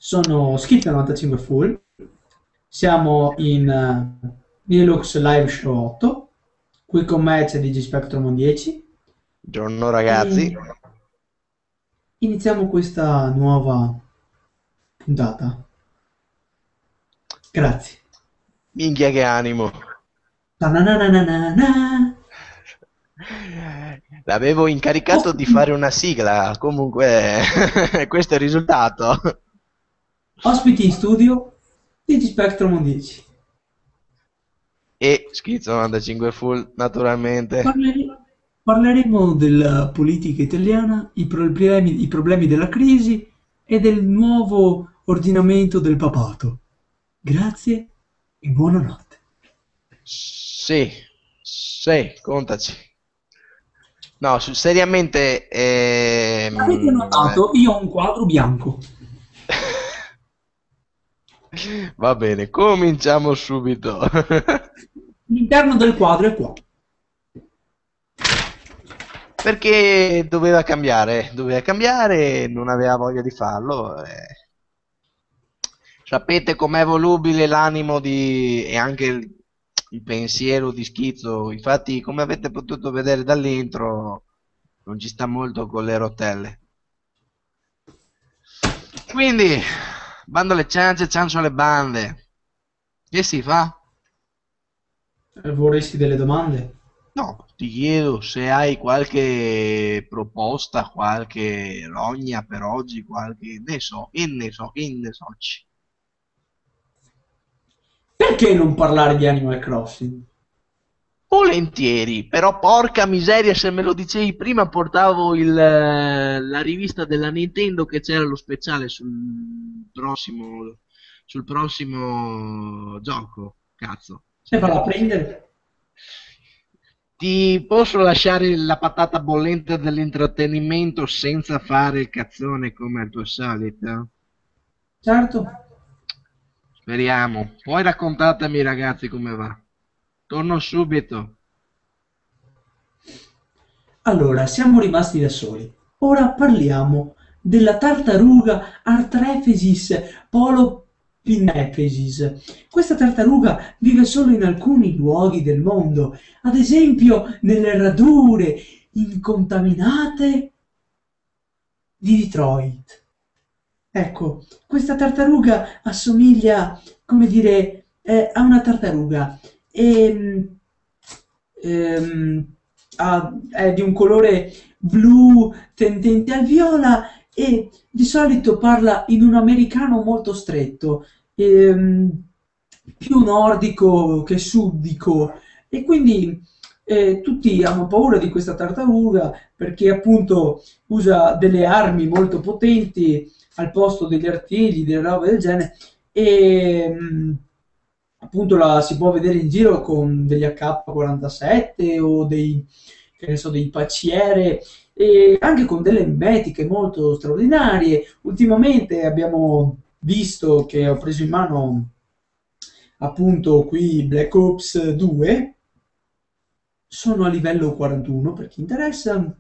Sono Schizzo 95 Full, siamo in Linux Live Show 8, qui con me c'è Digispectrum 10 Buongiorno ragazzi, e iniziamo questa nuova puntata. Grazie. minchia che animo. Ta-na-na-na-na-na. L'avevo incaricato di Ospiti, fare una sigla, comunque questo è il risultato. ospiti in studio, Digispectrum 10. E Schizzo 95 Full, naturalmente. Parleremo della politica italiana, i problemi della crisi e del nuovo ordinamento del papato. Grazie e buonanotte. Sì, sì, contaci. No, seriamente, Avete notato? Io ho un quadro bianco. va bene, cominciamo subito. L'interno del quadro è qua. Perché doveva cambiare, non aveva voglia di farlo. Sapete com'è volubile l'animo e anche il pensiero di Schizzo. Infatti, come avete potuto vedere dall'intro, non ci sta molto con le rotelle. Quindi, bando alle ciance, ciancio alle bande. Che si fa? Vorresti delle domande? No, ti chiedo se hai qualche proposta, qualche rogna per oggi, qualche... Ne so, che ne so. Perché non parlare di Animal Crossing? Volentieri, però porca miseria, se me lo dicevi prima portavo la rivista della Nintendo che c'era lo speciale sul prossimo gioco. Cazzo, E se me falla lo dicevi. prendere. Ti posso lasciare la patata bollente dell'intrattenimento senza fare il cazzone come al tuo solito? Certo. Speriamo. Poi raccontatemi ragazzi come va. Torno subito. Allora, siamo rimasti da soli. Ora parliamo della tartaruga Artrephesis polopinephesis. Questa tartaruga vive solo in alcuni luoghi del mondo, ad esempio nelle radure incontaminate di Detroit. Ecco, questa tartaruga assomiglia, come dire, a una tartaruga. E, ehm, è di un colore blu tendente al viola e di solito parla in un americano molto stretto, più nordico che sudico. E quindi tutti hanno paura di questa tartaruga perché appunto usa delle armi molto potenti al posto degli artigli, delle robe del genere, e appunto la si può vedere in giro con degli AK-47 o dei, che ne so, dei pacchiere e anche con delle mimetiche molto straordinarie. Ultimamente abbiamo visto che ho preso in mano appunto qui Black Ops 2, sono a livello 41 per chi interessa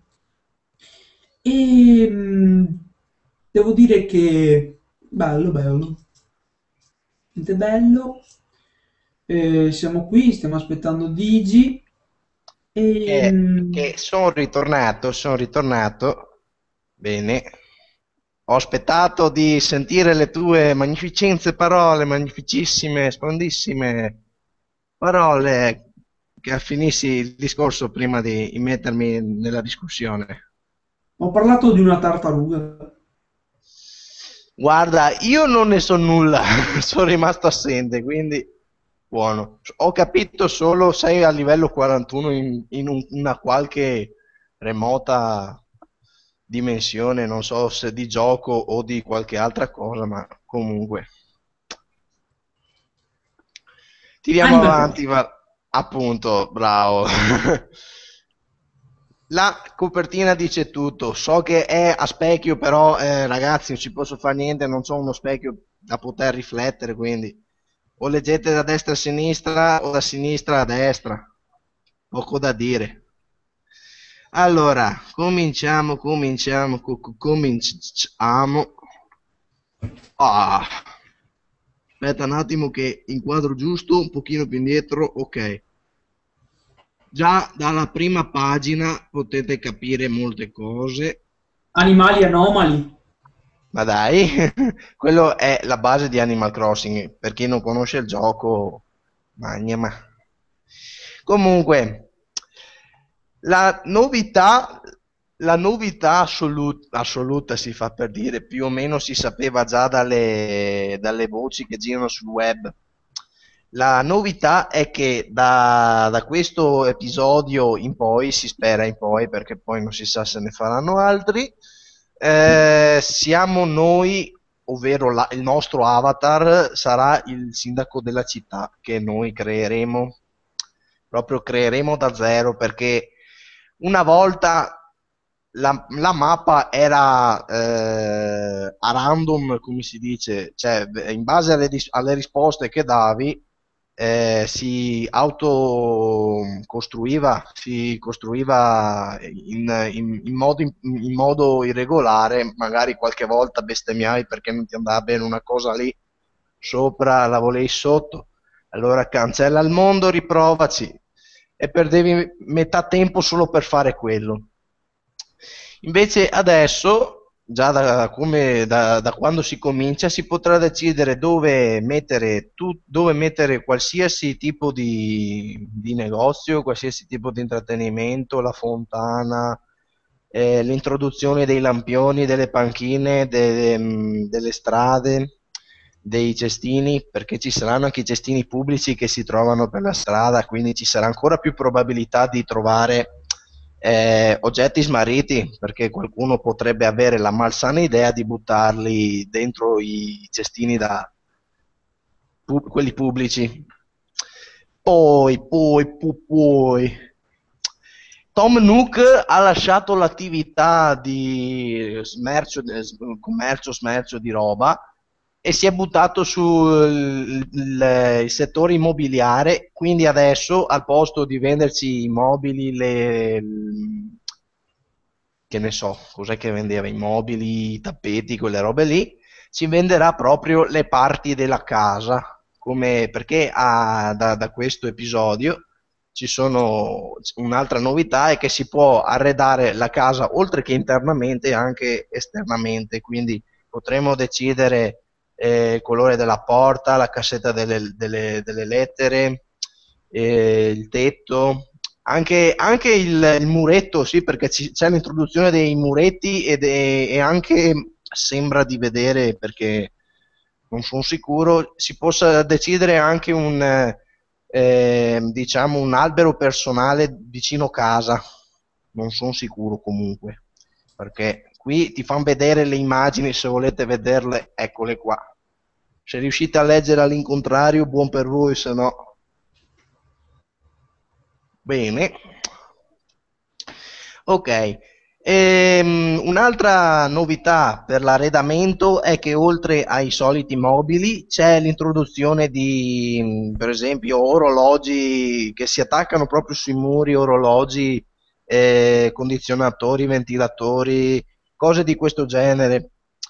e devo dire che bello, bello, veramente bello. Siamo qui, stiamo aspettando Digi e Che sono ritornato. Bene. Ho aspettato di sentire le tue magnificenze parole, magnificissime, splendissime parole, che finissi il discorso prima di immettermi nella discussione. ho parlato di una tartaruga. Guarda, io non ne so nulla, sono rimasto assente, quindi buono. Ho capito solo sei a livello 41 una qualche remota dimensione, non so se di gioco o di qualche altra cosa, ma comunque. Tiriamo Animal avanti, Crossing. ma appunto, bravo. La copertina dice tutto. So che è a specchio, però, ragazzi, non ci posso fare niente. Non so uno specchio da poter riflettere. Quindi, o leggete da destra a sinistra o da sinistra a destra. Poco da dire. Allora, cominciamo. Ah, aspetta un attimo che inquadro giusto, un pochino più indietro, ok. Già dalla prima pagina potete capire molte cose. Animali anomali. Ma dai, quello è la base di Animal Crossing. Per chi non conosce il gioco, ma. Comunque, la novità, la novità assoluta si fa per dire, più o meno si sapeva già dalle voci che girano sul web. La novità è che da questo episodio in poi, si spera in poi, perché poi non si sa se ne faranno altri, siamo noi, ovvero il nostro avatar sarà il sindaco della città che noi creeremo, proprio creeremo da zero, perché una volta la mappa era a random, come si dice, cioè in base alle risposte che davi si costruiva in modo irregolare, magari qualche volta bestemmiavi perché non ti andava bene una cosa lì sopra, la volevi sotto, allora cancella il mondo, riprovaci e perdevi metà tempo solo per fare quello. Invece adesso, già da quando si comincia, si potrà decidere dove mettere qualsiasi tipo di negozio, qualsiasi tipo di intrattenimento, la fontana, l'introduzione dei lampioni, delle panchine, delle strade, dei cestini, perché ci saranno anche i cestini pubblici che si trovano per la strada, quindi ci sarà ancora più probabilità di trovare oggetti smarriti, perché qualcuno potrebbe avere la malsana idea di buttarli dentro i cestini quelli pubblici. Poi, Tom Nook ha lasciato l'attività di commercio, smercio di roba e si è buttato sul settore immobiliare, quindi adesso al posto di venderci i mobili, che ne so, cos'è che vendeva? I mobili, i tappeti, quelle robe lì, si venderà proprio le parti della casa, come perché da questo episodio ci sono un'altra novità è che si può arredare la casa oltre che internamente anche esternamente, quindi potremo decidere il colore della porta, la cassetta delle lettere, il tetto, anche il muretto, sì, perché c'è l'introduzione dei muretti e anche sembra di vedere, perché non sono sicuro, si possa decidere anche diciamo un albero personale vicino casa. Non sono sicuro comunque, perché qui ti fanno vedere le immagini, se volete vederle, eccole qua. Se riuscite a leggere all'incontrario, buon per voi, se no. Bene. Ok. Un'altra novità per l'arredamento è che oltre ai soliti mobili c'è l'introduzione di, per esempio, orologi che si attaccano proprio sui muri, orologi, condizionatori, ventilatori, cose di questo genere.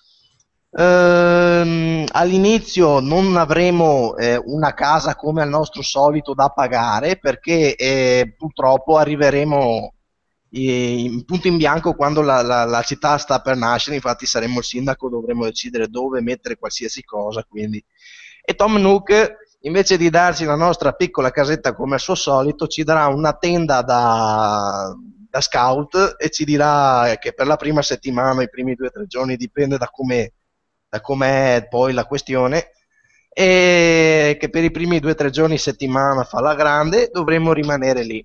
All'inizio non avremo una casa come al nostro solito da pagare, perché purtroppo arriveremo in punto in bianco quando la città sta per nascere. Infatti saremo il sindaco, dovremo decidere dove mettere qualsiasi cosa, quindi. E Tom Nook, invece di darci la nostra piccola casetta come al suo solito, ci darà una tenda da scout e ci dirà che per la prima settimana, i primi 2 o 3 giorni, dipende da com'è poi la questione, e che per i primi 2 o 3 giorni settimana fa la grande, dovremmo rimanere lì.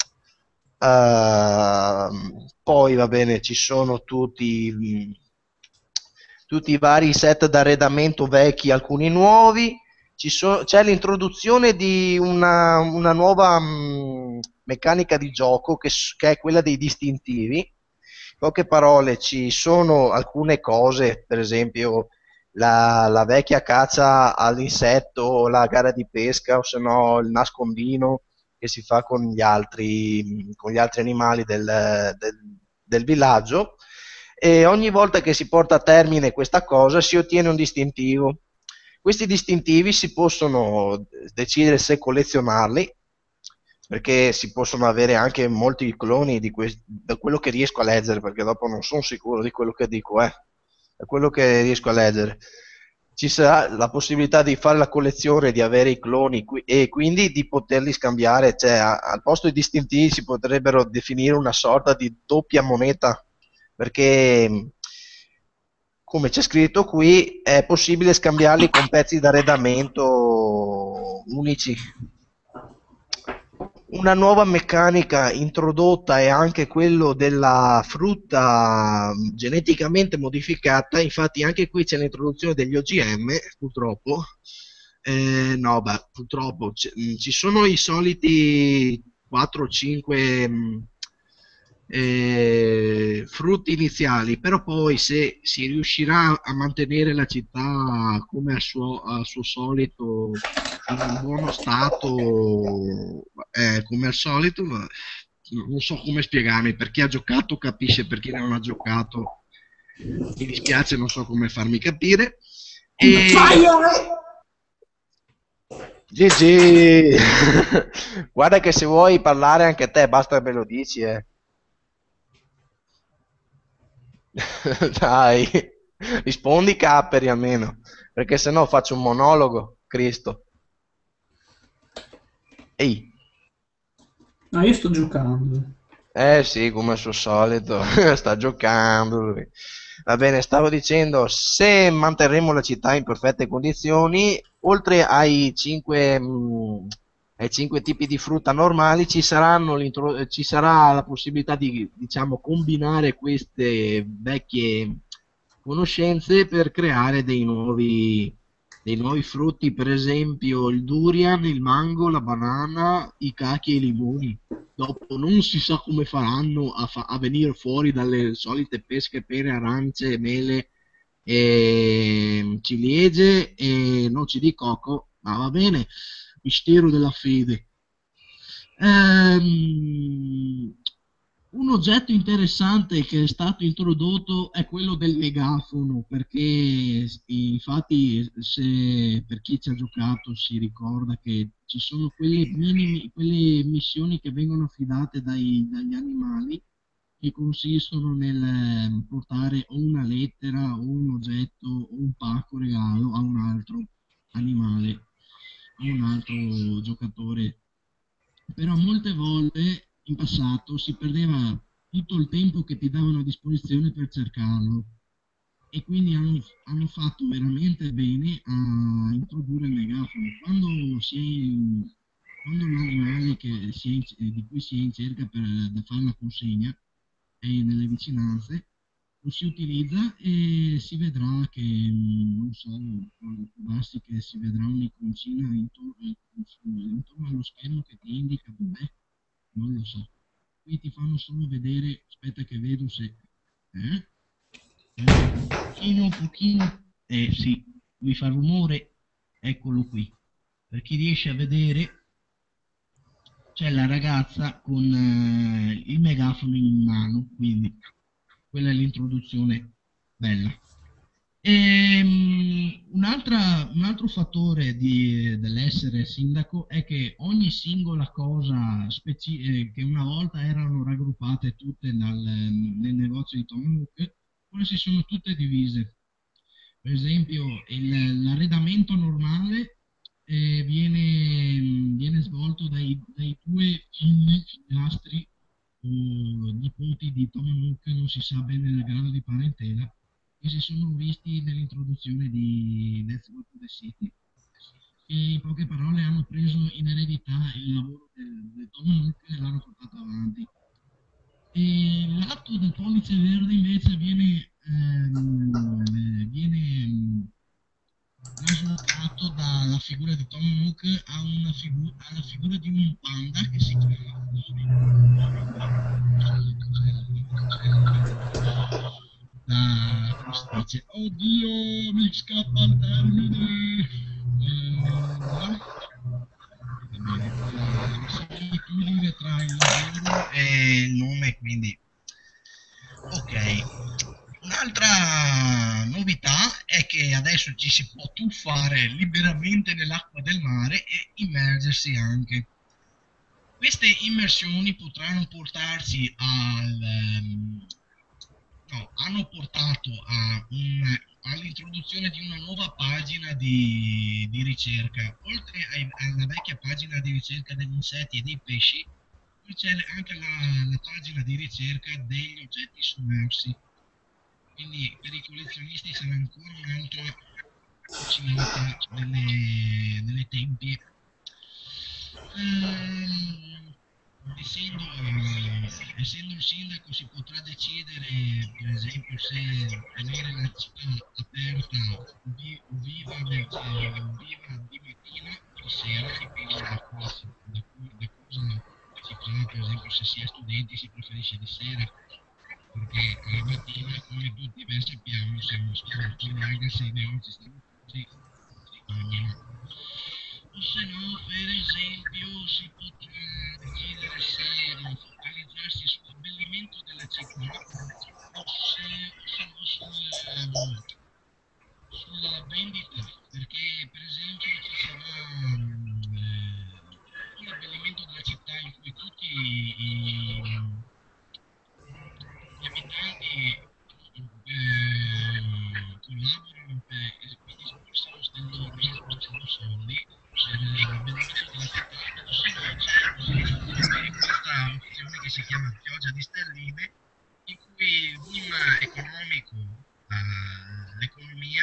Poi va bene, ci sono tutti i vari set d'arredamento vecchi, alcuni nuovi. C'è l'introduzione di una nuova meccanica di gioco che è quella dei distintivi. In poche parole, ci sono alcune cose, per esempio la vecchia caccia all'insetto, la gara di pesca, o se no il nascondino che si fa con gli altri animali del villaggio. e ogni volta che si porta a termine questa cosa si ottiene un distintivo. Questi distintivi si possono decidere se collezionarli, perché si possono avere anche molti cloni da quello che riesco a leggere, perché dopo non sono sicuro di quello che dico, da quello che riesco a leggere. Ci sarà la possibilità di fare la collezione, di avere i cloni e quindi di poterli scambiare, cioè al posto di distintivi si potrebbero definire una sorta di doppia moneta, perché come c'è scritto qui è possibile scambiarli con pezzi d'arredamento unici. Una nuova meccanica introdotta è anche quello della frutta geneticamente modificata, infatti anche qui c'è l'introduzione degli OGM, purtroppo. No, beh, purtroppo ci sono i soliti 4-5 frutti iniziali, però poi se si riuscirà a mantenere la città come al suo solito in un buono stato, come al solito, ma non so come spiegarmi. Per chi ha giocato capisce, per chi non ha giocato mi dispiace, non so come farmi capire. E GG. Guarda che se vuoi parlare anche te, basta che me lo dici, Dai, rispondi Capperi almeno, perché sennò faccio un monologo, Cristo. Ehi. No, io sto giocando. Eh sì, come al suo solito, sta giocando lui. Va bene, stavo dicendo, se manterremo la città in perfette condizioni, oltre ai 5 tipi di frutta normali, ci sarà la possibilità di, diciamo, combinare queste vecchie conoscenze per creare dei nuovi frutti, per esempio il durian, il mango, la banana, i cachi e i limoni. Dopo non si sa come faranno a venire fuori dalle solite pesche, pere, arance, mele, ciliegie e noci di cocco, ma va bene, mistero della fede. Ehm, un oggetto interessante che è stato introdotto è quello del megafono, perché infatti se per chi ci ha giocato si ricorda che ci sono quelle missioni che vengono affidate dagli animali che consistono nel portare o una lettera o un oggetto o un pacco regalo a un altro animale, a un altro giocatore. Però molte volte in passato si perdeva tutto il tempo che ti davano a disposizione per cercarlo e quindi hanno fatto veramente bene a introdurre il megafono. Quando l'animale di cui si è in cerca da fare la consegna è nelle vicinanze, lo si utilizza e si vedrà che, non so, basti che si vedrà un'iconcina intorno allo schermo che ti indica dov'è, non lo so. Qui ti fanno solo vedere, aspetta che vedo se... Eh? Pochino, sì, lui fa rumore, eccolo qui. Per chi riesce a vedere, c'è la ragazza con il megafono in mano, quindi quella è l'introduzione bella. Un altro fattore dell'essere sindaco è che ogni singola cosa che una volta erano raggruppate tutte nel negozio di Tom Nook, ora si sono tutte divise. Per esempio, l'arredamento normale viene svolto dai due figliastri o nipoti di Tom Nook, non si sa bene il grado di parentela, che si sono visti nell'introduzione di Let's Go to the City. E in poche parole hanno preso in eredità il lavoro del Tom Nook e l'hanno portato avanti. E l'atto del pollice verde invece viene traslocato dalla figura di Tom Nook alla figura di un panda che si chiama come si dice? Oddio, mi scappa il termine. Va bene, la similitudine tra il lavoro e il nome, quindi ok. novità è che adesso ci si può tuffare liberamente nell'acqua del mare e immergersi anche. Queste immersioni potranno portarci no, hanno portato all'introduzione di una nuova pagina di ricerca. Oltre alla vecchia pagina di ricerca degli insetti e dei pesci, poi c'è anche la pagina di ricerca degli oggetti sommersi. Quindi per i collezionisti sarà ancora un'altra cucinata nelle tempie. Ehm, essendo il sindaco si potrà decidere, per esempio, se tenere la città aperta viva di mattina o di sera, dipende da cosa si fa, per esempio se si è studenti si preferisce di sera, perché la mattina, come tutti ben sappiamo, siamo sporchi, anche se i negozi stanno chiusi, o se no, per esempio, si potrà decidere se focalizzarsi sull'abbellimento della città o se no sulla vendita, perché per esempio ci sarà un abbellimento della città in cui tutti gli abitanti collaborano e quindi spostano soldi per l'abbellimento della città, o se no c'è questa opzione che si chiama pioggia di sterline, in cui il boom economico, l'economia,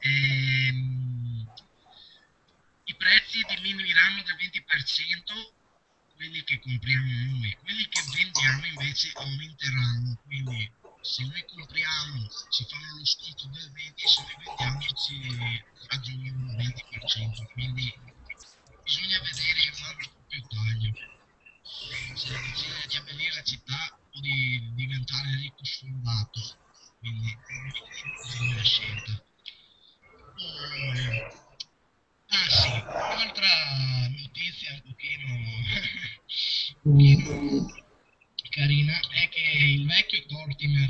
i prezzi diminuiranno del 20%, quelli che compriamo noi, quelli che vendiamo invece aumenteranno, quindi se noi compriamo ci fanno lo sconto del 20%, se noi vendiamo ci aggiungono il 20%, quindi bisogna vedere un altro doppio taglio, se decide di abbellire la città o di diventare ricco soldato, quindi bisogna la scelta. Poi, ah sì, un'altra notizia un pochino carina è che il vecchio Tortimer,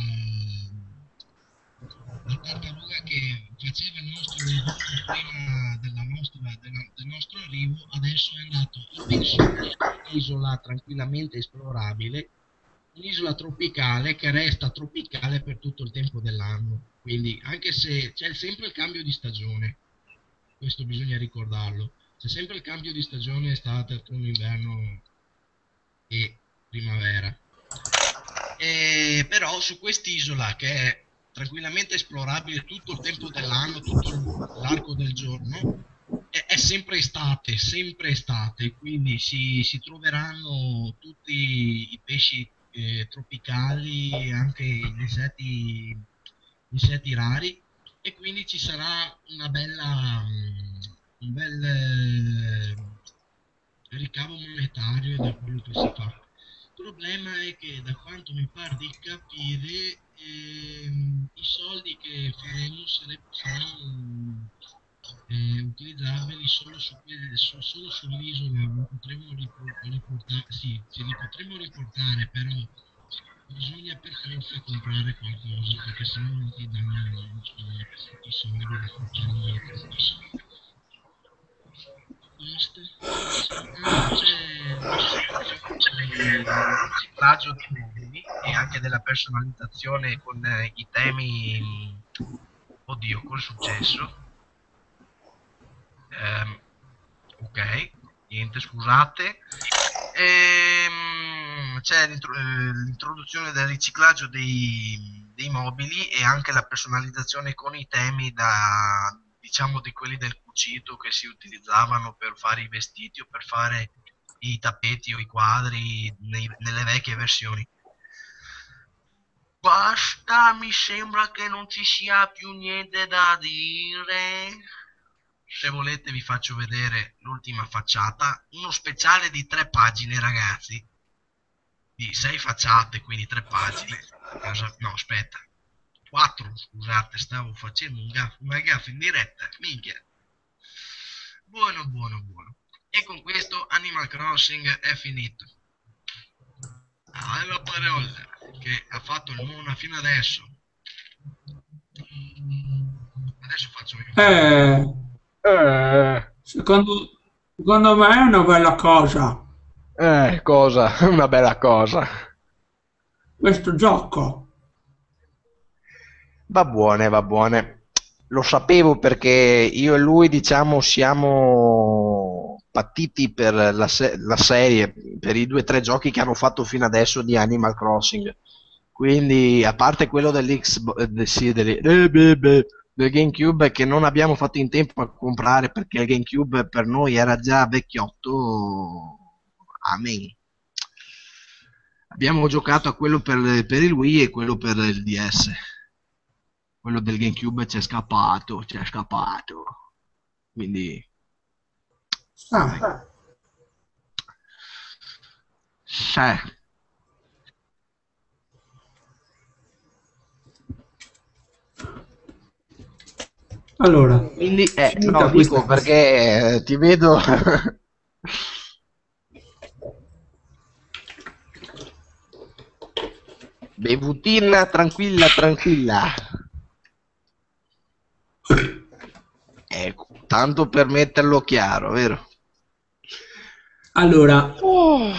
la tartaruga che faceva il nostro lavoro prima del nostro arrivo, adesso è andato in pensione su un'isola tranquillamente esplorabile, un'isola tropicale che resta tropicale per tutto il tempo dell'anno. Quindi, anche se c'è sempre il cambio di stagione, questo bisogna ricordarlo, c'è sempre il cambio di stagione, estate, autunno, inverno e primavera. Però su quest'isola, che è tranquillamente esplorabile tutto il tempo dell'anno, tutto l'arco del giorno, è sempre estate, quindi si troveranno tutti i pesci tropicali, anche gli insetti rari, e quindi ci sarà un bel ricavo monetario da quello che si fa. Il problema è che, da quanto mi pare di capire, i soldi che faremo saranno utilizzabili solo sull'isola, non potremo riportare, sì, ce li potremo riportare, però bisogna per forza comprare qualcosa, perché sennò non ti danno i soldi da portare dietro. Basta. C'è il riciclaggio dei mobili e anche della personalizzazione con i temi. Oddio, col successo. Ok, niente, scusate. C'è l'introduzione del riciclaggio dei mobili e anche la personalizzazione con i temi diciamo, di quelli del cucito che si utilizzavano per fare i vestiti o per fare i tappeti o i quadri nelle vecchie versioni. Basta, mi sembra che non ci sia più niente da dire. Se volete vi faccio vedere l'ultima facciata, uno speciale di 3 pagine, ragazzi, di 6 facciate, quindi 3 pagine. No, aspetta, 4, scusate, stavo facendo una gaffa in diretta, minchia. Buono, buono, buono. E con questo Animal Crossing è finito. La parola che ha fatto il Mona fino adesso. Eh, Eh, secondo, secondo me è una bella cosa cosa? Una bella cosa. questo gioco. Va buone, va buone. Lo sapevo perché io e lui, diciamo, siamo partiti per la serie, per i 2 o 3 giochi che hanno fatto fino adesso di Animal Crossing. Quindi, a parte quello sì, beh, del GameCube che non abbiamo fatto in tempo a comprare perché il GameCube per noi era già vecchiotto, amen. Abbiamo giocato a quello per il Wii e quello per il DS. Quello del GameCube ci è scappato, ci è scappato. Quindi, vabbè. Ah, Sì. allora, Quindi, no, finita dico questa. perché ti vedo bevutina tranquilla, tranquilla. Ecco, tanto per metterlo chiaro, vero? Allora, Oh.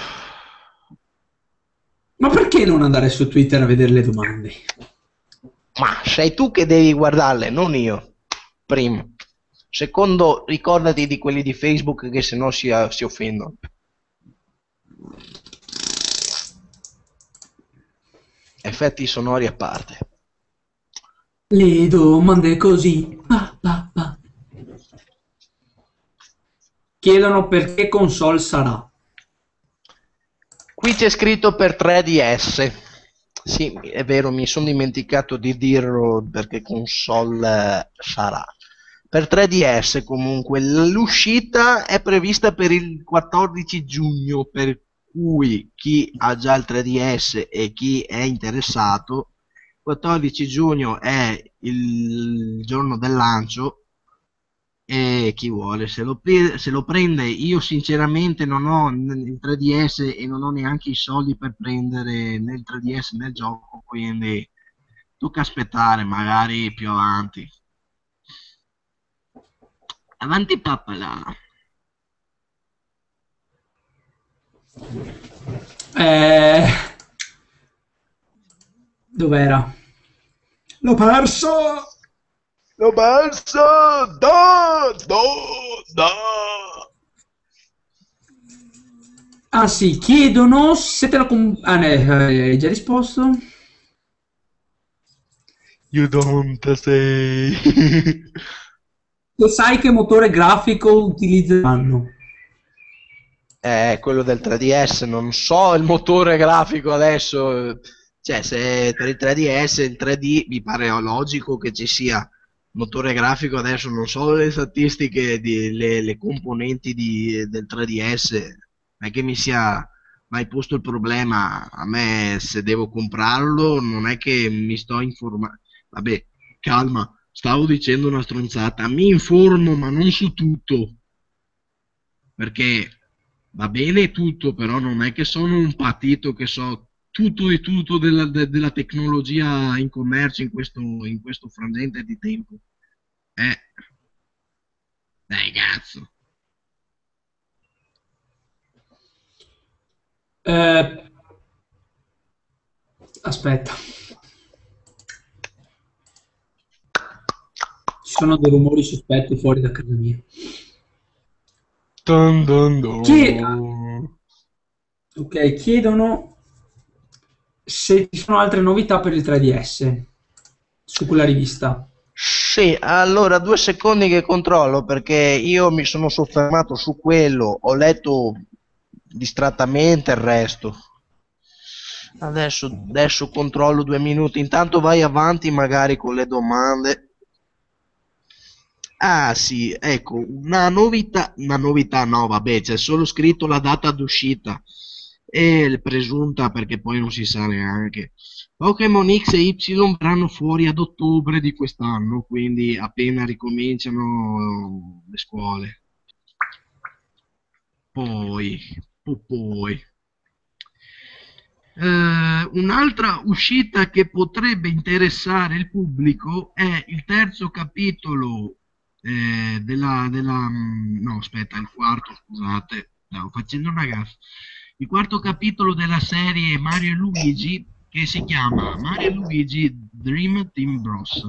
ma perché non andare su Twitter a vedere le domande? Ma sei tu che devi guardarle, non io. Primo. Secondo, ricordati di quelli di Facebook che se no si offendono. Effetti sonori a parte. Le domande così. Chiedono perché console sarà. Qui c'è scritto per 3DS. Sì, è vero, mi sono dimenticato di dirlo perché console sarà. Per 3DS comunque l'uscita è prevista per il 14 giugno, per cui chi ha già il 3DS e chi è interessato, 14 giugno è il giorno del lancio e chi vuole se lo prende. Io sinceramente non ho il 3DS e non ho neanche i soldi per prendere né il 3DS né il gioco, quindi tocca aspettare magari più avanti. Avanti papala. Eh, dov'era? L'ho perso! L'ho perso! Da, da, da. Ah sì, chiedono se te lo... Ah, hai già risposto? You don't say. Se sai che motore grafico utilizzeranno. Quello del 3DS, non so il motore grafico adesso, cioè se per il 3DS, il 3D mi pare logico che ci sia motore grafico adesso, non so le statistiche, le componenti del 3DS, non è che mi sia mai posto il problema, a me se devo comprarlo non è che mi sto informando, vabbè, calma, stavo dicendo una stronzata, mi informo ma non su tutto perché va bene tutto, però non è che sono un patito che so tutto e tutto della tecnologia in commercio in questo frangente di tempo. Eh, dai cazzo. Eh, aspetta, ci sono dei rumori sospetti fuori da casa mia. Dun dun Chi- dun. Ok, chiedono se ci sono altre novità per il 3DS su quella rivista. Sì, allora 2 secondi che controllo perché io mi sono soffermato su quello, ho letto distrattamente il resto. Adesso controllo 2 minuti, intanto vai avanti magari con le domande. Ah sì, ecco, una novità no, vabbè, c'è solo scritto la data d'uscita e presunta perché poi non si sa neanche. Pokémon X e Y verranno fuori ad ottobre di quest'anno, quindi appena ricominciano le scuole. Poi, poi. Un'altra uscita che potrebbe interessare il pubblico è il terzo capitolo no, aspetta, il quarto, scusate, stavo facendo una gaffa. Il quarto capitolo della serie Mario e Luigi, che si chiama Mario e Luigi Dream Team Bros.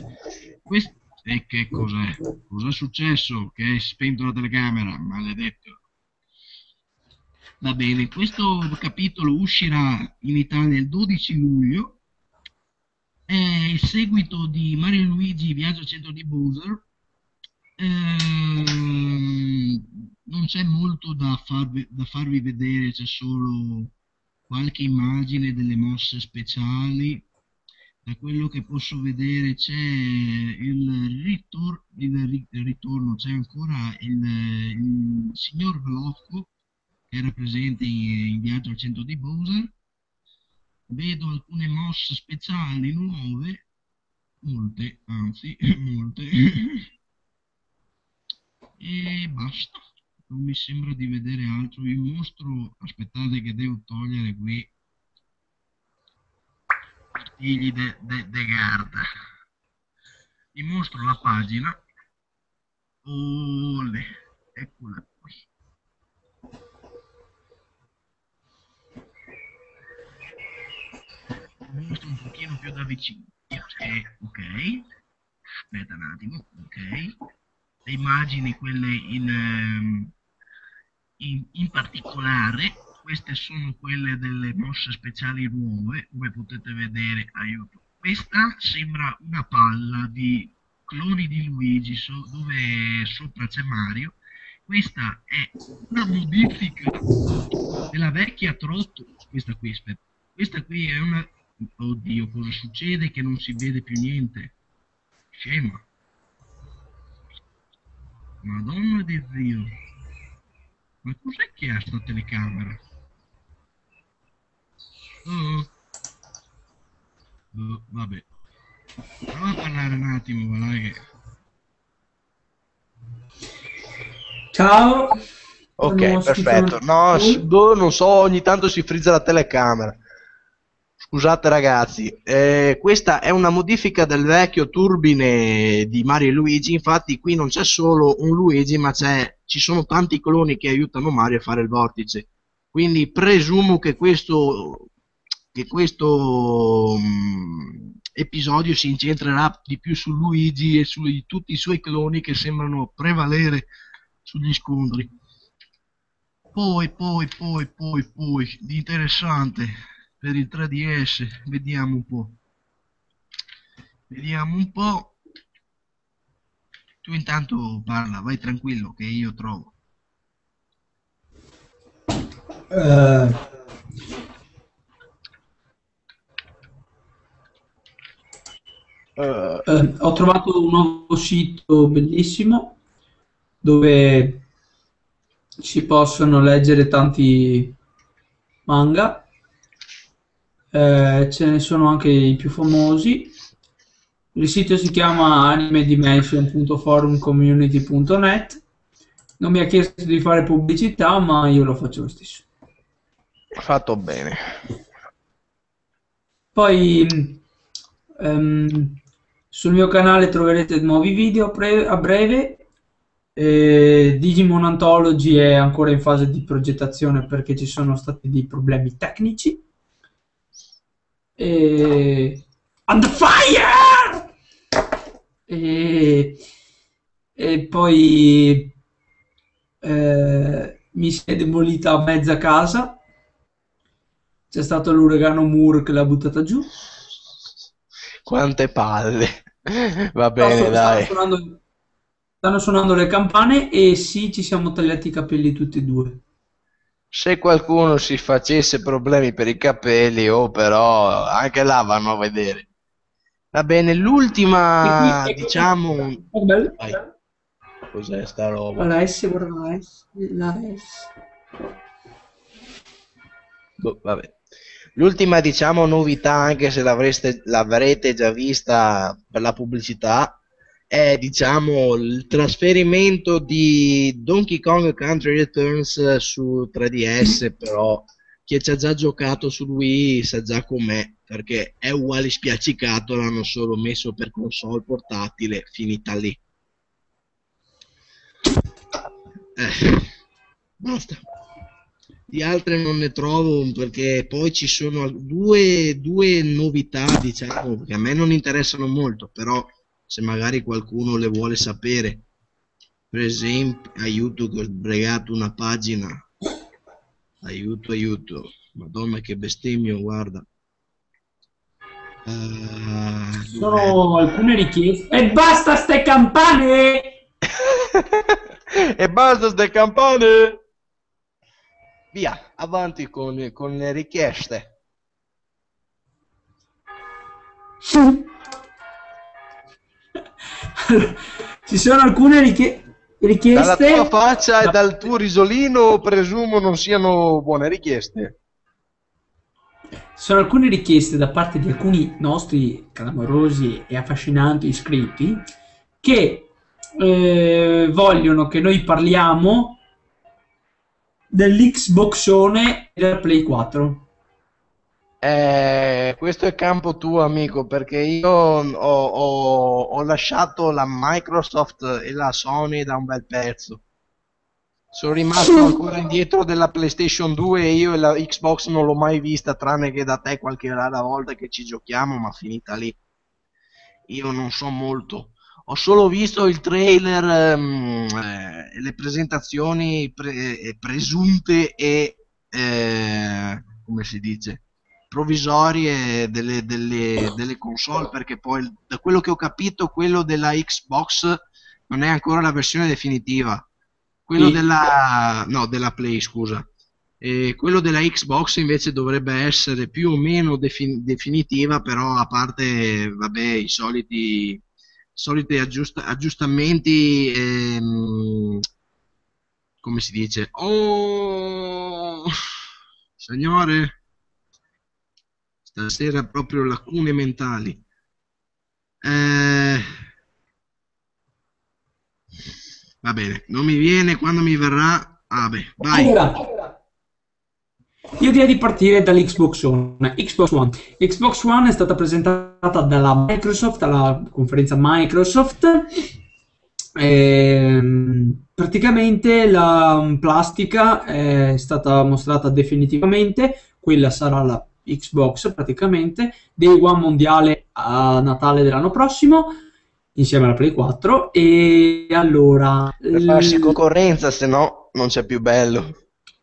E che cos'è? Cos'è successo? Che hai spento la telecamera, maledetto. Va bene, questo capitolo uscirà in Italia il 12 luglio, è il seguito di Mario e Luigi Viaggio al centro di Bowser. Non c'è molto da farvi vedere, c'è solo qualche immagine delle mosse speciali. Da quello che posso vedere c'è il ritorno, c'è ancora il signor Blocco che era presente in Viaggio al centro di Bowser. Vedo alcune mosse speciali nuove, molte, anzi, molte, e basta. Non mi sembra di vedere altro. Vi mostro, aspettate che devo togliere qui artigli de guarda. Vi mostro la pagina. Olè, eccola qui. Vi mostro un pochino più da vicino. Ok, aspetta un attimo, ok. Le immagini, quelle in particolare, queste sono quelle delle mosse speciali nuove, come potete vedere a YouTube. Questa sembra una palla di cloni di Luigi, dove sopra c'è Mario. Questa è una modifica della vecchia Trotto. Questa qui, aspetta. Questa qui è una... Oddio, cosa succede? Che non si vede più niente. Scema. Madonna di Dio. Ma cos'è che ha sta telecamera? Vabbè. Prova a parlare un attimo, guarda che... Ciao. Ok, perfetto. No, non so, ogni tanto si frizza la telecamera. Scusate ragazzi, questa è una modifica del vecchio turbine di Mario e Luigi. Infatti qui non c'è solo un Luigi, ma ci sono tanti cloni che aiutano Mario a fare il vortice. Quindi presumo che questo episodio si incentrerà di più su Luigi e su tutti i suoi cloni che sembrano prevalere sugli scontri. Poi, di interessante per il 3DS, vediamo un po'. Vediamo un po'. Tu intanto parla, vai tranquillo che io trovo. Ho trovato un nuovo sito bellissimo dove si possono leggere tanti manga, ce ne sono anche i più famosi. Il sito si chiama animedimension.forumcommunity.net. Non mi ha chiesto di fare pubblicità, ma io lo faccio lo stesso. Fatto bene. Poi sul mio canale troverete nuovi video a breve. Digimon Anthology è ancora in fase di progettazione perché ci sono stati dei problemi tecnici. And fire! E poi mi si è demolita mezza casa. C'è stato l'uragano Moore che l'ha buttata giù. Quante palle. Va bene, dai. Stanno suonando le campane e sì, ci siamo tagliati i capelli tutti e due. Se qualcuno si facesse problemi per i capelli, però anche là vanno a vedere. Va bene, l'ultima, diciamo... Vai. Cos'è sta roba? La S, guarda la S. Vabbè. L'ultima, diciamo, novità, anche se l'avrete già vista per la pubblicità, è, diciamo, il trasferimento di Donkey Kong Country Returns su 3DS, però chi ci ha già giocato su Wii sa già com'è, perché è uguale spiaccicato, l'hanno solo messo per console portatile, finita lì. Basta. Di altre non ne trovo, perché poi ci sono due novità, diciamo, che a me non interessano molto, però se magari qualcuno le vuole sapere. Per esempio, aiuto che ho sbregato una pagina. Aiuto. Madonna che bestemmio, guarda. Dov'è? Sono alcune richieste. E basta ste campane! E basta ste campane! Via, avanti con le richieste. Ci sono alcune Dalla richieste. tua faccia e dal tuo risolino presumo non siano buone richieste. Ci sono alcune richieste da parte di alcuni nostri clamorosi e affascinanti iscritti che vogliono che noi parliamo dell'Xboxone e della Play 4. Questo è campo tuo, amico, perché io ho lasciato la Microsoft e la Sony da un bel pezzo. Sono rimasto ancora indietro della PlayStation 2 e io e la Xbox non l'ho mai vista, tranne che da te qualche rara volta che ci giochiamo, ma finita lì. Io non so molto. Ho solo visto il trailer, le presentazioni presunte e, come si dice, provvisorie delle console, perché poi da quello che ho capito quello della Xbox non è ancora la versione definitiva. Quello Sì. della Play, scusa. E quello della Xbox invece dovrebbe essere più o meno definitiva, però a parte, vabbè, i soliti aggiustamenti, come si dice? Oh, signore, stasera proprio lacune mentali. Va bene, non mi viene, quando mi verrà. Vabbè, vai. Allora, io direi di partire dall'Xbox One. Xbox One. Xbox One è stata presentata dalla Microsoft, alla conferenza Microsoft. Praticamente la plastica è stata mostrata definitivamente, quella sarà la Xbox praticamente, Day One mondiale a Natale dell'anno prossimo, insieme alla Play 4. E allora, Per farsi concorrenza, se no non c'è più bello.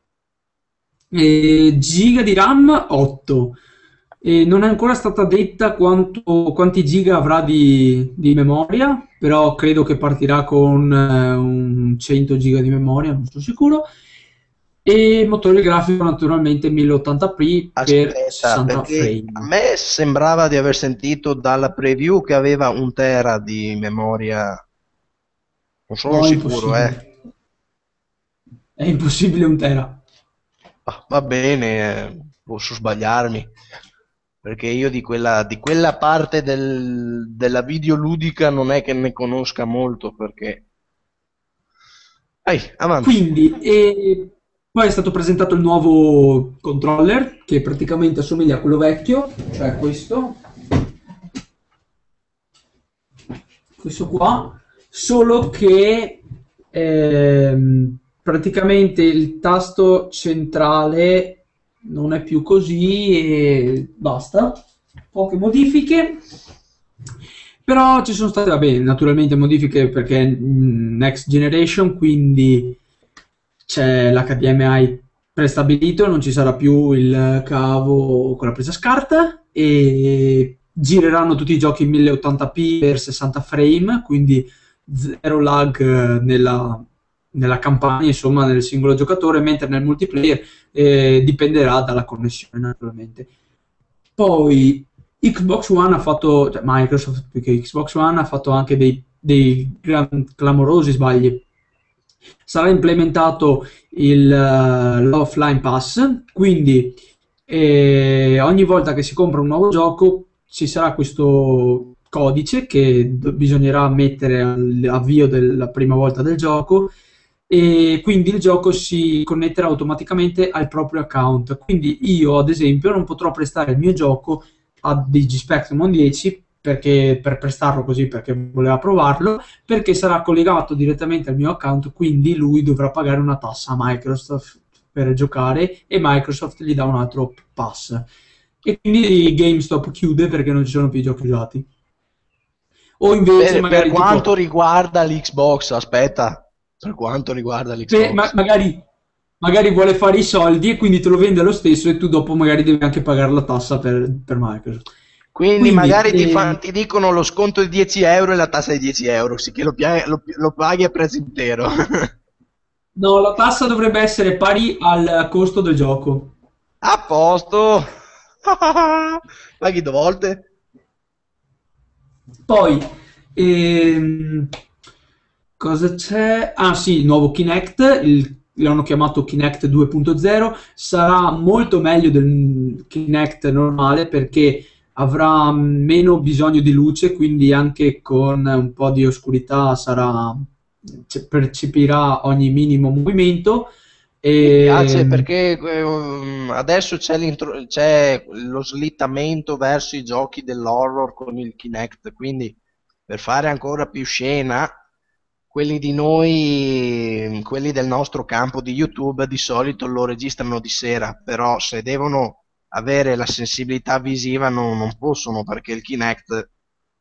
giga di RAM 8. E non è ancora stata detta quanti giga avrà di memoria, però credo che partirà con un 100 giga di memoria, non sono sicuro. E motore grafico naturalmente 1080p per Aspetta, 60 perché a frame. me sembrava di aver sentito dalla preview che aveva 1 tera di memoria. Non sono No, è sicuro, impossibile. È impossibile un tera. Va bene, posso sbagliarmi. Perché io di quella parte della videoludica non è che ne conosca molto, perché. Avanti. Quindi, poi è stato presentato il nuovo controller che praticamente assomiglia a quello vecchio, cioè questo qua, solo che praticamente il tasto centrale non è più così e basta, poche modifiche. Però ci sono state, vabbè, naturalmente modifiche perché è next generation, quindi c'è l'HDMI prestabilito, non ci sarà più il cavo con la presa scarta e gireranno tutti i giochi in 1080p per 60 frame, quindi zero lag nella campagna, insomma, nel singolo giocatore, mentre nel multiplayer dipenderà dalla connessione, naturalmente. Poi Xbox One ha fatto, cioè Microsoft, perché Xbox One ha fatto anche dei clamorosi sbagli. Sarà implementato l'offline pass, quindi ogni volta che si compra un nuovo gioco ci sarà questo codice che bisognerà mettere all'avvio della prima volta del gioco, e quindi il gioco si connetterà automaticamente al proprio account. Quindi io, ad esempio, non potrò prestare il mio gioco a DigiSpectrum 10 perché, per prestarlo così perché voleva provarlo, perché sarà collegato direttamente al mio account, quindi lui dovrà pagare una tassa a Microsoft per giocare e Microsoft gli dà un altro pass. E quindi GameStop chiude perché non ci sono più giochi usati. O invece Per magari quanto tipo riguarda l'Xbox, aspetta, per quanto riguarda l'Xbox. magari vuole fare i soldi e quindi te lo vende lo stesso e tu dopo magari devi anche pagare la tassa per Microsoft. Quindi Quindi, magari ti dicono lo sconto di 10 euro e la tassa di 10 euro, sì che lo paghi a prezzo intero. no, la tassa dovrebbe essere pari al costo del gioco. A posto! Paghi due volte? Poi, ehm, cosa c'è? Ah sì, il nuovo Kinect, l'hanno chiamato Kinect 2.0, sarà molto meglio del Kinect normale perché avrà meno bisogno di luce, quindi anche con un po' di oscurità percepirà ogni minimo movimento. Mi piace E, perché adesso c'è lo slittamento verso i giochi dell'horror con il Kinect, quindi per fare ancora più scena, quelli di noi, quelli del nostro campo di YouTube di solito lo registrano di sera, però se devono avere la sensibilità visiva non possono perché il Kinect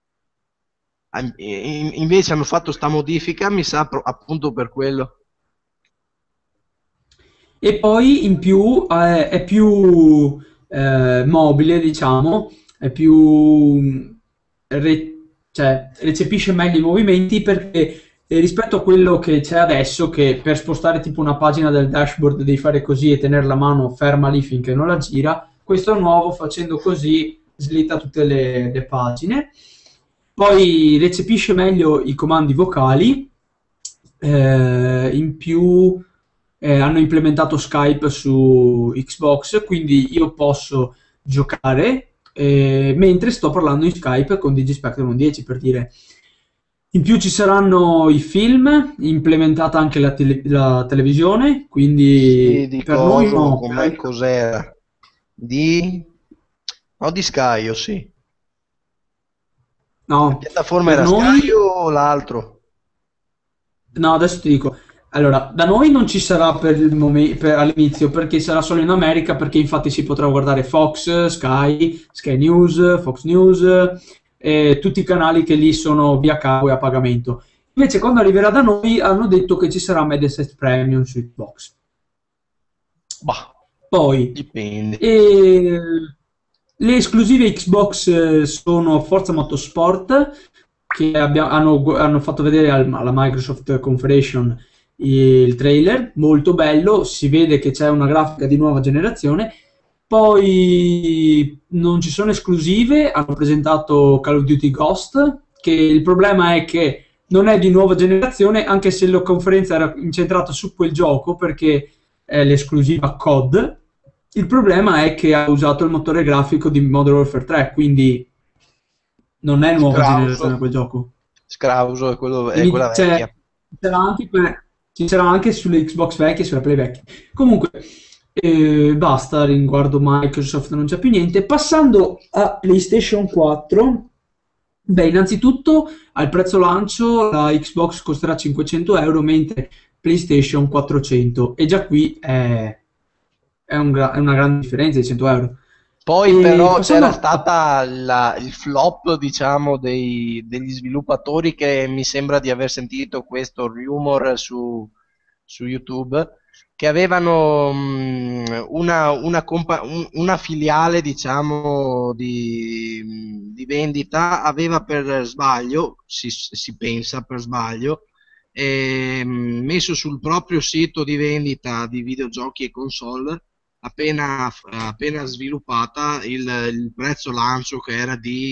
invece hanno fatto sta modifica, mi sa appunto per quello. e poi in più è più mobile, diciamo, è più cioè, recepisce meglio i movimenti perché rispetto a quello che c'è adesso, che per spostare tipo una pagina del dashboard devi fare così e tenere la mano ferma lì finché non la gira, questo nuovo facendo così slitta tutte le pagine. Poi recepisce meglio i comandi vocali, in più hanno implementato Skype su Xbox, quindi io posso giocare mentre sto parlando in Skype con DigiSpectrum 10 per dire. In più ci saranno i film, implementata anche la televisione, Sì, quindi di per noi coso, no, cos'era? Di... No, di Sky, o sì. La no, piattaforma per era Sky noi o l'altro? no, adesso ti dico. Allora, da noi non ci sarà all'inizio perché sarà solo in America perché infatti si potrà guardare Fox, Sky, Sky News, Fox News, tutti i canali che lì sono via cavo e a pagamento. Invece quando arriverà da noi hanno detto che ci sarà Mediaset Premium su Xbox. Bah, Poi, dipende. eh, le esclusive Xbox sono Forza Motorsport, che hanno fatto vedere alla Microsoft Conference il trailer, molto bello, si vede che c'è una grafica di nuova generazione. Poi non ci sono esclusive, hanno presentato Call of Duty Ghost, che il problema è che non è di nuova generazione, anche se la conferenza era incentrata su quel gioco, perché è l'esclusiva COD. Il problema è che ha usato il motore grafico di Modern Warfare 3, quindi non è nuova generazione Scrauso. quel gioco. Scrauso è Quindi quella vecchia. ci sarà anche sulle Xbox vecchie e sulle Play vecchie. Comunque, basta, riguardo Microsoft non c'è più niente. Passando a PlayStation 4, beh, innanzitutto al prezzo lancio la Xbox costerà 500 euro, mentre PlayStation 400. E già qui è una grande differenza di 100 euro. Poi E però passando c'era a stata il flop, diciamo, degli sviluppatori che mi sembra di aver sentito questo rumor su YouTube, che avevano una filiale, diciamo, di vendita, aveva per sbaglio, si pensa per sbaglio, messo sul proprio sito di vendita di videogiochi e console appena sviluppata il prezzo lancio che era di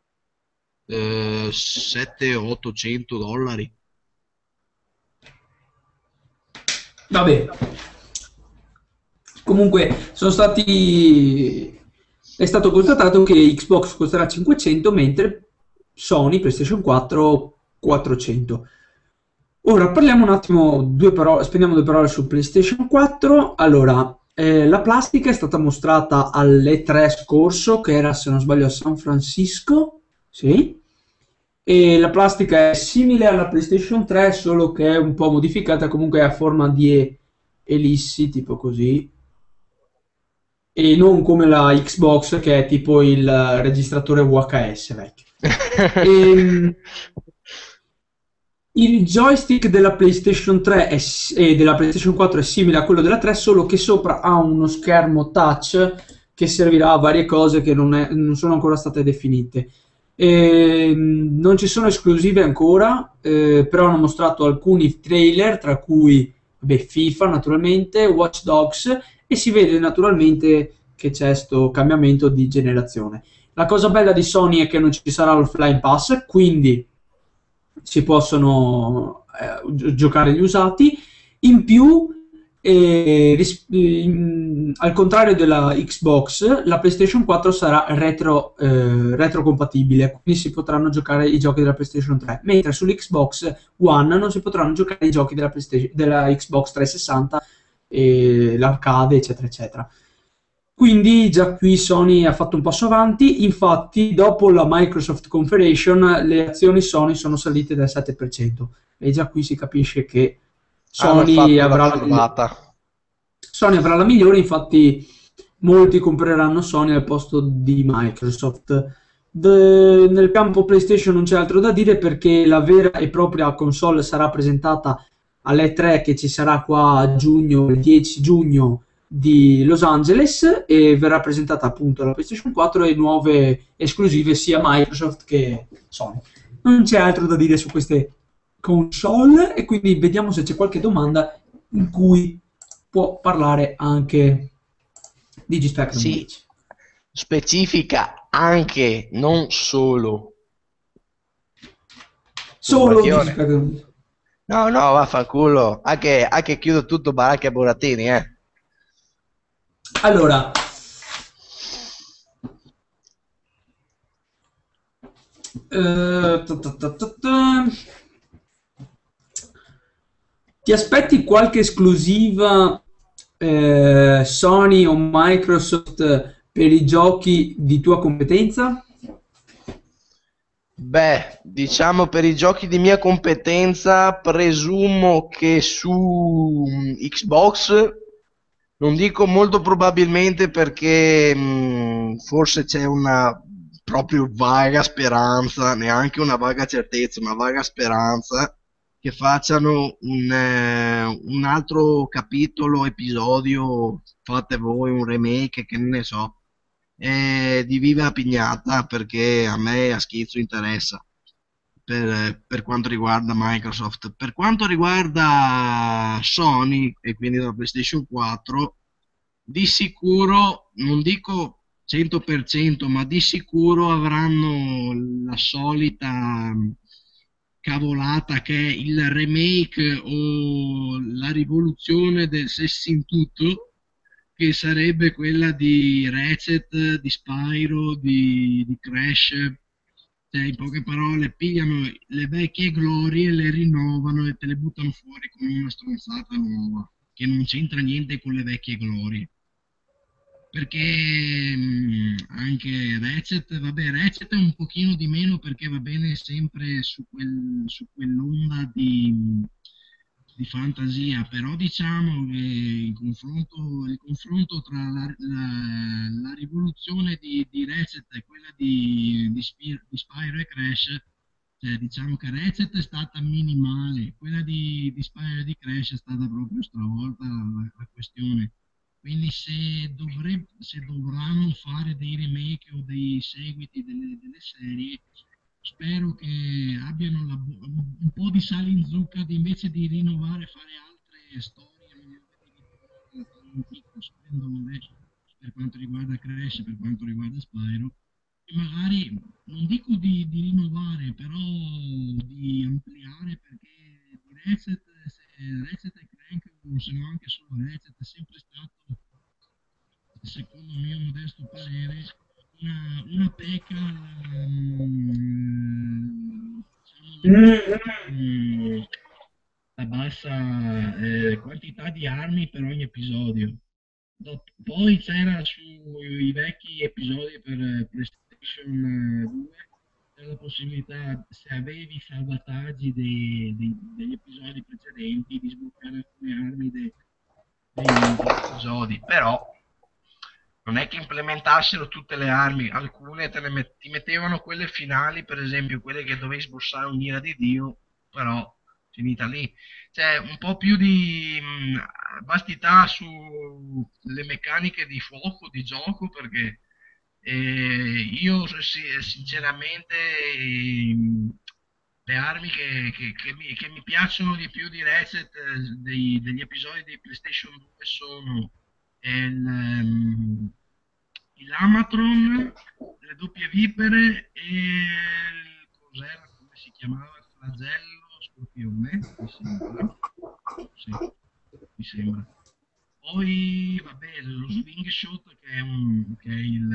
700-800 dollari. vabbè, comunque è stato constatato che Xbox costerà 500 mentre Sony PlayStation 4 400. Ora parliamo un attimo, due parole, spendiamo due parole su PlayStation 4. Allora, la plastica è stata mostrata all'E3 scorso, che era, se non sbaglio, a San Francisco. Sì. E la plastica è simile alla PlayStation 3, solo che è un po' modificata, comunque è a forma di ellissi, tipo così. E non come la Xbox, che è tipo il registratore VHS vecchio. Ehm, Il joystick della PlayStation 3 e della PlayStation 4 è simile a quello della 3, solo che sopra ha uno schermo touch che servirà a varie cose che non sono ancora state definite. Non ci sono esclusive ancora, però hanno mostrato alcuni trailer, tra cui vabbè, FIFA naturalmente, Watch Dogs, e si vede naturalmente che c'è questo cambiamento di generazione. La cosa bella di Sony è che non ci sarà l'offline pass, quindi si possono giocare gli usati. In più, al contrario della Xbox, la PlayStation 4 sarà retrocompatibile, quindi si potranno giocare i giochi della PlayStation 3, mentre sull'Xbox One non si potranno giocare i giochi della Xbox 360, l'arcade, eccetera, eccetera. Quindi già qui Sony ha fatto un passo avanti, infatti dopo la Microsoft Confederation le azioni Sony sono salite del 7% e già qui si capisce che Hanno Sony fatto la avrà furlata. Sony avrà la migliore, infatti molti compreranno Sony al posto di Microsoft. Nel campo PlayStation non c'è altro da dire perché la vera e propria console sarà presentata all'E3 che ci sarà qua a giugno, il 10 giugno di Los Angeles, e verrà presentata appunto la PlayStation 4 e nuove esclusive sia Microsoft che Sony. Non c'è altro da dire su queste console e quindi vediamo se c'è qualche domanda in cui può parlare anche Digispectrum Sì, invece. specifica anche, non solo. Solo Turbachione. Digispectrum. No, no, vaffanculo. Anche chiudo tutto baracche a burattini, eh. Allora, ti aspetti qualche esclusiva Sony o Microsoft per i giochi di tua competenza? Beh, diciamo per i giochi di mia competenza, presumo che su Xbox, non dico molto probabilmente perché forse c'è una proprio vaga speranza, neanche una vaga certezza, una vaga speranza che facciano un altro capitolo, episodio, fate voi un remake, che ne so, di Viva la Pignata, perché a me a schizzo interessa per quanto riguarda Microsoft. Per quanto riguarda Sony e quindi la PlayStation 4, di sicuro, non dico 100%, ma di sicuro avranno la solita cavolata che è il remake o la rivoluzione del Sessintutto, che sarebbe quella di Ratchet, di Spyro, di Crash. Cioè, in poche parole, pigliano le vecchie glorie, le rinnovano e te le buttano fuori come una stronzata nuova, che non c'entra niente con le vecchie glorie. Perché anche Ratchet, vabbè, Ratchet è un pochino di meno perché va bene sempre su quell'onda di fantasia, però diciamo che il confronto tra la rivoluzione di Ratchet e quella di Spyro e Crash, cioè diciamo che Ratchet è stata minimale, quella di Spyro e di Crash è stata proprio stravolta la questione. Quindi se dovranno fare dei remake o dei seguiti delle serie, spero che abbiano un po' di sale in zucca invece di rinnovare, fare altre storie nuove, addirittura fanno un picco splendore per quanto riguarda Crash, per quanto riguarda Spyro, e magari non dico di rinnovare, però di ampliare perché di Ratchet e Clank, o se no anche solo Ratchet, è sempre stato, secondo il mio modesto parere, una pecca, diciamo, Mm, mm, la bassa quantità di armi per ogni episodio. Poi c'era sui vecchi episodi per PlayStation 2 c'era la possibilità, se avevi i salvataggi degli episodi precedenti, di sbloccare alcune armi degli episodi, però non è che implementassero tutte le armi, alcune ti mettevano quelle finali, per esempio quelle che dovevi sbossare un'ira di Dio, però finita lì. C'è un po' più di vastità sulle meccaniche di fuoco, di gioco, perché io sinceramente le armi che mi piacciono di più di Reset degli episodi di PlayStation 2 sono l'Amatron, le doppie vipere e cos'era, come si chiamava, il flagello scorpione, mi sembra. Sì, mi sembra. Poi, vabbè, lo swing shot che è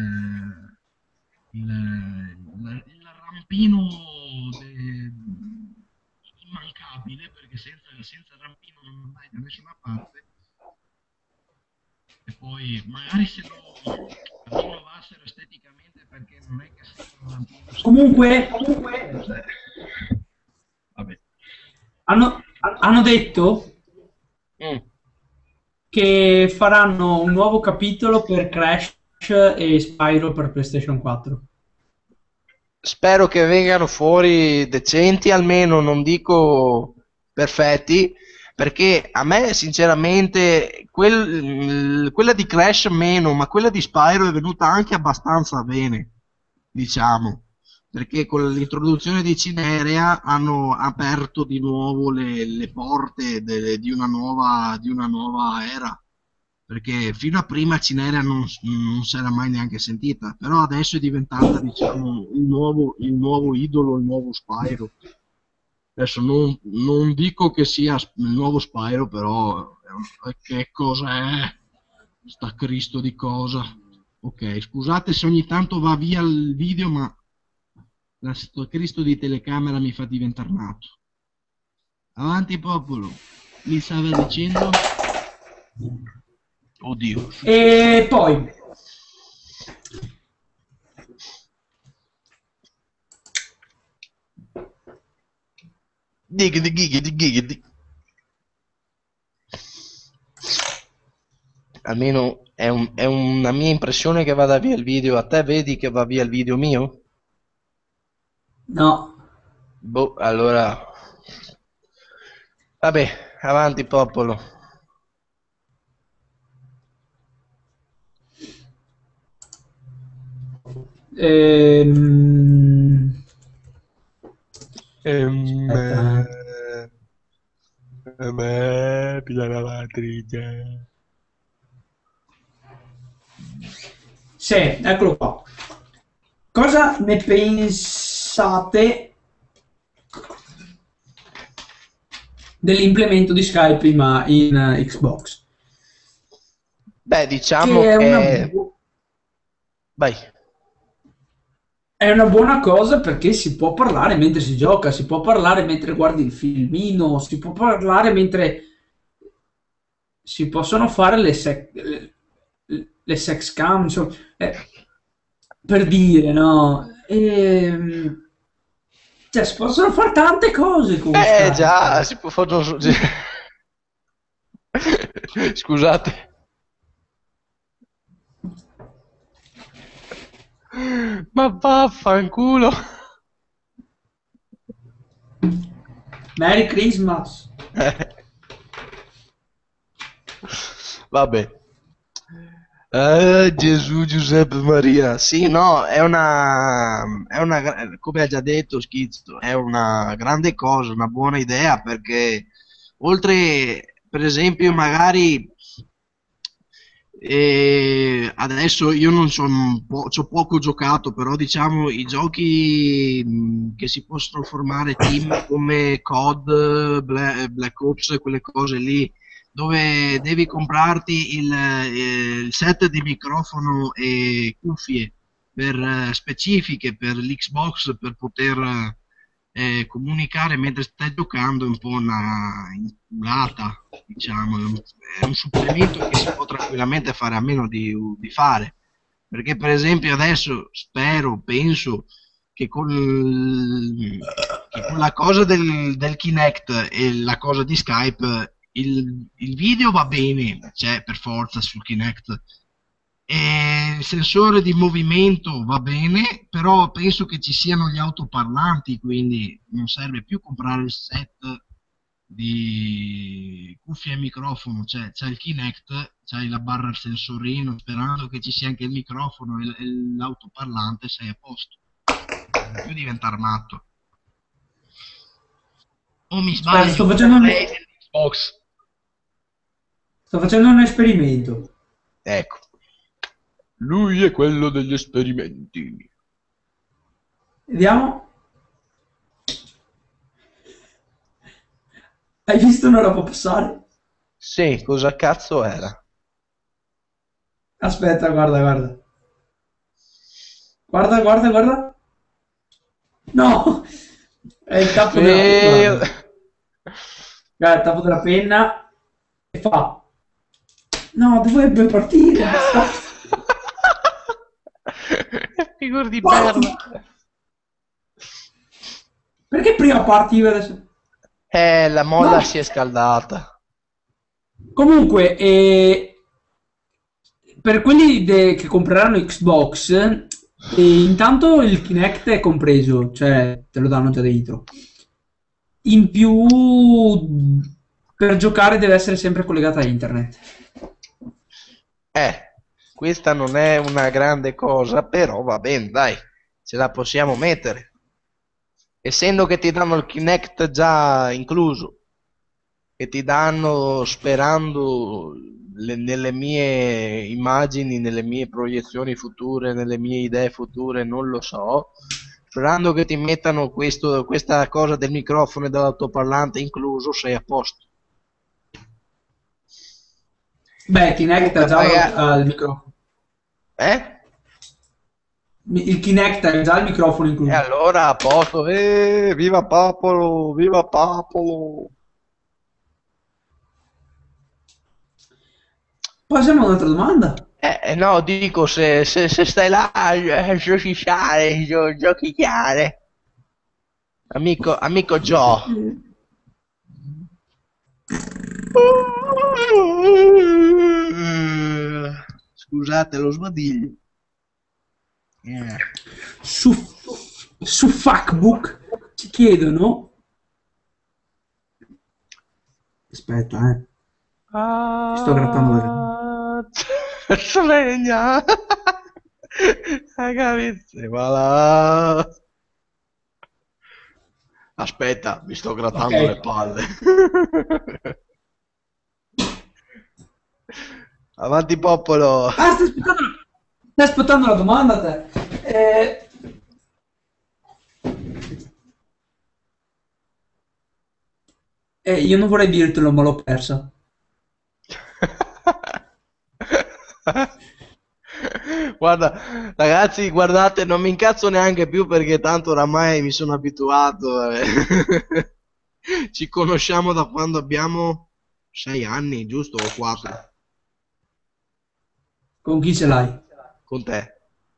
il rampino immancabile, perché senza rampino non vai da nessuna parte. E poi magari se lo rinnovassero esteticamente, perché non è che sia un rampino. Comunque, Vabbè. hanno detto che faranno un nuovo capitolo per Crash e Spyro per PlayStation 4. Spero che vengano fuori decenti, almeno non dico perfetti, perché a me sinceramente quella di Crash meno, ma quella di Spyro è venuta anche abbastanza bene, diciamo, perché con l'introduzione di Cinerea hanno aperto di nuovo le porte di una nuova era, perché fino a prima Cinerea non si era mai neanche sentita, però adesso è diventata, diciamo, il nuovo idolo, il nuovo Spyro. Adesso non dico che sia il nuovo Spyro, però che cos'è? Sta Cristo di cosa? Ok, scusate se ogni tanto va via il video, ma sto Cristo di telecamera mi fa diventare matto. Avanti popolo, mi stava dicendo? Oddio. E poi Dighi. Almeno è una mia impressione che vada via il video. A te vedi che va via il video mio? no. Boh, allora. Vabbè, avanti popolo. Aspetta. Piglia la matrice. Sì, eccolo qua. Cosa ne pensate dell'implemento di Skype in Xbox? Beh, diciamo Che che. Vai. è una buona cosa perché si può parlare mentre si gioca, si può parlare mentre guardi il filmino, si può parlare mentre si possono fare le sex cam, insomma, per dire, no? Cioè, si possono fare tante cose con Skype. Già, si può fare uno. Scusate. Ma vaffanculo. Merry Christmas. Vabbè. Gesù, Giuseppe Maria. Sì, no, come ha già detto Schizzo, è una grande cosa, una buona idea, perché oltre, per esempio, magari adesso io non sono, c'ho poco giocato, però diciamo i giochi che si possono formare team come COD, Black Ops, quelle cose lì, dove devi comprarti il set di microfono e cuffie specifiche per l'Xbox per poter comunicare mentre stai giocando è un po' una inculata, diciamo, è un supplemento che si può tranquillamente fare a meno di fare. Perché per esempio adesso spero, penso che con la cosa del Kinect e la cosa di Skype il video va bene, c'è per forza sul Kinect, e il sensore di movimento va bene, però penso che ci siano gli autoparlanti, quindi non serve più comprare il set di cuffie e microfono, cioè c'è il Kinect, c'hai la barra al sensorino, sperando che ci sia anche il microfono e l'autoparlante, sei a posto. Non più diventare matto. O mi Aspetta, sbaglio, Xbox. sto facendo un esperimento. Ecco, lui è quello degli esperimenti. Vediamo. Hai visto una roba passare? Sì, cosa cazzo era? Aspetta, guarda, guarda. Guarda, guarda, guarda. No! È il tappo della Fail. penna. Guarda, il tappo della penna e fa. No, dovrebbe partire. Figura di Parti! merda. Perché prima partiva adesso? La molla No! si è scaldata. Comunque, per quelli che compreranno Xbox, intanto il Kinect è compreso, cioè te lo danno già dentro. In più, per giocare deve essere sempre collegata a internet. Questa non è una grande cosa, però va bene, dai, ce la possiamo mettere. Essendo che ti danno il Kinect già incluso, che ti danno, sperando nelle mie immagini, nelle mie proiezioni future, nelle mie idee future, non lo so, sperando che ti mettano questa cosa del microfono e dell'altoparlante incluso, sei a posto. Beh, Kinect ha già Ragazzi, il microfono. eh? Il Kinect ha già il microfono E incluso. allora a posto, viva Papolo, viva Papolo. Passiamo a un'altra domanda. No, dico, se stai là a giochicchiare, giochicchiare. Amico Joe. Scusate lo sbadiglio. Su, su Factbook ci chiedono. Aspetta, mi sto grattando la gamba. Sveglia. Ragazzi, ma là. Aspetta, mi sto grattando Ok. le palle. Avanti popolo. Ah, stai aspettando la domanda te. Io non vorrei dirtelo, ma l'ho persa. Guarda, ragazzi, guardate, non mi incazzo neanche più perché tanto oramai mi sono abituato. Ci conosciamo da quando abbiamo 6 anni, giusto? O 4? Con chi ce l'hai? Con te.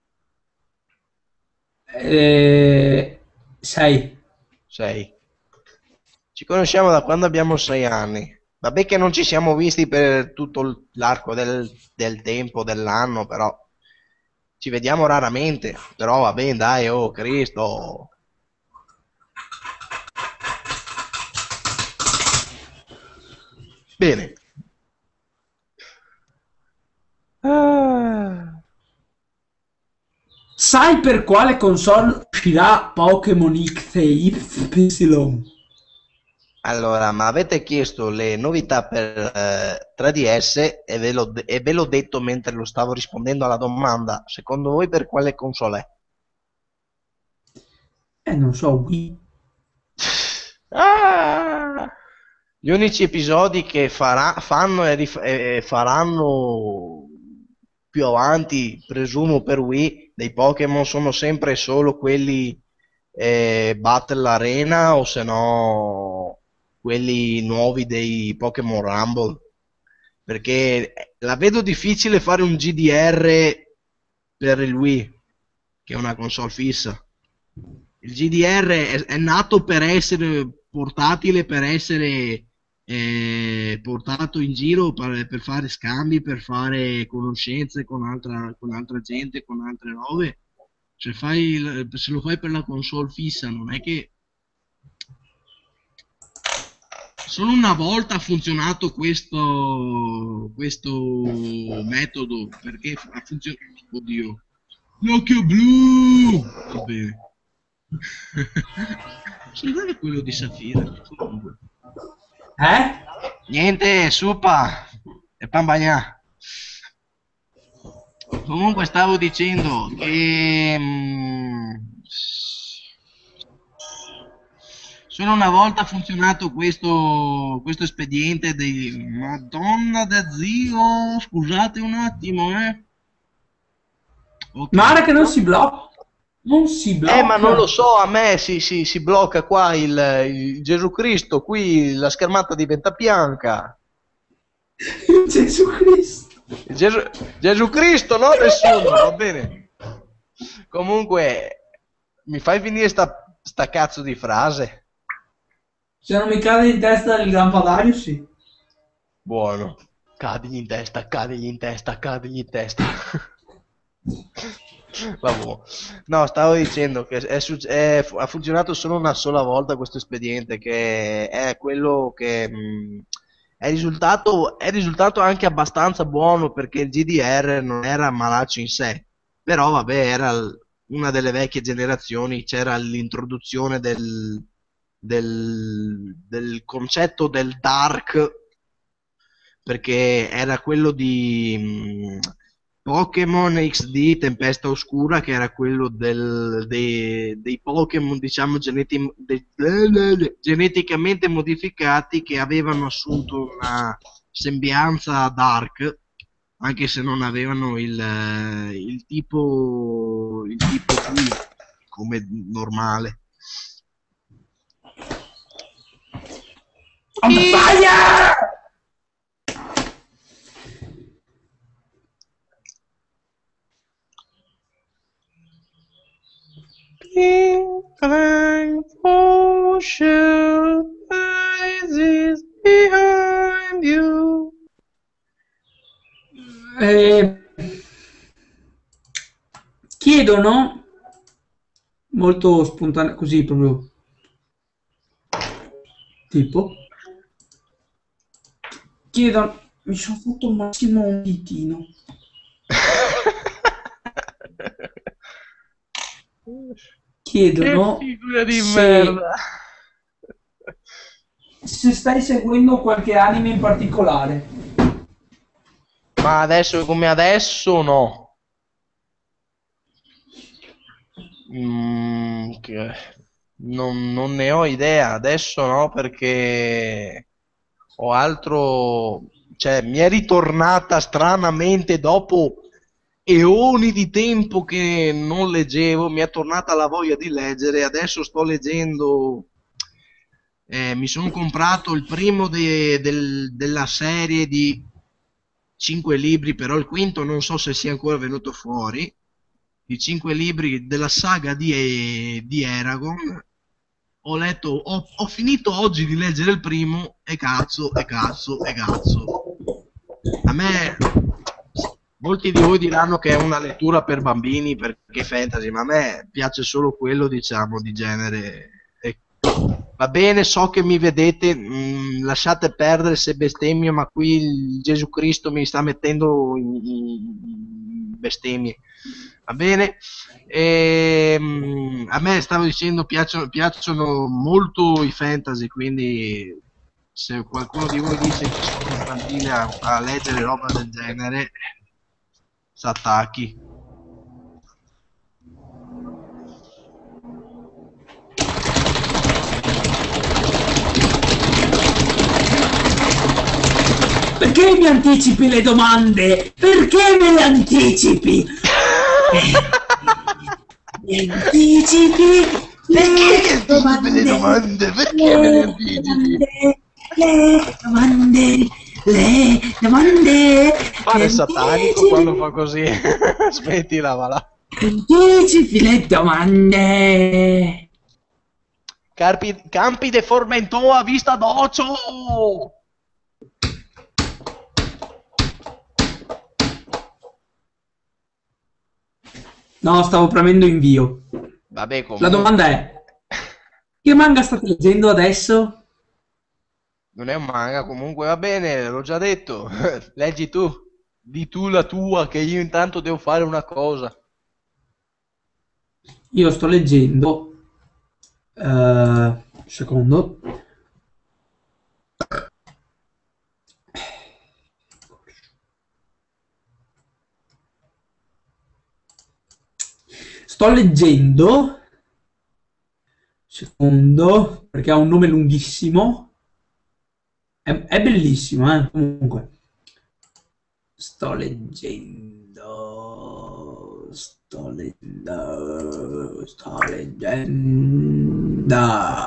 6. 6. Ci conosciamo da quando abbiamo 6 anni. Vabbè che non ci siamo visti per tutto l'arco del tempo, dell'anno, però ci vediamo raramente. Però va bene, dai, oh Cristo. Bene. Sai per quale console uscirà Pokémon X e Y? Allora, ma avete chiesto le novità per 3DS e ve l'ho detto mentre lo stavo rispondendo alla domanda. Secondo voi per quale console è? Non so, Wii. Ah! Gli unici episodi che fanno e faranno più avanti, presumo per Wii, dei Pokémon sono sempre e solo quelli Battle Arena o se no quelli nuovi dei Pokémon Rumble, perché la vedo difficile fare un GDR per il Wii, che è una console fissa. Il GDR è nato per essere portatile, per essere portato in giro per fare scambi, per fare conoscenze con altra gente, con altre robe. Se lo fai per la console fissa, non è che solo una volta ha funzionato questo metodo, perché ha funzionato. Oddio, l'occhio blu! Va bene. Sembrava quello di Safira. Comunque. Niente, suppa e pan bagnà. Comunque stavo dicendo che solo una volta ha funzionato questo espediente dei Madonna da zio, scusate un attimo, Okay. Mare che non si blocca. Non si blocca. Ma non lo so, a me si blocca qua il Gesù Cristo, qui la schermata diventa bianca. Gesù Cristo. Gesù Cristo, no? Nessuno, va bene. Comunque, mi fai finire sta cazzo di frase? Se non mi cade in testa il lampadario, sì. Buono. Cadigli in testa, cadigli in testa, cadigli in testa. Vabbè. No, stavo dicendo che ha funzionato solo una sola volta questo espediente, che è quello che è risultato anche abbastanza buono, perché il GDR non era malaccio in sé, però vabbè, era una delle vecchie generazioni, c'era l'introduzione del concetto del dark, perché era quello di Pokémon XD Tempesta Oscura, che era quello dei Pokémon, diciamo, geneticamente modificati, che avevano assunto una sembianza dark, anche se non avevano il tipo qui come normale. Ammazzaia! Behind you. Chiedono molto spontaneo, così proprio tipo chiedono, mi sono fatto un massimo un ditino. Chiedono che figura di merda. Se stai seguendo qualche anime in particolare. Ma adesso come adesso no. Non ne ho idea adesso, no, perché ho altro, cioè mi è ritornata stranamente dopo eoni di tempo che non leggevo, mi è tornata la voglia di leggere. Adesso sto leggendo, mi sono comprato il primo della serie di 5 libri, però il quinto non so se sia ancora venuto fuori, i 5 libri della saga di Eragon. Ho finito oggi di leggere il primo e cazzo. A me, molti di voi diranno che è una lettura per bambini perché è fantasy, ma a me piace solo quello, diciamo, di genere. Va bene, so che mi vedete, lasciate perdere se bestemmio, ma qui il Gesù Cristo mi sta mettendo in bestemmie. Va bene? A me, stavo dicendo, piacciono molto i fantasy, quindi se qualcuno di voi dice che sono infantile a leggere roba del genere, s'attacchi. Perché mi anticipi le domande? Perché me le anticipi? Mi anticipi Perché mi anticipi le domande? Perché me le anticipi? Le domande, Fare satanico quando fa così. Smettila, va là. anticipi le domande. Campi de Formentor a vista d'ocio! No, stavo premendo invio. Vabbè, La comunque. domanda è, che manga state leggendo adesso? Non è un manga, comunque va bene, l'ho già detto. Leggi tu. Di tu la tua, che io intanto devo fare una cosa. Io sto leggendo, secondo, sto leggendo, secondo, perché ha un nome lunghissimo, è bellissimo, comunque. Sto leggendo, sto leggendo, sto leggendo.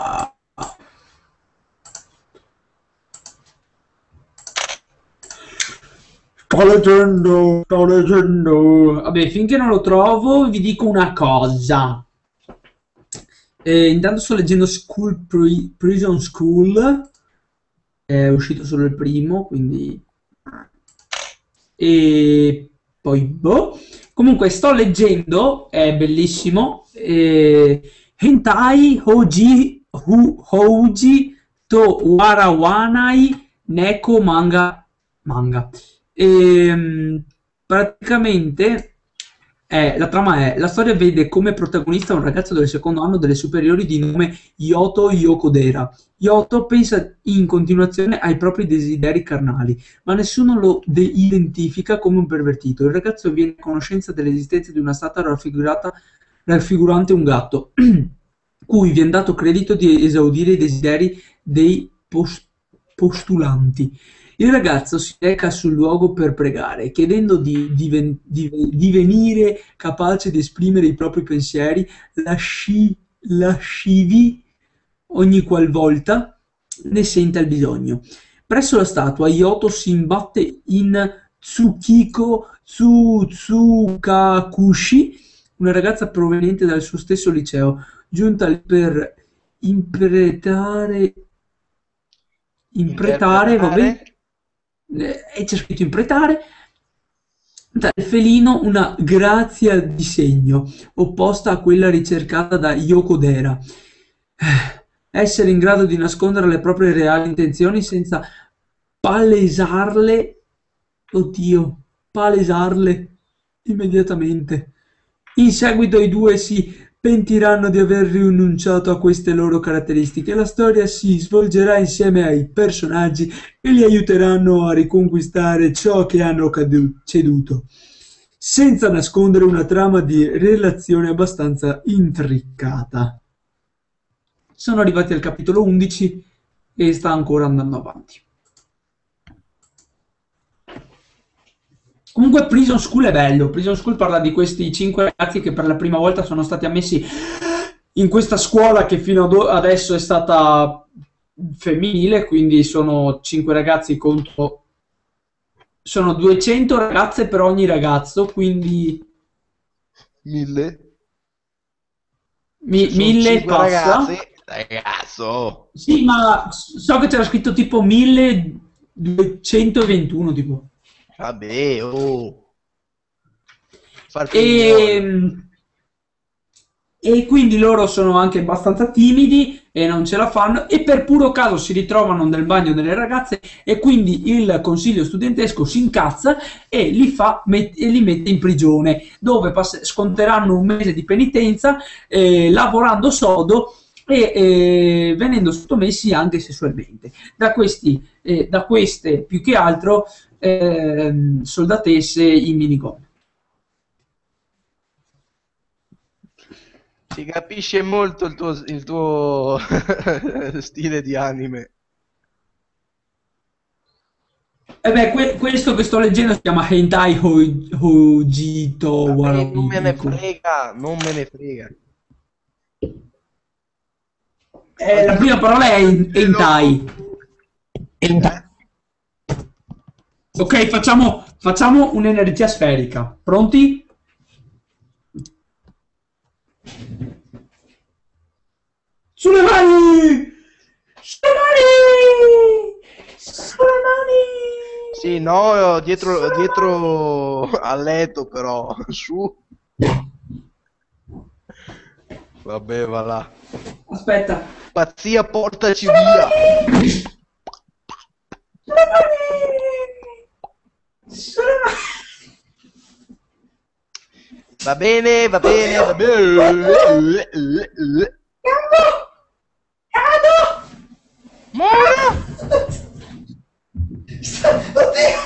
Sto leggendo. Vabbè, finché non lo trovo, vi dico una cosa. Intanto sto leggendo Prison School. È uscito solo il primo, quindi. E poi, boh. Comunque, sto leggendo, è bellissimo. Hentai Houji to Warawanai Neko Manga. Praticamente la trama è: la storia vede come protagonista un ragazzo del secondo anno delle superiori di nome Yoto Yokodera. Yoto pensa in continuazione ai propri desideri carnali, ma nessuno lo identifica come un pervertito. Il ragazzo viene a conoscenza dell'esistenza di una statua raffigurante un gatto, cui viene dato credito di esaudire i desideri dei postulanti. Il ragazzo si reca sul luogo per pregare, chiedendo di divenire capace di esprimere i propri pensieri, lascivi ogni qualvolta ne senta il bisogno. Presso la statua, Yoto si imbatte in Tsukiko Tsukakushi, una ragazza proveniente dal suo stesso liceo, giunta lì per impretare, vabbè, e c'è scritto impretare, dal felino una grazia di segno, opposta a quella ricercata da Yokodera. Essere in grado di nascondere le proprie reali intenzioni senza palesarle, palesarle immediatamente. In seguito i due si pentiranno di aver rinunciato a queste loro caratteristiche. La storia si svolgerà insieme ai personaggi che li aiuteranno a riconquistare ciò che hanno ceduto, senza nascondere una trama di relazione abbastanza intriccata. Sono arrivati al capitolo 11 e sta ancora andando avanti. Comunque Prison School è bello. Prison School parla di questi 5 ragazzi che per la prima volta sono stati ammessi in questa scuola che fino adesso è stata femminile, quindi sono 5 ragazzi contro... Sono 200 ragazze per ogni ragazzo, quindi... 1000? 1000 passa. Ragazzo! Sì, ma so che c'era scritto tipo 1221, tipo. Vabbè, oh. E quindi loro sono anche abbastanza timidi e non ce la fanno, e per puro caso si ritrovano nel bagno delle ragazze, e quindi il consiglio studentesco si incazza e li mette in prigione, dove sconteranno un mese di penitenza, lavorando sodo e venendo sottomessi anche sessualmente da queste più che altro soldatesse in minigonne. Si capisce molto il tuo stile di anime. E beh, questo che sto leggendo si chiama Hentai Hojito Vabbè, Warawi. non me ne frega, non me ne frega. La prima parola è hentai. Ok, facciamo un'energia sferica. Pronti? Sulle mani! Sulle mani! Sulle mani! Sì, no, dietro al letto però, su. Vabbè, va là. Aspetta. Pazzia, portaci via. Sulle mani! Sulle mani! Va bene, va bene, va bene. Cado! Muore! Oddio!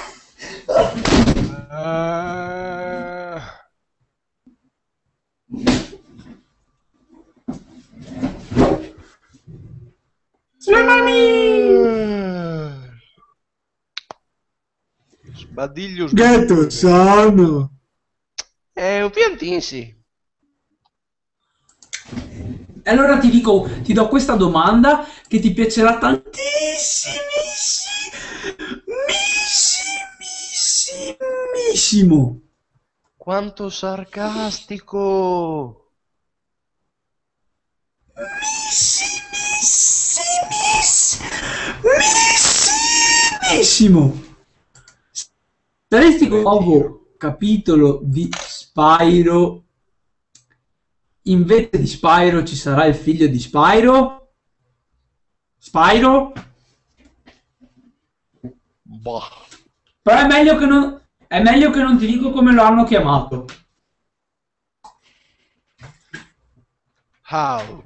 Sulle mani! Sbadiglio Ghetto sano! È un piantino, sì. E allora ti do questa domanda che ti piacerà tantissimissimo. Quanto sarcastico! Missimissimo. Saresti con un nuovo capitolo di Spyro? Invece di Spyro ci sarà il figlio di Spyro? Spyro? Boh. Però è meglio che non ti dico come lo hanno chiamato. How?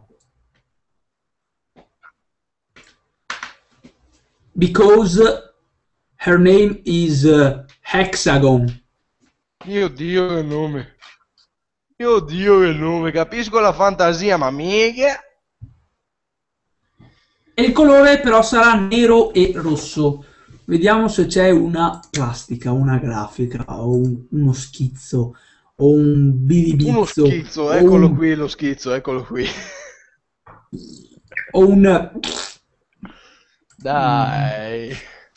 Because her name is Hexagon. Mio Dio che nome. Mio Dio che nome. Capisco la fantasia, ma mica. E il colore però sarà nero e rosso. Vediamo se c'è una plastica, una grafica, o uno schizzo, o un bilibizzo. Uno schizzo, eccolo qui lo schizzo, eccolo qui. O un... Dai.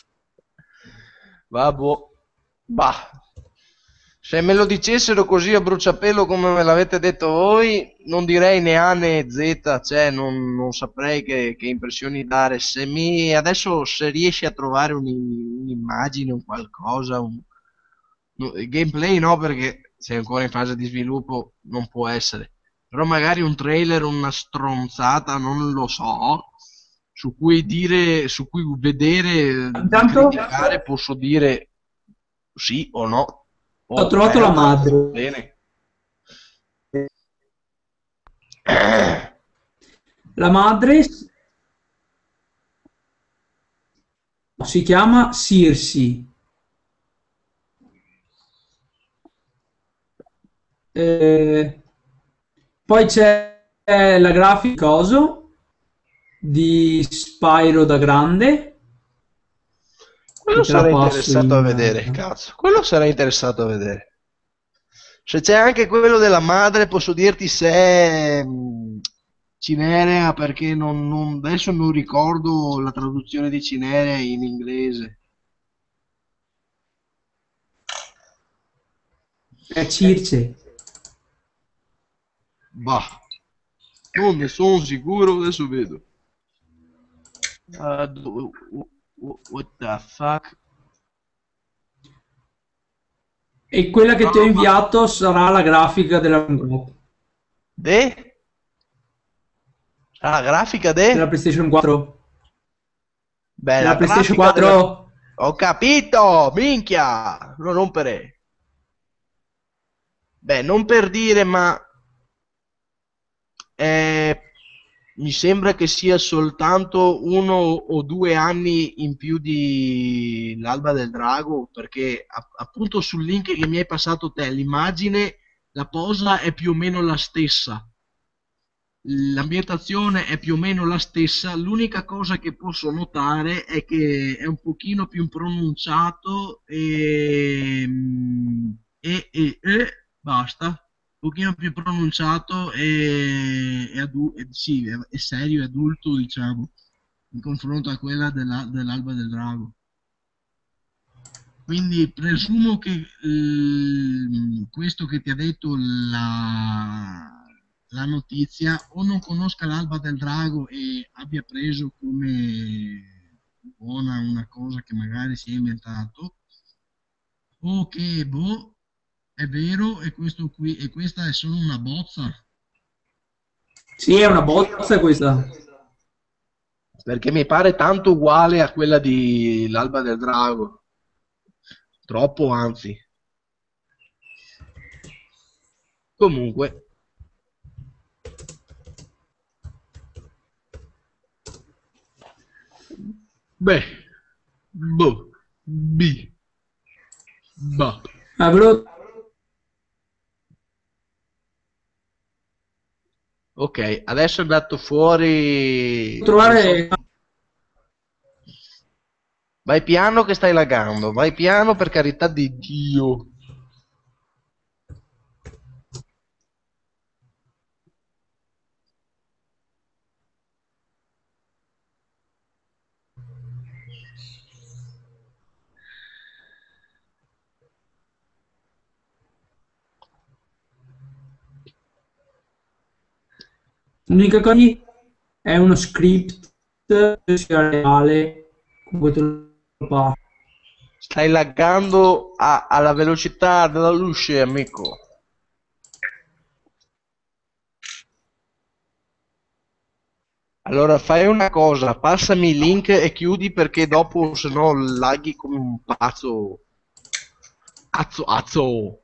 Vabbè. Bah. Se me lo dicessero così a bruciapelo come me l'avete detto voi, non direi né A né Z, cioè non saprei che impressioni dare. Adesso se riesci a trovare un'immagine, un qualcosa, il gameplay no, perché sei ancora in fase di sviluppo, non può essere. Però magari un trailer, una stronzata, non lo so, su cui vedere, criticare, posso dire sì o no. Ho trovato la madre. Bene. La madre si chiama Circe. Poi c'è la grafica di Spyro da grande. Quello sarei interessato a vedere, cazzo. Quello sarei interessato a vedere. Se c'è anche quello della madre, posso dirti se è Cinerea, perché adesso non ricordo la traduzione di Cinerea in inglese. È Circe. Bah, non ne sono sicuro, adesso vedo. What the fuck? E quella che ti ho inviato sarà la grafica della La grafica della PlayStation 4. Beh, la PlayStation 4. Ho capito, minchia, non rompere. Beh, non per dire, ma mi sembra che sia soltanto 1 o 2 anni in più di l'Alba del Drago, perché appunto sul link che mi hai passato te, l'immagine, la posa è più o meno la stessa, l'ambientazione è più o meno la stessa, l'unica cosa che posso notare è che è un pochino più pronunciato e basta. pochino più pronunciato sì, è serio, è adulto, diciamo, in confronto a quella dell'Alba del Drago. Quindi presumo che questo che ti ha detto la notizia o non conosca l'Alba del Drago e abbia preso come buona una cosa che magari si è inventato, o che boh, è vero e questo qui e questa è solo una bozza. Sì, è una bozza questa. Perché mi pare tanto uguale a quella di l'Alba del Drago. Troppo, anzi. Comunque, beh, boh, bi, ba. Volevo Ok, adesso è andato fuori. Non so. trovare. Vai piano che stai laggando. Vai piano per carità di Dio. L'unica cosa lì è uno script che sia reale, comunque te lo fa. Stai laggando alla velocità della luce, amico. Allora fai una cosa, passami il link e chiudi perché dopo se no laghi come un pazzo. Azzo, azzo.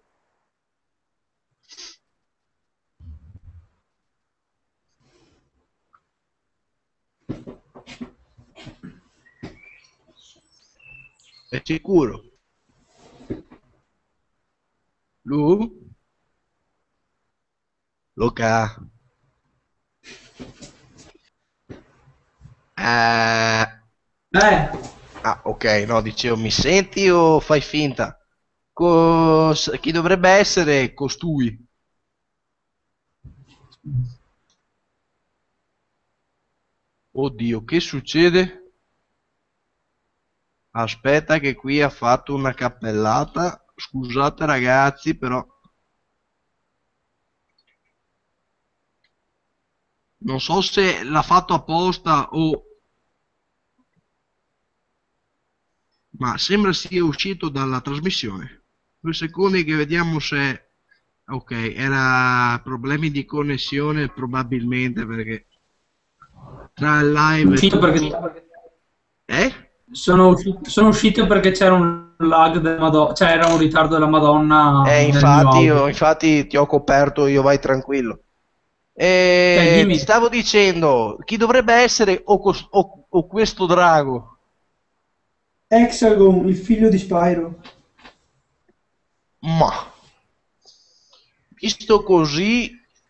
È sicuro? Lu? Luca? Eh, Eh, ah, ok, no, dicevo, mi senti o fai finta? Chi dovrebbe essere costui? Oddio, che succede? Aspetta che qui ha fatto una cappellata. Scusate ragazzi, però non so se l'ha fatto apposta o. Ma sembra sia uscito dalla trasmissione. 2 secondi che vediamo se. Ok, era problemi di connessione probabilmente perché tra il sono live e uscito tutto. perché, Eh? sono uscito perché c'era un lag della Madonna, cioè era un ritardo della Madonna nel mio Infatti, audio. infatti ti ho coperto, io vai tranquillo. Ok, Ti dimmi. stavo dicendo, chi dovrebbe essere o questo drago? Hexagon, il figlio di Spyro. Ma, visto così,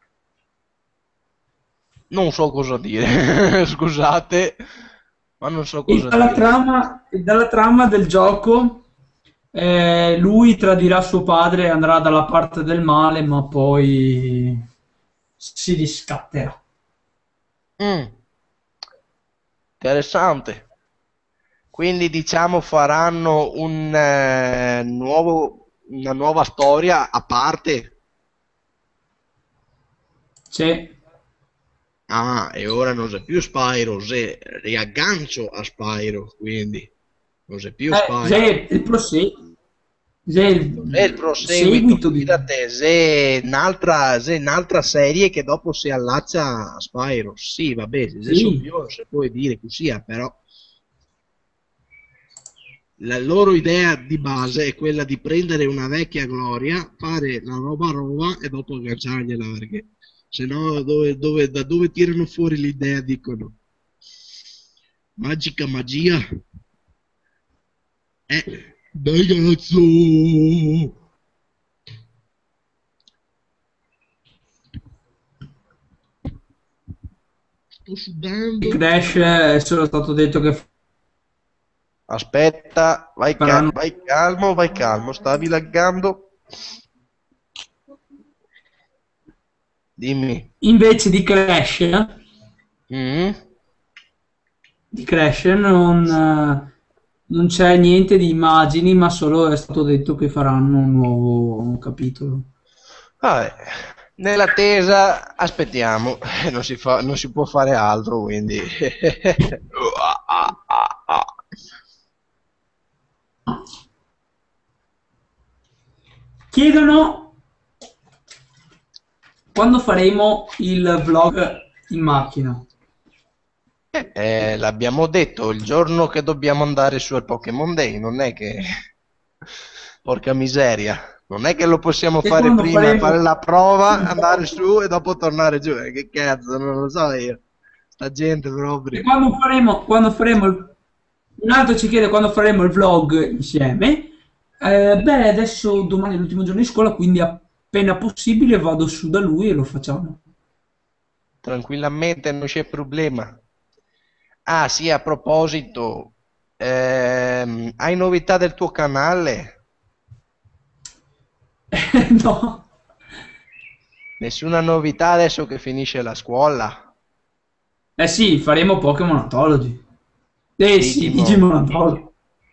non so cosa dire. Scusate, ma non so E cosa dire. dalla trama del gioco, lui tradirà suo padre e andrà dalla parte del male, ma poi si riscatterà. Mm, interessante. Quindi diciamo faranno una nuova storia a parte. C'è, Ah, e ora non c'è più Spyro, se riaggancio a Spyro, quindi non c'è più Spyro. c'è c'è Cos'è il il proseguito? seguito di. Fidate, se è un'altra serie che dopo si allaccia a Spyro. Sì, vabbè, adesso Sì, io se puoi dire così, però la loro idea di base è quella di prendere una vecchia gloria, fare la roba roba e dopo agganciargliela, perché se no da dove tirano fuori l'idea dicono magica magia? Dai cazzo! Sto sudando. Crash è solo stato detto che Aspetta, faranno. vai calmo, stavi laggando. Dimmi. Invece Mm? di Crash non c'è niente di immagini, ma solo è stato detto che faranno un nuovo capitolo. Vabbè, nell'attesa aspettiamo, non si può fare altro, quindi... Chiedono quando faremo il vlog in macchina. L'abbiamo detto il giorno che dobbiamo andare su al Pokémon Day, non è che... Porca miseria, non è che lo possiamo E fare quando prima, fare faremo la prova, il andare vlog, su e dopo tornare giù. Che cazzo, non lo so io. Sta gente e proprio. un altro ci chiede quando faremo il vlog insieme. Beh, adesso domani è l'ultimo giorno di scuola, quindi appena possibile vado su da lui e lo facciamo. Tranquillamente, non c'è problema. Ah, sì, a proposito, hai novità del tuo canale? No. Nessuna novità adesso che finisce la scuola? Eh sì, faremo Pokémon Anthology. Eh sì, Digimon. Digimon Anthology.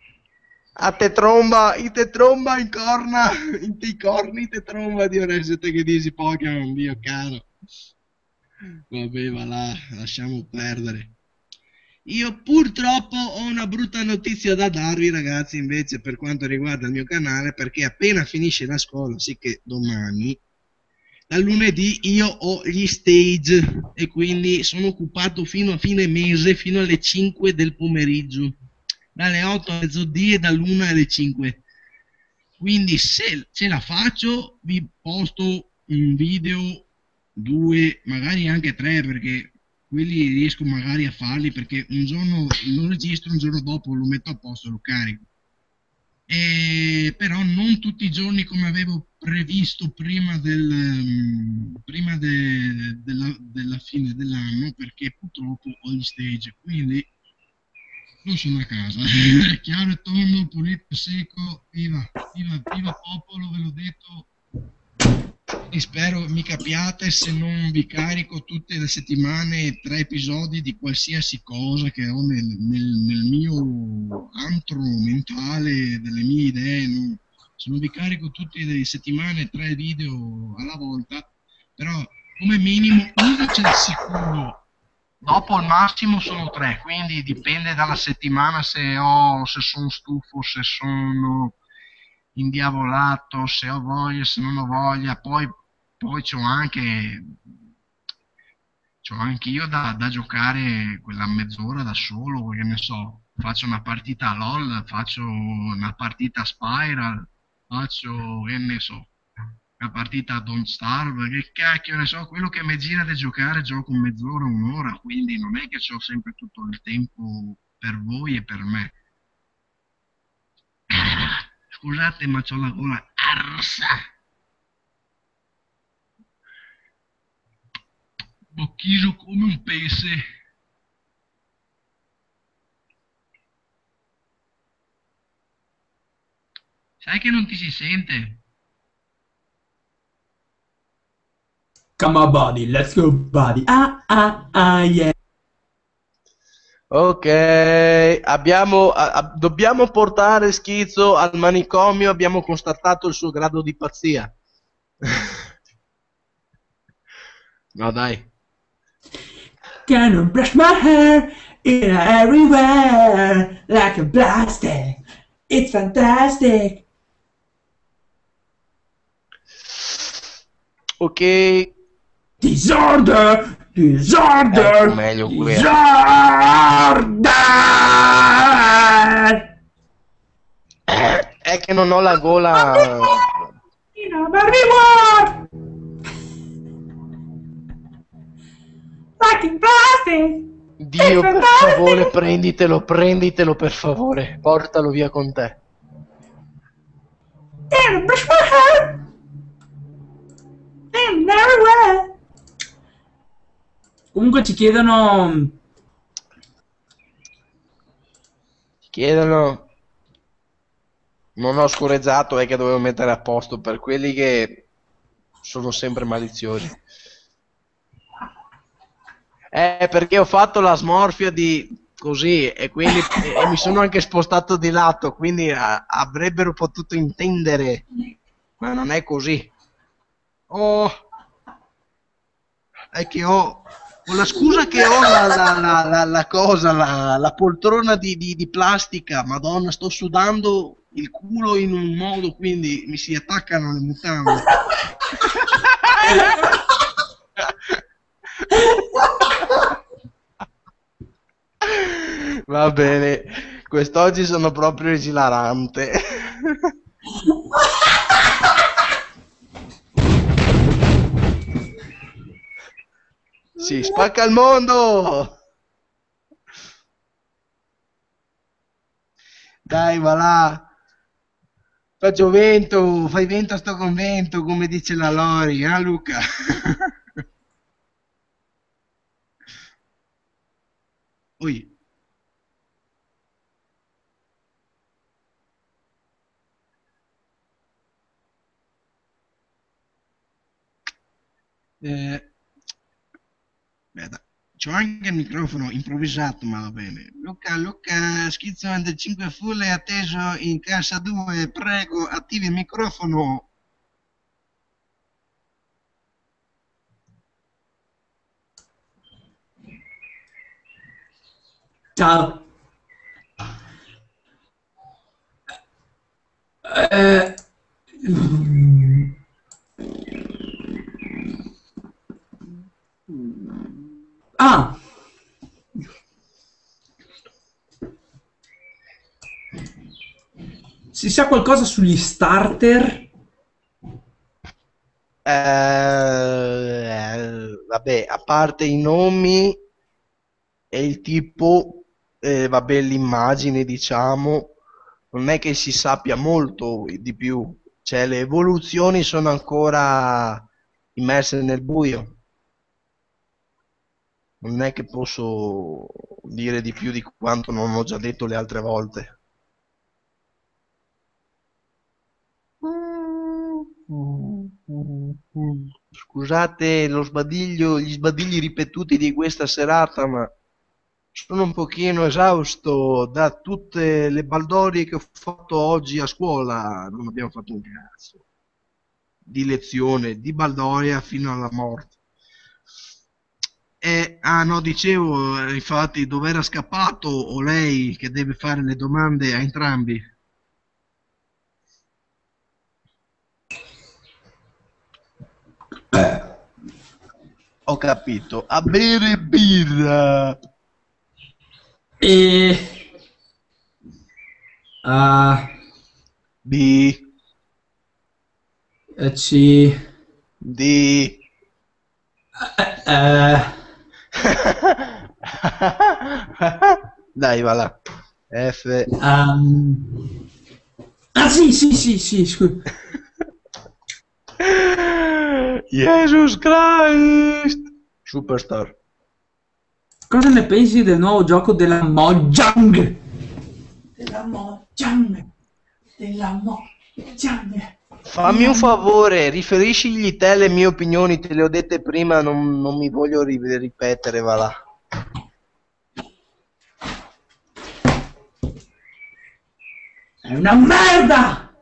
I te tromba in corna, in te corni te tromba di orecchio te che dici Pokémon, Dio caro. Vabbè, va là, lasciamo perdere. Io purtroppo ho una brutta notizia da darvi, ragazzi, invece per quanto riguarda il mio canale, perché appena finisce la scuola, sì che domani, dal lunedì io ho gli stage e quindi sono occupato fino a fine mese, fino alle 5 del pomeriggio, dalle 8 a mezzodì e dall'1 alle 5. Quindi se ce la faccio vi posto un video, due, magari anche tre, perché quelli riesco magari a farli perché un giorno lo registro, un giorno dopo lo metto a posto e lo carico. Però non tutti i giorni come avevo previsto della fine dell'anno, perché purtroppo ho gli stage, quindi non sono a casa. Chiaro e tondo, pulito e secco, viva, viva, viva popolo, ve l'ho detto. E spero mi capiate se non vi carico tutte le settimane 3 episodi di qualsiasi cosa che ho nel mio antro mentale, delle mie idee. Se non vi carico tutte le settimane 3 video alla volta, però come minimo uno c'è il sicuro. Dopo al massimo sono 3, quindi dipende dalla settimana se sono stufo, se sono indiavolato, se ho voglia, se non ho voglia. Poi c'ho anche io da giocare quella mezz'ora da solo, che ne so, faccio una partita a LOL, faccio una partita a Spiral, faccio, che ne so, una partita a Don't Starve, che cacchio ne so, quello che mi gira da giocare gioco mezz'ora, un'ora, quindi non è che ho sempre tutto il tempo per voi e per me. Scusate, ma c'ho la gola arsa. Bocchiso come un pesce. Sai che non ti si sente? Come on, buddy, let's go, buddy. Ah, ah, ah, yeah. Ok, dobbiamo portare Schizzo al manicomio, abbiamo constatato il suo grado di pazzia. No, dai. Gonna brush my hair in everywhere like a plastic. It's fantastic. Ok, Disorder! ecco Disorder! meglio qui. Disorder! È che non ho la gola. Everyone! Like in plastic! It's Dio, per favore, fantastic! prenditelo per favore, portalo via con te. Gonna brush my hair in everywhere. Comunque ci Chiedono, non ho scorreggiato, è che dovevo mettere a posto per quelli che sono sempre maliziosi. Perché ho fatto la smorfia di così e quindi e mi sono anche spostato di lato, quindi avrebbero potuto intendere, ma non è così. Oh, è che ho la scusa che ho la cosa, la poltrona di plastica, Madonna, sto sudando il culo in un modo, quindi mi si attaccano le mutande. Va bene, quest'oggi sono proprio esilarante. Si spacca il mondo! Dai, va là! Faccio vento, fai vento a sto convento, come dice la Lori, Luca? Ui. Aspetta, c'ho anche il microfono improvvisato, ma va bene. Luca, schizzo 95 full è atteso in cassa 2, prego, attivi il microfono. Ciao. Eh, ah, si sa qualcosa sugli starter? Vabbè, a parte i nomi e il tipo, vabbè, l'immagine, diciamo, non è che si sappia molto di più. Cioè, le evoluzioni sono ancora immerse nel buio. Non è che posso dire di più di quanto non ho già detto le altre volte. Scusate lo sbadiglio, gli sbadigli ripetuti di questa serata, ma sono un pochino esausto da tutte le baldorie che ho fatto oggi a scuola. Non abbiamo fatto un cazzo di lezione, di baldoria fino alla morte. No, dicevo, infatti, dove era scappato o lei che deve fare le domande a entrambi? Ho capito, a bere birra. E... A, B, C, D. Dai, va là. F. Ah, sì, scusa. Jesus Christ! Superstar. Cosa ne pensi del nuovo gioco della Mojang? Della Mojang. Della Mojang. Fammi un favore, riferiscigli te le mie opinioni, te le ho dette prima, non mi voglio ripetere, va là. È una merda!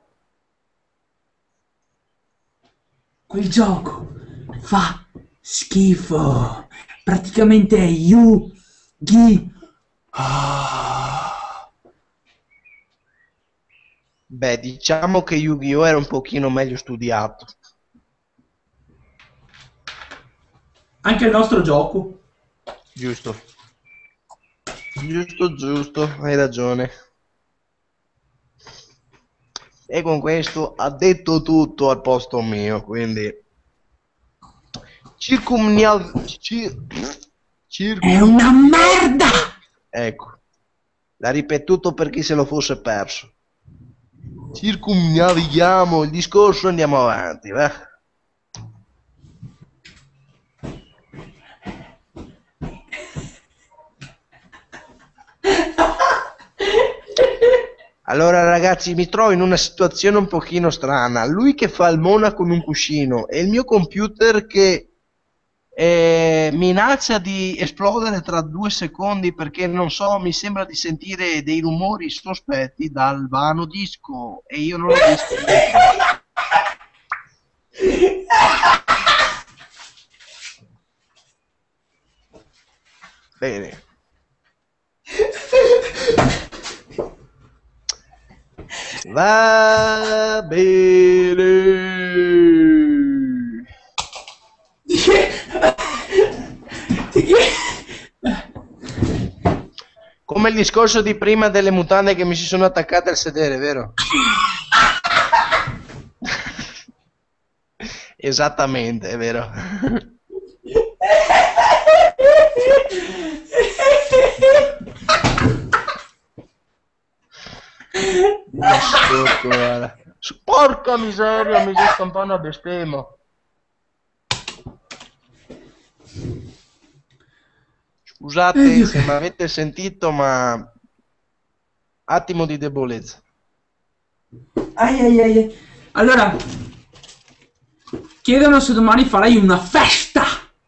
Quel gioco fa schifo. Praticamente è Yu-Gi. Beh, diciamo che Yu-Gi-Oh! Era un pochino meglio studiato. Anche il nostro gioco. Giusto. Giusto, hai ragione. E con questo ha detto tutto al posto mio, quindi... È una merda! Ecco, l'ha ripetuto per chi se lo fosse perso. Circumnavighiamo il discorso e andiamo avanti, va? Allora ragazzi, mi trovo in una situazione un pochino strana. Lui che fa il mona con un cuscino e il mio computer che minaccia di esplodere tra 2 secondi perché non so, mi sembra di sentire dei rumori sospetti dal vano disco e io non l'ho visto. Bene. Va bene. Come il discorso di prima delle mutande che mi si sono attaccate al sedere, vero? Esattamente, è vero. Porca miseria, mi sto stampando a bestemmia. Scusate se mi avete sentito, ma attimo di debolezza. Allora, chiedono se domani farai una festa.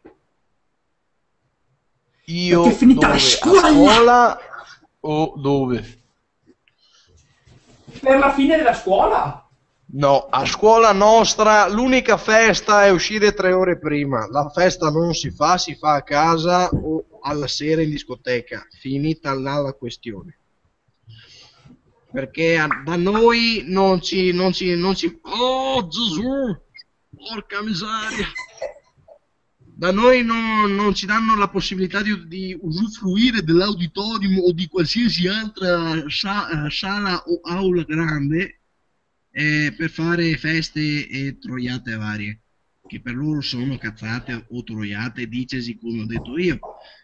Io perché è finita dove? la scuola. A scuola o dove? Per la fine della scuola? No, a scuola nostra l'unica festa è uscire 3 ore prima. La festa non si fa a casa o alla sera in discoteca. Finita là la questione. Perché da noi non ci... Oh Gesù! Porca miseria! Da noi non ci danno la possibilità di usufruire dell'auditorium o di qualsiasi altra sala o aula grande per fare feste e troiate varie, che per loro sono cazzate o troiate, dicesi come ho detto io.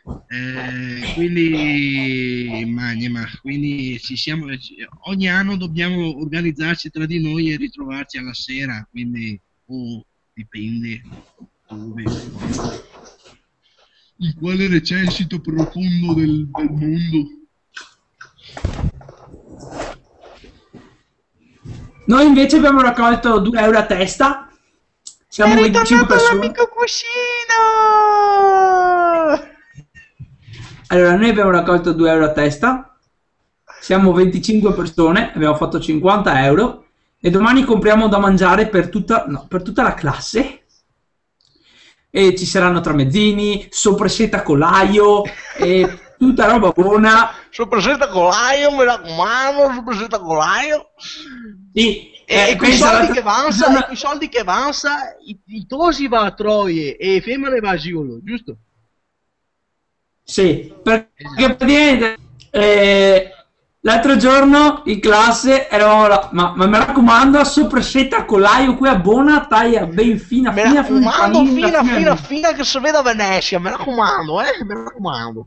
Quindi ogni anno dobbiamo organizzarci tra di noi e ritrovarci alla sera, quindi dipende dove, in quale recensito profondo del mondo. Noi invece abbiamo raccolto 2 euro a testa. Siamo 25 persone. L'amico cuscino! Allora, noi abbiamo raccolto 2 euro a testa. Siamo 25 persone, abbiamo fatto 50 euro. E domani compriamo da mangiare per tutta la classe. E ci saranno tramezzini, soppressetta con l'aglio e tutta roba buona. Soppressetta con l'aglio, mi raccomando, soppressetta con l'aglio. Sì, E quei soldi che avanza, i tosi va a troie e femmine va a Giolo, giusto? Sì, perché praticamente l'altro giorno in classe eravamo là, ma mi raccomando, soppressetta con l'aglio qui a buona, taglia ben fina, Mi raccomando, fina che si vede a Venezia, mi raccomando, mi raccomando.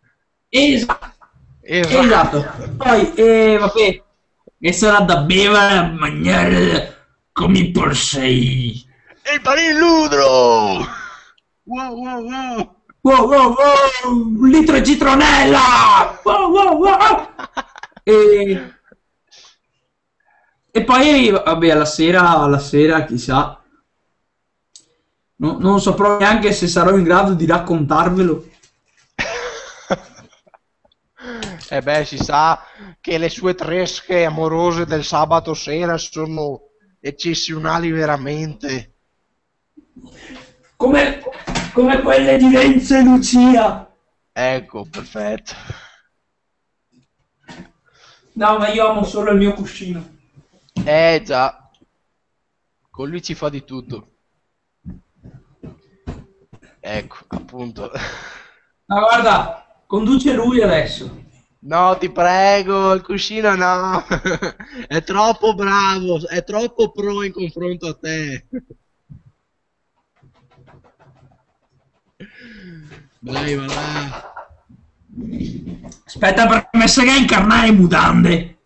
Esatto. Poi, vabbè, e sarà da bere a mangiare come per sei. E il panin-ludro! Wow, un litro di citronella! Wow. E poi, vabbè, alla sera, chissà. Non saprò neanche se sarò in grado di raccontarvelo. E beh, si sa che le sue tresche amorose del sabato sera sono eccezionali veramente. Come quelle di Renzo e Lucia. Ecco, perfetto. No, ma io amo solo il mio cuscino. Già. Con lui ci fa di tutto. Ecco, appunto. Ma guarda, conduce lui adesso. No, ti prego, il cuscino no. È troppo bravo, è troppo pro in confronto a te. Dai, va là. Aspetta, per me se che incarnare mutande.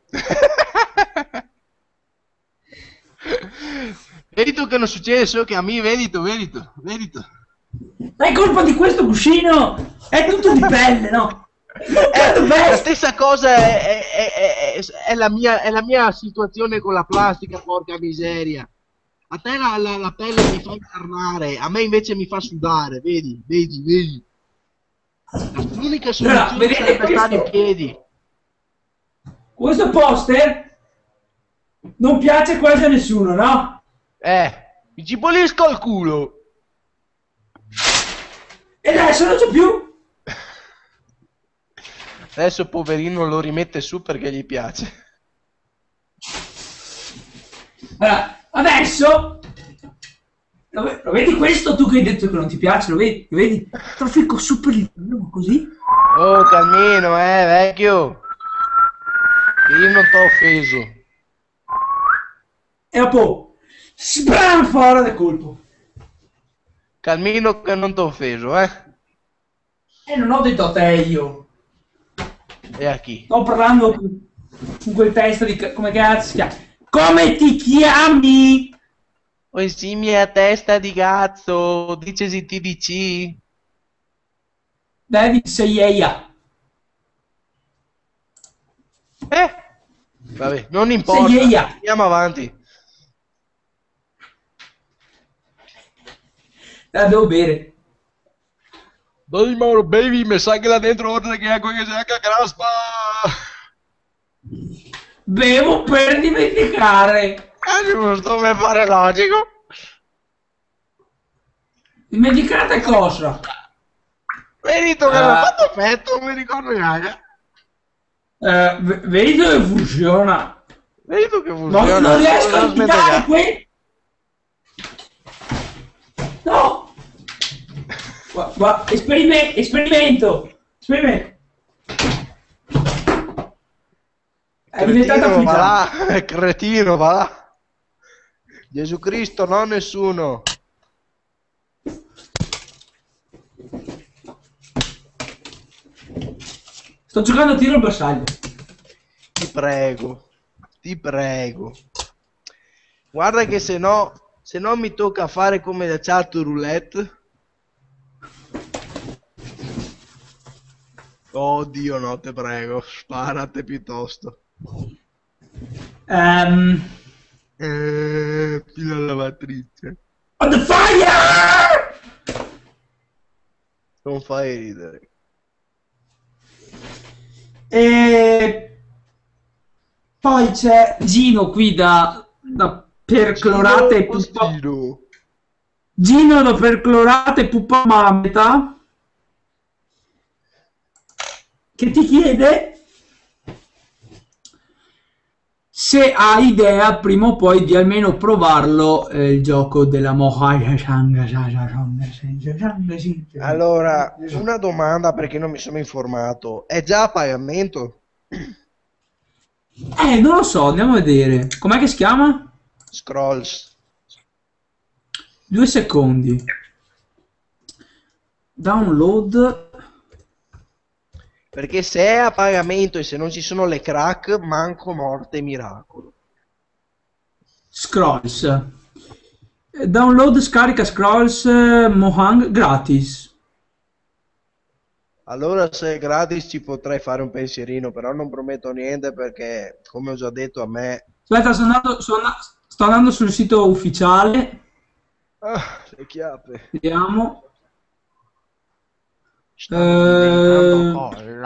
Vedi tu che non succede solo che a me, vedito. È colpa di questo cuscino. È tutto di pelle, no? La stessa cosa è la mia situazione con la plastica, porca miseria. A te la pelle mi fa incarnare, a me invece mi fa sudare, vedi, vedi, vedi. L'unica Allora, soluzione vedete sarebbe stare in questo? piedi. Questo poster non piace quasi a nessuno, no? Mi ci pulisco il culo. E adesso non c'è più. Adesso poverino lo rimette su perché gli piace. Allora, adesso lo vedi questo tu che hai detto che non ti piace, lo vedi? Lo vedi? Traffico super livello, così. Oh, calmino, vecchio. Che io non t'ho offeso. E dopo, sbram fuori del colpo. Calmino che non t'ho offeso, E non ho detto a te io. E a chi? Sto parlando con quel testo di come cazzo si chiama. Come ti chiami? Oh, sì, mia testa di cazzo, dicesi TDC. David Seieia. Vabbè, non importa, Seieia. andiamo avanti. La devo bere. Dai, Mauro, baby, mi sa che là dentro oltre che acqua che c'è craspa. Bevo per dimenticare. Giusto, mi pare logico. Dimenticate cosa? Vedi tu che mi ha fatto effetto, non mi ricordo neanche. Vedi dove funziona. Vedi tu che No, funziona. non riesco a Non evitare qui. No. Esperimento. È diventata Cretino, va frittata. là. Cretino, va là. Gesù Cristo, non nessuno. Sto giocando a tiro al bersaglio. Ti prego, ti prego. Guarda che se no mi tocca fare come la chat roulette. Oddio, no, te prego, sparate piuttosto. Fino alla lavatrice. On the fire! Non fai ridere. E poi c'è Gino qui da perclorate e puppa. Gino da perclorate e puppa mameta che ti chiede se hai idea prima o poi di almeno provarlo il gioco della Mohai. Allora, una domanda perché non mi sono informato. È già a pagamento? Non lo so, andiamo a vedere. Com'è che si chiama? Scrolls. 2 secondi. Download. Perché se è a pagamento e se non ci sono le crack, manco morte e miracolo. Scrolls. Download, scarica Scrolls Mohang gratis. Allora se è gratis ci potrei fare un pensierino, però non prometto niente perché, come ho già detto, a me... Aspetta, sto andando sul sito ufficiale. le chiappe. Vediamo. Stanno diventando colla.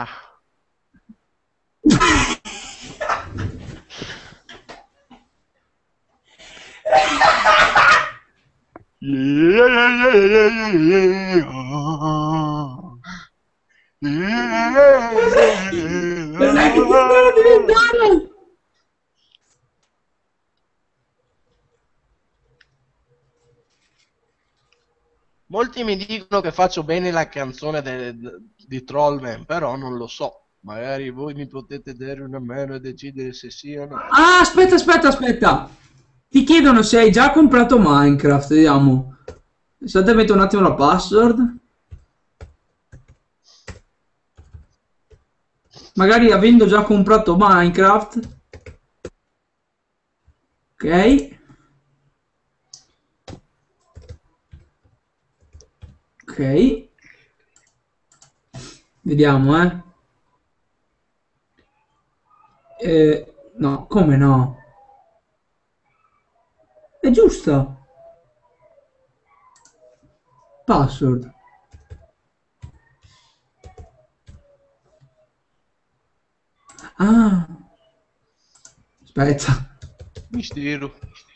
Cos'è che ti stanno diventando? Molti mi dicono che faccio bene la canzone di Trollman, però non lo so. Magari voi mi potete dare una mano e decidere se sì o no. Ah, aspetta. Ti chiedono se hai già comprato Minecraft. Vediamo. Aspetta, metto un attimo la password. Magari avendo già comprato Minecraft. Ok. Ok. Vediamo, no, come no? È giusto. Password. Ah, aspetta. Mistero.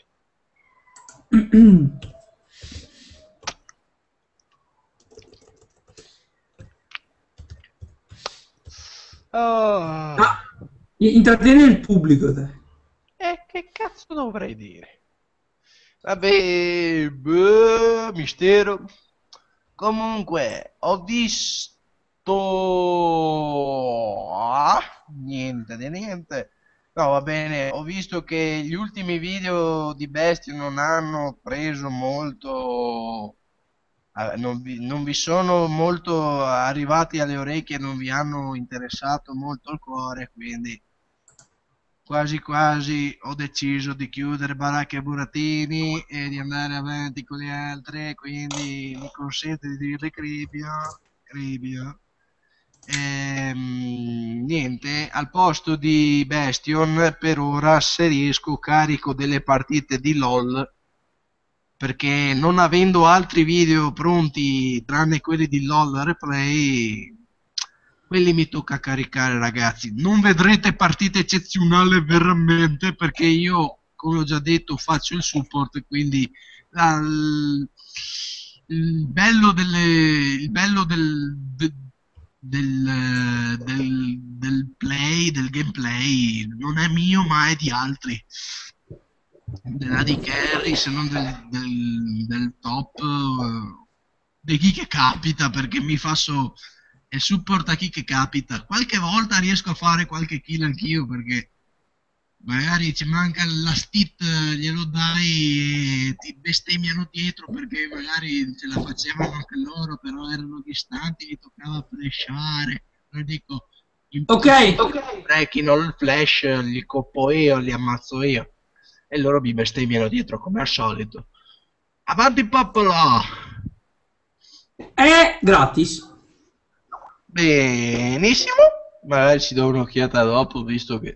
Ah. Ah, intrattenere il pubblico, dai. Che cazzo dovrei dire? Vabbè, boh, mistero. Comunque, ho visto... niente di niente. No, va bene, ho visto che gli ultimi video di Bestia non hanno preso molto... non vi sono molto arrivati alle orecchie, non vi hanno interessato molto il cuore, quindi quasi quasi ho deciso di chiudere Baracca e Burattini e di andare avanti con le altre, quindi mi consente di dirle Cribio. Niente, al posto di Bastion per ora se riesco carico delle partite di LOL, perché non avendo altri video pronti tranne quelli di LOL replay, quelli mi tocca caricare, ragazzi. Non vedrete partite eccezionali veramente, perché io, come ho già detto, faccio il support, quindi il bello il bello del play, del gameplay, non è mio ma è di altri, della di carry, se non del top, di chi che capita, perché mi faccio il support a chi che capita. Qualche volta riesco a fare qualche kill anch'io, perché magari ci manca la stit, glielo dai e ti bestemmiano dietro, perché magari ce la facevano anche loro, però erano distanti, gli toccava flashare. Lo dico, Ok. breakino il flash, li coppo io, li ammazzo io, e loro mi bestemmiano dietro come al solito. Avanti popolo! È gratis. Benissimo, magari ci do un'occhiata dopo, visto che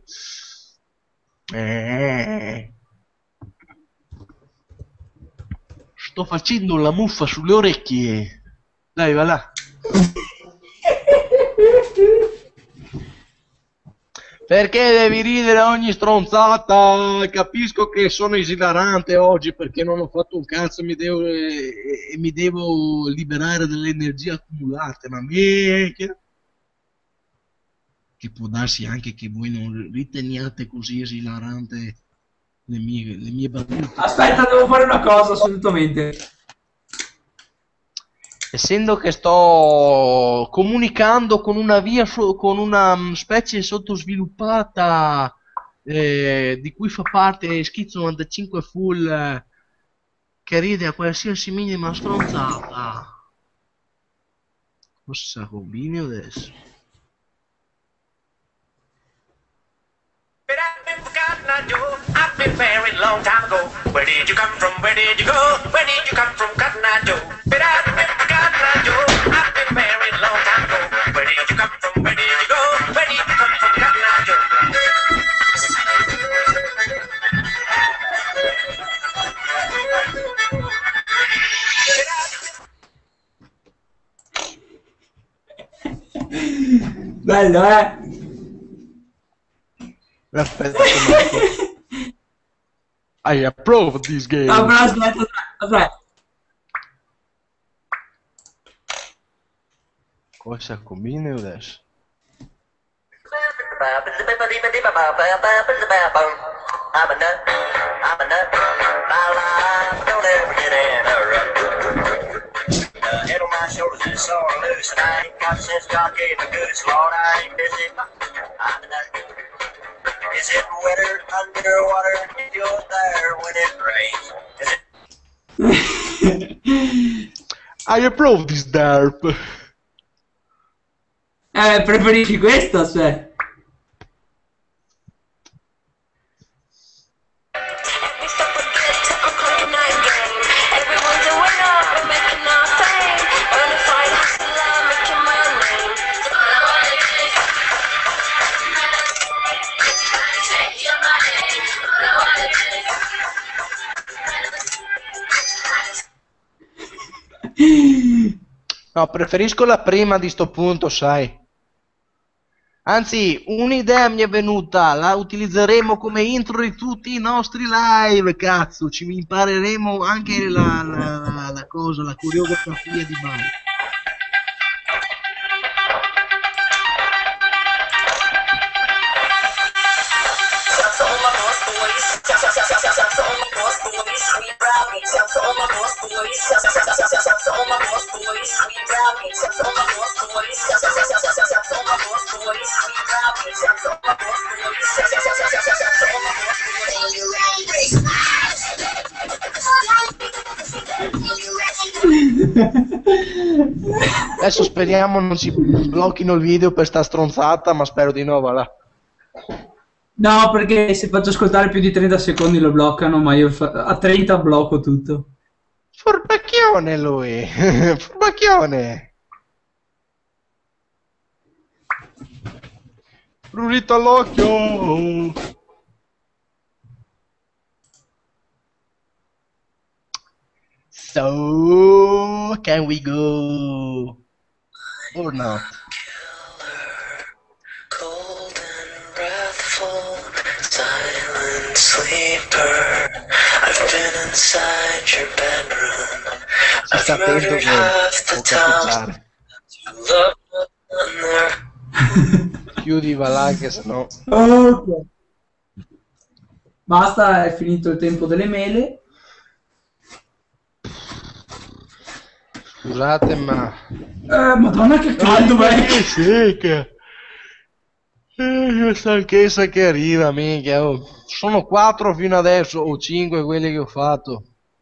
sto facendo la muffa sulle orecchie. Dai, va là. Perché devi ridere a ogni stronzata? Capisco che sono esilarante oggi perché non ho fatto un cazzo e mi devo liberare delle energie accumulate, ma minchia. Che può darsi anche che voi non riteniate così esilarante le mie battute. Aspetta, devo fare una cosa assolutamente. Essendo che sto comunicando con una con una specie sottosviluppata di cui fa parte Schizzo 95 Full, che ride a qualsiasi minima stronzata. Cosa combini adesso? I've been married a long time ago. Where did you come from? Where did you go? Where did you come from, Cotton Eye Joe? But I remember Cotton Eye Joe. I've been married a long time ago. Where did you come from? Where did you go? Where did you come from, Cotton Eye Joe? Bello, eh? Aspetta, I approve this game. No, però aspetta. Cosa combini adesso? I'm a nut, my life, don't ever get in a rut. The head on my shoulders is sore loose, and I ain't got sense cocky in the goose. Lord, I ain't busy. I'm a nut. Is it wetter underwater if you're there when it rains? Is it? I approve this derp. Preferisci questo, cioè? No, preferisco la prima di sto punto, sai. Anzi, un'idea mi è venuta, la utilizzeremo come intro di tutti i nostri live, cazzo, ci impareremo anche la cosa, la coreografia di Mario. Adesso speriamo non ci blocchino il video per sta stronzata, ma spero di no, va là. No, perché se faccio ascoltare più di 30 secondi lo bloccano, ma io a 30 blocco tutto. Furbacchione lui, furbacchione. Prurito all'occhio. So, can we go or not? Cold and wrathful, silent sleeper. I've been inside your bedroom. Si sta I've attento murdered che half the può town. capitare. You love there. Chiudi va là che sennò... Ok. Basta, è finito il tempo delle mele. Scusate, ma... Madonna che caldo, che secca! Che stanchezza che arriva, minchia. Oh. Sono 4 fino adesso, o 5 quelli che ho fatto.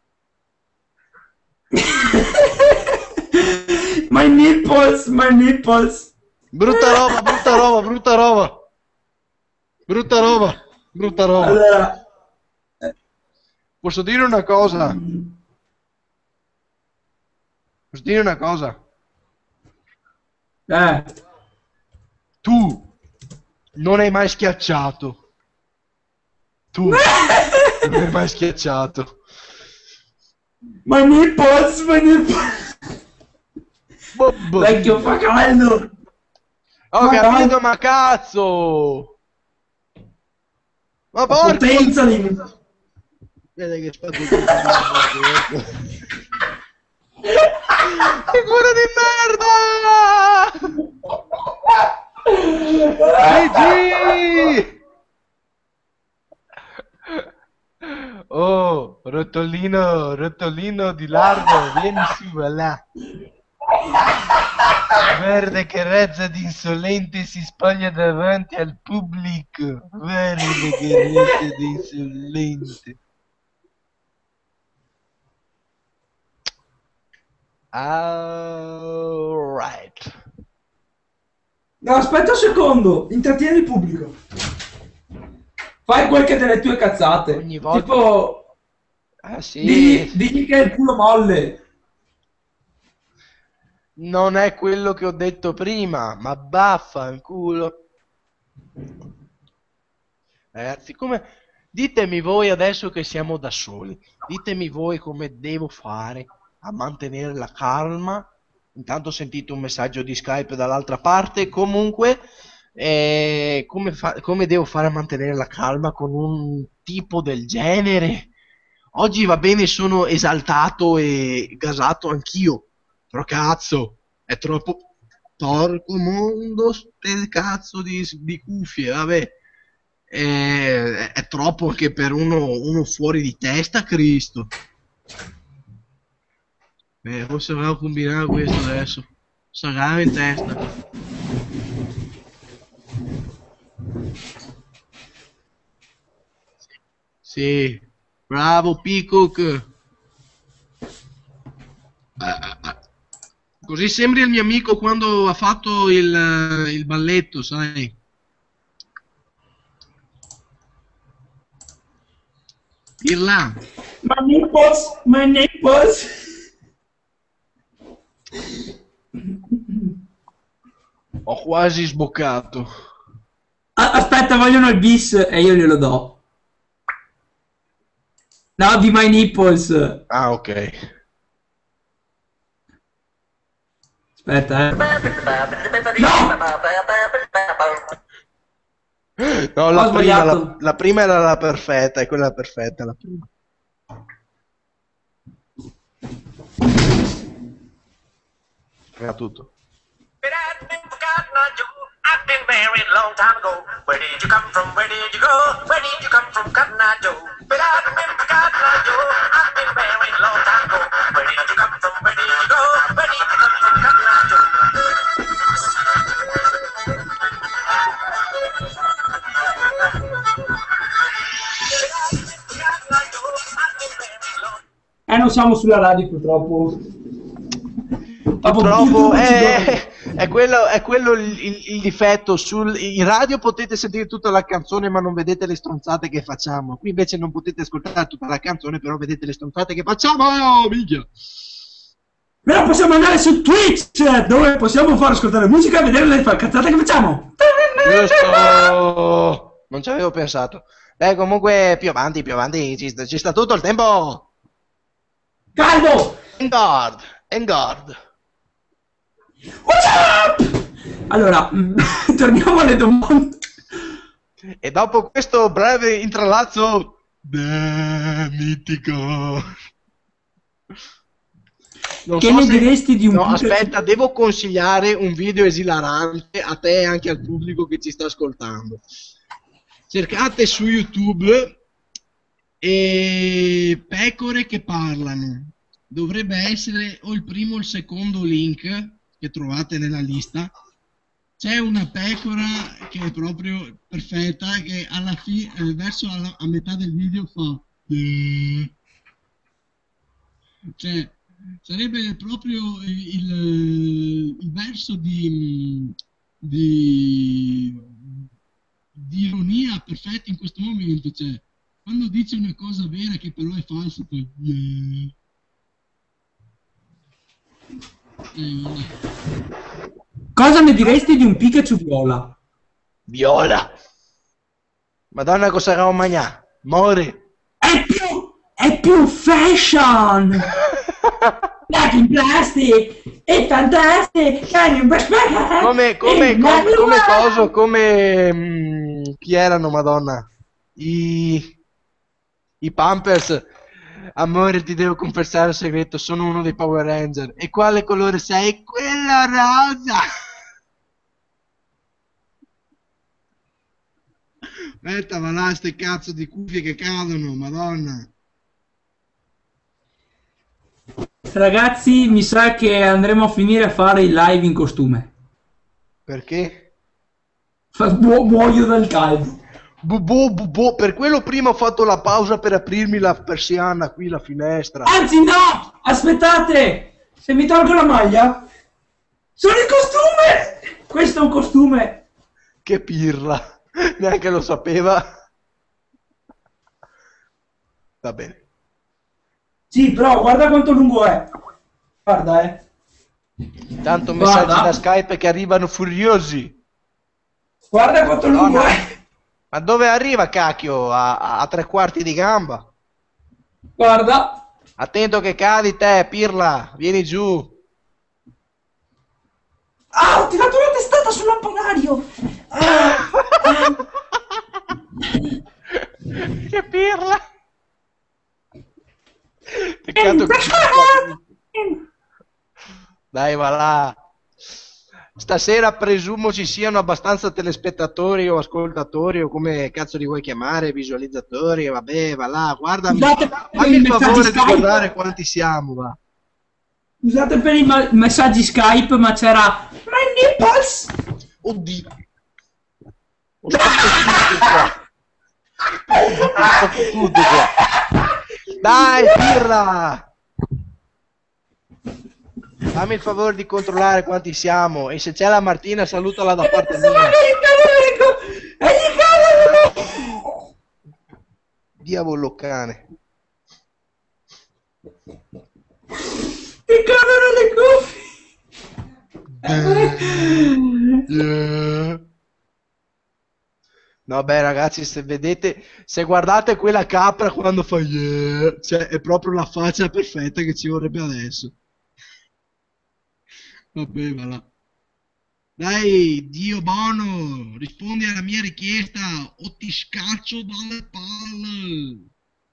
My nipples, my nipples. Brutta roba, brutta roba, brutta roba. Brutta roba, brutta roba. Allora, Posso dire una cosa? Posso dire una cosa? Tu non hai mai schiacciato. Tu non hai mai schiacciato. my nipples, my nipples. Vecchio, fa caldo. Ho capito, ma cazzo! Ma La porca! potenza di... Vede che spazio che culo di merda! GG! Oh, rotolino di largo, vieni su, va là. Verde che razza di insolente si spoglia davanti al pubblico. Verde che razza di insolente. Alright. No, aspetta un secondo, intrattieni il pubblico. Fai quel che delle tue cazzate. Ogni volta. Tipo, Ah sì. digli che è il culo molle. Non è quello che ho detto prima, ma vaffanculo. Ragazzi, come... Ditemi voi adesso che siamo da soli. Ditemi voi come devo fare a mantenere la calma. Intanto ho sentito un messaggio di Skype dall'altra parte. Comunque, come devo fare a mantenere la calma con un tipo del genere? Oggi va bene, sono esaltato e gasato anch'io. Però cazzo, è troppo... Porco mondo, ste cazzo di cuffie, vabbè. È troppo anche per uno fuori di testa, Cristo. Forse avevo combinato questo adesso. Sagare in testa. Sì, bravo Peacock. Così sembri il mio amico quando ha fatto il balletto, sai? Pirla. My nipples. Ho quasi sboccato. Aspetta, vogliono il bis e io glielo do. No, di my nipples. Ah, ok. Aspetta, No, Ho la prima, sbagliato. la prima era la perfetta, è quella perfetta, la prima. Era tutto. But I've been forgotten, I've been married a long time ago. Where did you come from? Where did you go? Where did you come from, Cotton Eye Joe? But I've been forgotten, I've been married a long time ago. Where did you come from? Where did you go? Where did you come from, Cotton Eye Joe? Non siamo sulla radio purtroppo. Purtroppo è quello il difetto. In radio potete sentire tutta la canzone ma non vedete le stronzate che facciamo. Qui invece non potete ascoltare tutta la canzone però vedete le stronzate che facciamo. Oh, minchia. Però possiamo andare su Twitch dove possiamo far ascoltare musica e vedere le cazzate che facciamo. Giusto. Non ci avevo pensato. Comunque più avanti ci sta tutto il tempo. Caldo! Engard. What's up? Allora, torniamo alle domande. E dopo questo breve intralazzo mitico. Non Che so ne se- diresti di un No, Pikachu? aspetta, devo consigliare un video esilarante a te e anche al pubblico che ci sta ascoltando. Cercate su YouTube pecore che parlano. Dovrebbe essere o il primo o il secondo link che trovate nella lista. C'è una pecora che è proprio perfetta, che alla fine, verso a metà del video fa cioè sarebbe proprio il verso di ironia perfetto in questo momento, cioè quando dice una cosa vera che però è falsa poi Cosa ne diresti di un Pikachu viola? viola. Madonna, cosa sarà un magnà? Mori. È più fashion! Like in plastic! È fantastic! Can you respect? Chi erano, Madonna? I Pampers. Amore, ti devo confessare un segreto, sono uno dei Power Ranger. E quale colore sei? Quella rosa! Aspetta, ma là, ste cazzo di cuffie che cadono, Madonna. Ragazzi, mi sa che andremo a finire a fare il live in costume. Perché? Muoio dal caldo. Per quello prima ho fatto la pausa per aprirmi la persiana qui, la finestra. Anzi, no! Aspettate! Se mi tolgo la maglia, sono in costume! Questo è un costume. Che pirla, neanche lo sapeva. Va bene. Sì, però guarda quanto lungo è. Guarda, Tanto messaggi Guarda. da Skype che arrivano furiosi. Guarda quanto lungo è. Ma dove arriva, cacchio? A 3/4 di gamba. Guarda. Attento che cadi te, pirla. Vieni giù. Ah, ho tirato una testata sul lampadario. Che pirla. Peccato che... Dai, va là. Stasera presumo ci siano abbastanza telespettatori o ascoltatori o come cazzo li vuoi chiamare, visualizzatori, vabbè, va là, guardami, Scusate, fammi il messaggi favore di Skype. guardare quanti siamo, va. Scusate per i messaggi Skype, ma c'era My nipples. Oddio. Ho fatto tutto qua. Dai, pirla! Fammi il favore di controllare quanti siamo e se c'è la Martina salutala da parte mia. Diavolo cane. Ti cadono le cuffie. No, beh, ragazzi, se vedete, se guardate quella capra quando fa cioè è proprio la faccia perfetta che ci vorrebbe adesso. Vabbè, va là. Dai, Dio buono, rispondi alla mia richiesta o ti scaccio dalle palle.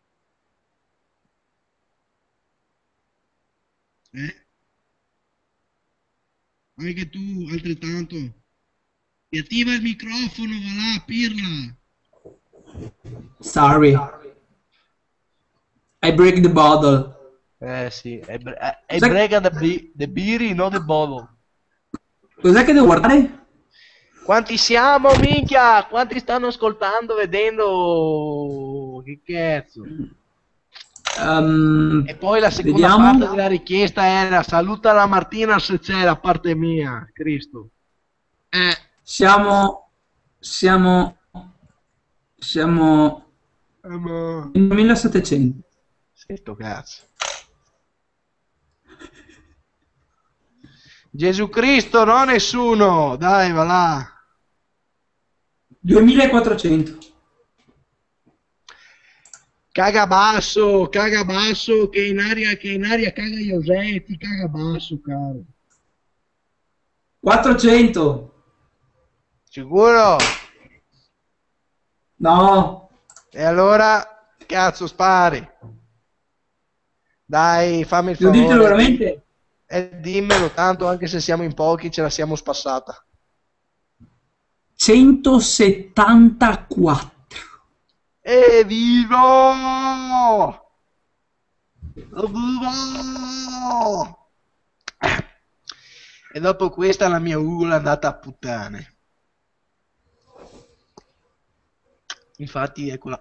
Anche tu, altrettanto. E attiva il microfono, va là, pirla. Sorry, I break the bottle. Sì, è Cos'è- brega the beer, no the bottle. Cos'è che devo guardare? Quanti siamo, minchia? Quanti stanno ascoltando, vedendo? Che cazzo? E poi la seconda Vediamo. parte della richiesta era saluta la Martina se c'è da parte mia, Cristo. Siamo in 1700. Sto cazzo. Gesù Cristo, no nessuno. Dai, va là. 2400. Caga basso, che in aria caga Iosetti, caga basso, caro. 400. Sicuro? No. E allora, cazzo, spari. Dai, fammi il Devo favore. dirtelo veramente? Dimmelo, tanto anche se siamo in pochi ce la siamo spassata. 174. Vivo! Vivo! E dopo questa la mia ugola è andata a puttane. Infatti eccola.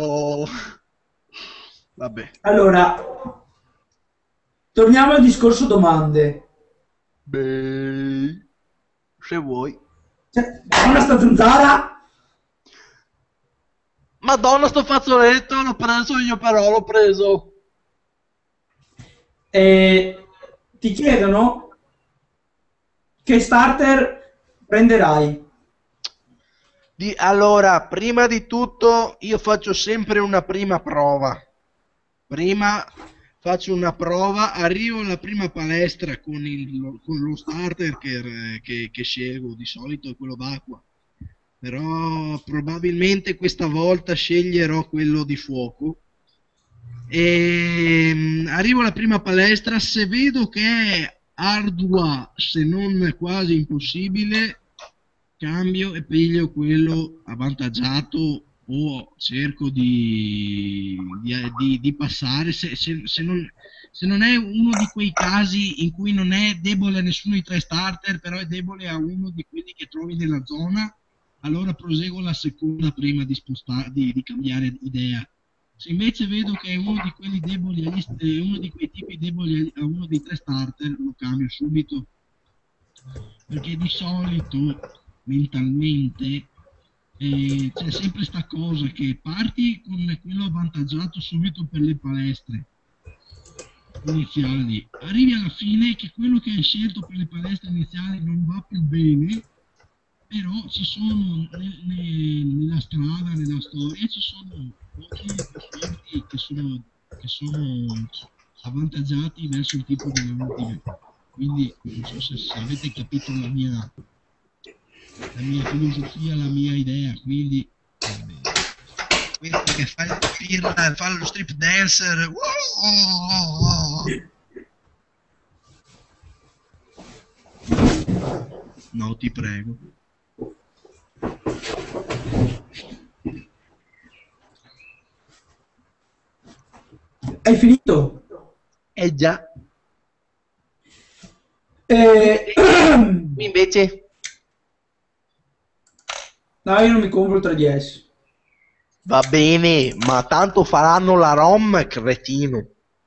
Vabbè. Allora, torniamo al discorso domande. Beh, se vuoi. Una sta zanzara? Madonna, sto fazzoletto, l'ho preso io però, l'ho preso. Ti chiedono che starter prenderai. Allora, prima di tutto io faccio sempre una prima prova. Prima faccio una prova, arrivo alla prima palestra con lo starter che scelgo, di solito è quello d'acqua. Però probabilmente questa volta sceglierò quello di fuoco. E arrivo alla prima palestra, se vedo che è ardua, se non quasi impossibile, cambio e piglio quello avvantaggiato o cerco di passare se non è uno di quei casi in cui non è debole a nessuno dei tre starter, però è debole a uno di quelli che trovi nella zona, allora proseguo la seconda prima di di cambiare idea. Se invece vedo che è uno di quelli deboli uno di quei tipi deboli a uno dei tre starter, lo cambio subito, perché di solito mentalmente c'è sempre sta cosa che parti con quello avvantaggiato subito per le palestre iniziali, arrivi alla fine che quello che hai scelto per le palestre iniziali non va più bene, però ci sono nella strada, nella storia, ci sono pochi esperti che sono avvantaggiati verso il tipo delle ultime. Quindi non so se avete capito la mia filosofia, la mia idea, quindi quello che fa il pirla, fa lo strip dancer, no, ti prego. Hai finito? Già. Invece No, io non mi compro il 3DS. va bene, ma tanto faranno la ROM, cretino.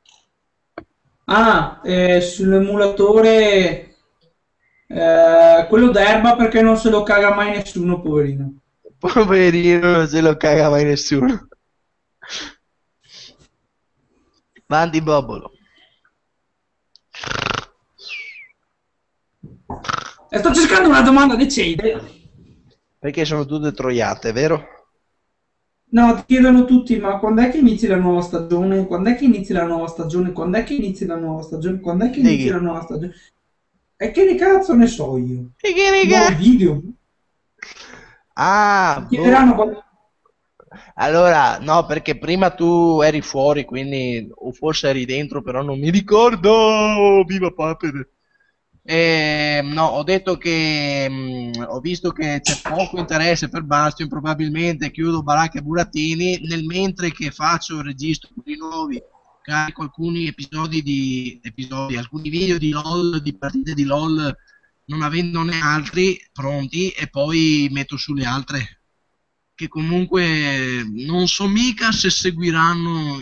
Sull'emulatore quello d'erba perché non se lo caga mai nessuno, poverino. Poverino, non se lo caga mai nessuno. Avanti, Bobolo. E sto cercando una domanda decente. Perché sono tutte troiate, vero? No, ti chiedono tutti, ma quando è che inizi la nuova stagione? Quando è che inizi la nuova stagione? Quando è che inizi la nuova stagione? Quando è che inizi la nuova stagione? E che ne cazzo ne so io? E che ne Nuovi video? Ah, Chiederanno quando... allora, no, perché prima tu eri fuori, quindi, o forse eri dentro, però non mi ricordo. Viva Papere. No, ho detto che ho visto che c'è poco interesse per Bastion, probabilmente chiudo Baracca e Burattini, nel mentre che faccio il registro di nuovi, carico alcuni alcuni video di LOL, di partite di LOL, non avendone altri pronti, e poi metto sulle altre, che comunque non so mica se seguiranno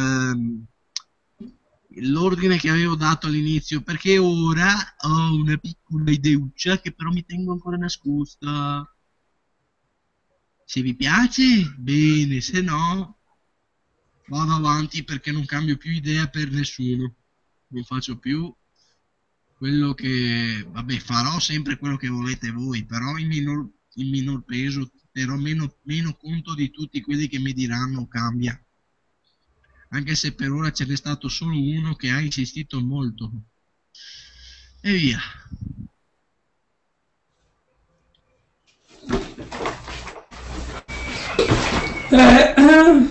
l'ordine che avevo dato all'inizio, perché ora ho una piccola ideuccia che però mi tengo ancora nascosta. Se vi piace, bene, se no vado avanti, perché non cambio più idea per nessuno. Non faccio più quello che... Vabbè, farò sempre quello che volete voi, però in minor peso, terrò meno conto di tutti quelli che mi diranno cambia. Anche se per ora ce n'è stato solo uno che ha insistito molto. E via. Eh,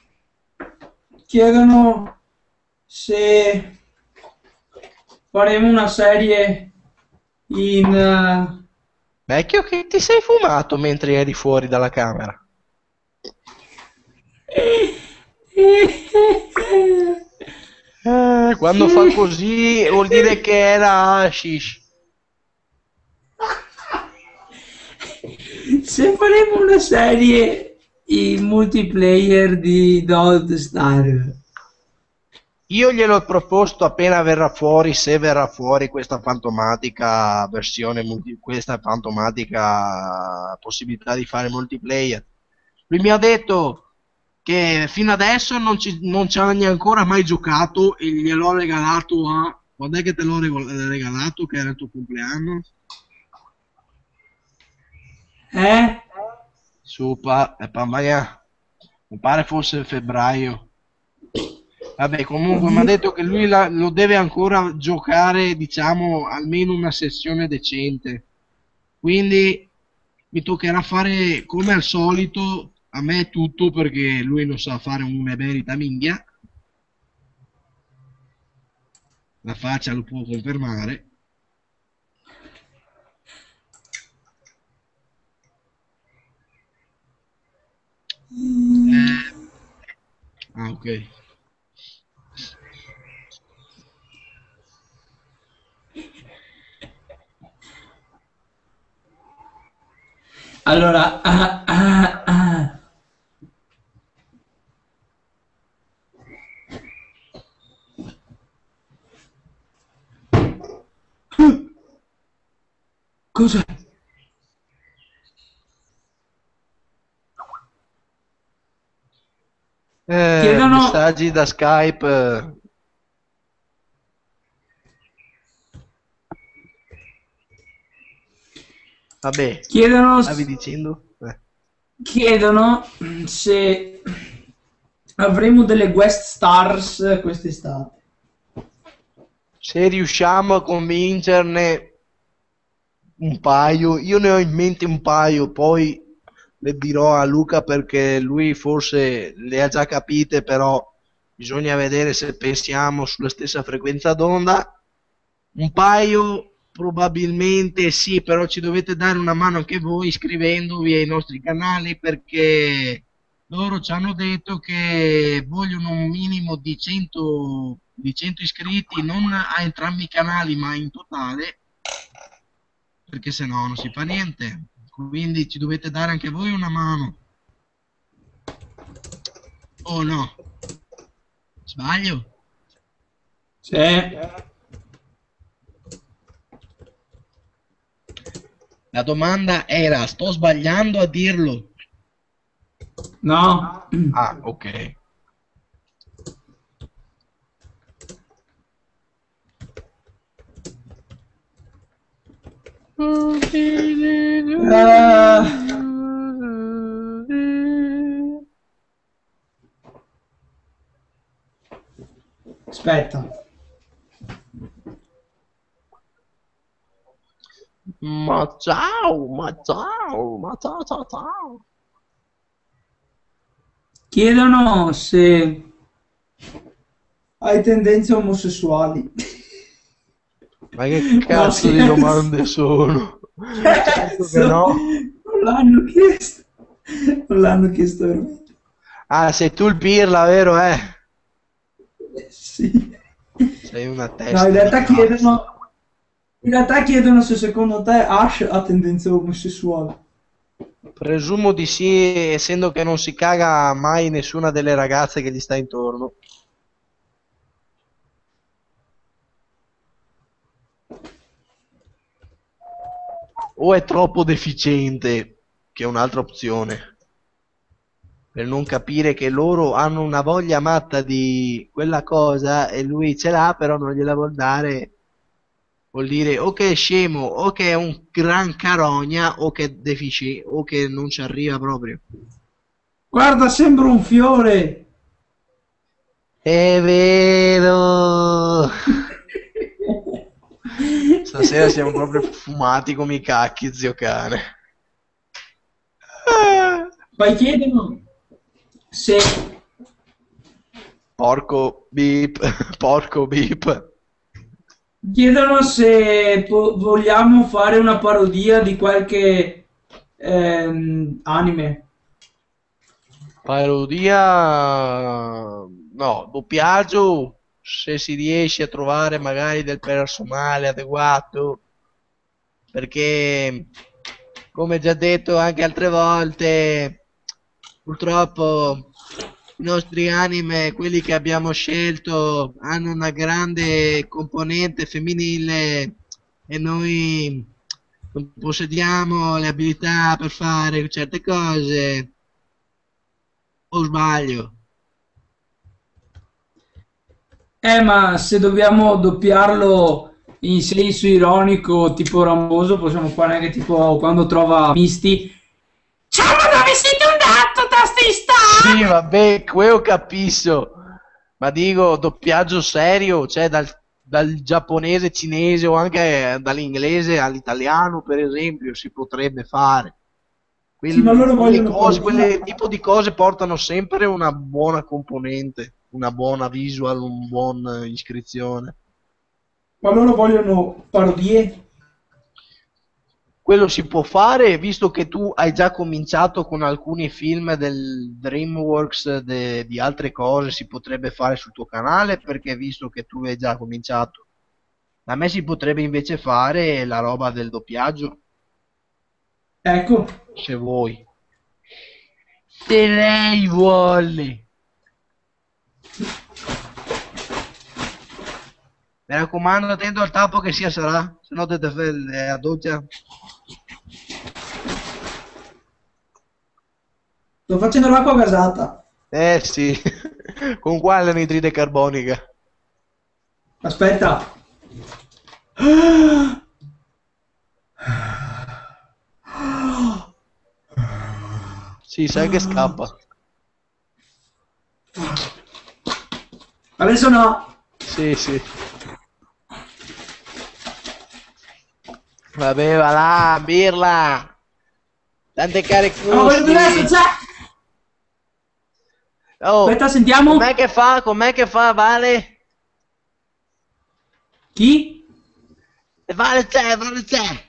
chiedono se faremo una serie in... Vecchio, che ti sei fumato mentre eri fuori dalla camera? Quando fa così vuol dire che era hashish. Se faremo una serie in multiplayer di Don't Star. Io gliel'ho proposto appena verrà fuori, se verrà fuori questa fantomatica versione, questa fantomatica possibilità di fare multiplayer. Lui mi ha detto che fino adesso non ci ha neanche ancora mai giocato, e gliel'ho regalato a... Quando è che te l'ho regalato? Che era il tuo compleanno? Eh? Mi pare fosse febbraio. Vabbè, comunque mi ha Oddio. detto che lui lo deve ancora giocare, diciamo, almeno una sessione decente. Quindi mi toccherà fare come al solito, a me tutto, perché lui non sa fare un emerita minchia. La faccia lo può confermare. Ok. Allora, Cos'è? Chiedono, Messaggi da Skype. Vabbè, chiedono, stavi dicendo? chiedono se avremo delle guest stars quest'estate. Se riusciamo a convincerne un paio, io ne ho in mente un paio, poi le dirò a Luca perché lui forse le ha già capite, però bisogna vedere se pensiamo sulla stessa frequenza d'onda. Un paio probabilmente sì, però ci dovete dare una mano anche voi iscrivendovi ai nostri canali, perché loro ci hanno detto che vogliono un minimo di 100 iscritti, non a entrambi i canali ma in totale, perché se no non si fa niente. Quindi ci dovete dare anche voi una mano. Oh no, sbaglio? Sì. La domanda era, sto sbagliando a dirlo? No. Ah, ok. Aspetta. Ma ciao, ma ciao, ma ciao ciao ciao. Chiedono se hai tendenze omosessuali. Ma che No, cazzo di scherzo. domande sono? Certo che Scherzo. no. Non l'hanno chiesto. Non l'hanno chiesto veramente. Ah, sei tu il pirla, vero, Sì. Sei una No, testa di cazzo. in realtà chiedono se secondo te Ash ha tendenze omosessuali. Presumo di sì, essendo che non si caga mai nessuna delle ragazze che gli sta intorno. O è troppo deficiente, che è un'altra opzione, per non capire che loro hanno una voglia matta di quella cosa e lui ce l'ha, però non gliela vuol dare. Vuol dire o che è scemo, o che è un gran carogna, o che è deficiente, o che non ci arriva proprio. Guarda, sembra un fiore. È vero! Stasera siamo proprio fumati come i cacchi, zio cane. Poi chiedono se Porco beep, porco beep. chiedono se vogliamo fare una parodia di qualche anime. Parodia, no, doppiaggio, se si riesce a trovare magari del personale adeguato, perché come già detto anche altre volte, purtroppo i nostri anime, quelli che abbiamo scelto, hanno una grande componente femminile e noi non possediamo le abilità per fare certe cose. O sbaglio? Ma se dobbiamo doppiarlo in senso ironico, tipo Ramoso, possiamo fare anche tipo quando trova Misty. Ciao, ma dove siete andato, Sì, tastista? vabbè, quello capisco, ma dico doppiaggio serio, cioè dal giapponese, cinese o anche dall'inglese all'italiano, per esempio, si potrebbe fare. Sì, ma loro Quelle vogliono cose, parodia. quelle tipo di cose portano sempre una buona componente, una buona visual, un buon iscrizione. Ma loro vogliono parodie. Quello si può fare, visto che tu hai già cominciato con alcuni film del DreamWorks, di altre cose, si potrebbe fare sul tuo canale, perché visto che tu hai già cominciato, a me si potrebbe invece fare la roba del doppiaggio, Ecco. se vuoi. Se lei vuole. Mi raccomando, attento al tappo che sia sarà, se no te fai la doccia. Sto facendo l'acqua gasata. Eh sì, con quale anidride carbonica? Aspetta. Sì, sai che scappa. Adesso no. Sì, sì. Vabbè, va là, birla. Tante care Ma quello custi. adesso c'è. Oh, Aspetta, sentiamo. com'è che fa? Com'è che fa, Vale? Chi? Vale c'è, Vale c'è.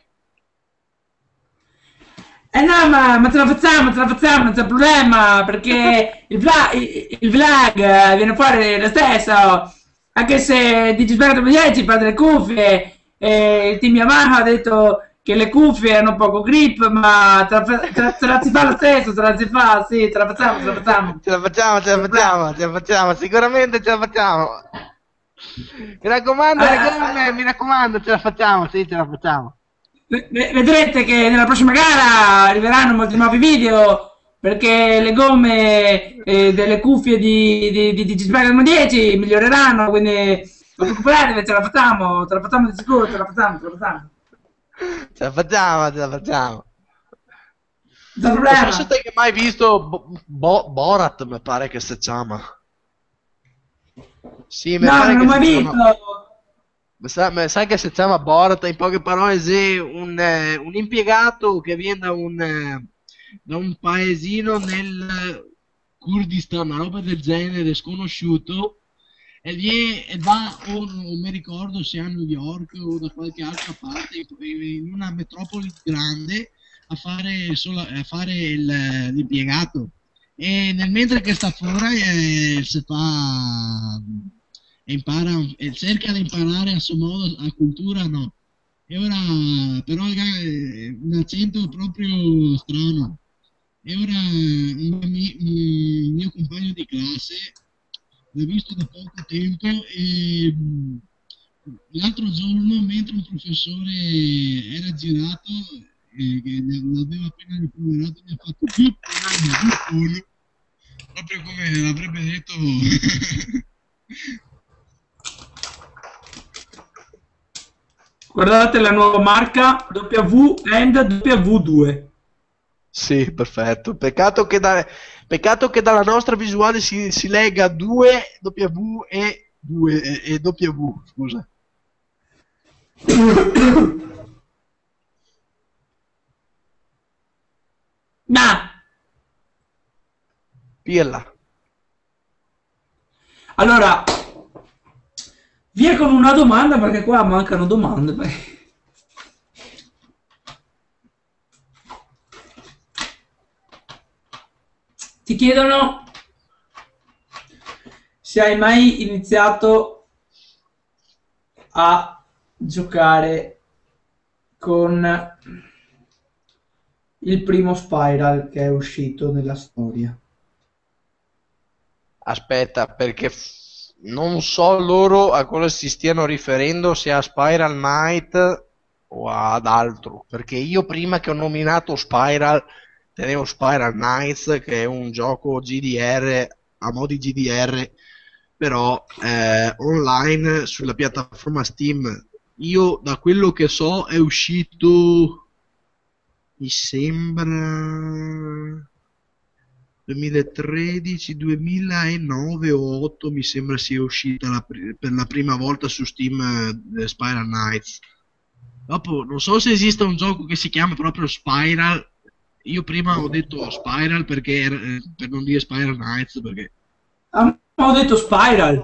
Eh no, ma ce la facciamo, non c'è problema, perché il vlog viene fuori lo stesso, anche se Digisberto 10 fa delle cuffie, e il team Yamaha ha detto che le cuffie hanno poco grip, ma ce la si fa lo stesso, ce la si fa, sì, ce la facciamo, ce la facciamo. Ce la facciamo, ce la facciamo, ce la facciamo, sicuramente ce la facciamo. Mi raccomando, le gomme, mi raccomando, ce la facciamo, sì, ce la facciamo. Vedrete che nella prossima gara arriveranno molti nuovi video perché le gomme delle cuffie di Digisbergo 10 miglioreranno, quindi non preoccupatevi, ce la facciamo di sicuro, ce la facciamo, ce la facciamo. Ce la facciamo, ce la facciamo. Non c'è Non so problema. se te hai mai visto Borat, mi pare che si chiama. Sì, mi No, pare non l'ho che mai si visto. chiama. Sai che si chiama Borat, in poche parole, è un impiegato che viene da un paesino nel Kurdistan, una roba del genere, sconosciuto, e va, o non mi ricordo se a New York o da qualche altra parte, in una metropoli grande, a fare l'impiegato. E nel mentre che sta fuori si fa e impara e cerca di imparare a suo modo la cultura, no. E ora però un accento proprio strano. E ora un mio compagno di classe l'ho visto da poco tempo e l'altro giorno mentre un professore era girato che l'aveva appena riproverato mi ha fatto più proprio come l'avrebbe detto. Guardate la nuova marca W and W2. Sì, perfetto. Peccato che dalla nostra visuale si lega 2 W e W, scusa. Ma Pirla. allora, via con una domanda perché qua mancano domande. Ti chiedono se hai mai iniziato a giocare con il primo Spiral che è uscito nella storia. Aspetta, perché non so loro a cosa si stiano riferendo, se a Spiral Knight o ad altro. Perché io prima che ho nominato Spiral, tenevo Spiral Knights, che è un gioco GDR, a mo' di GDR, però online sulla piattaforma Steam. Io, da quello che so, è uscito, mi sembra 2013, 2009 o 8 mi sembra sia uscita per la prima volta su Steam, Spiral Knights. Dopo non so se esiste un gioco che si chiama proprio Spiral. Io prima ho detto Spiral perché per non dire Spiral Knights, perché Ho detto Spiral,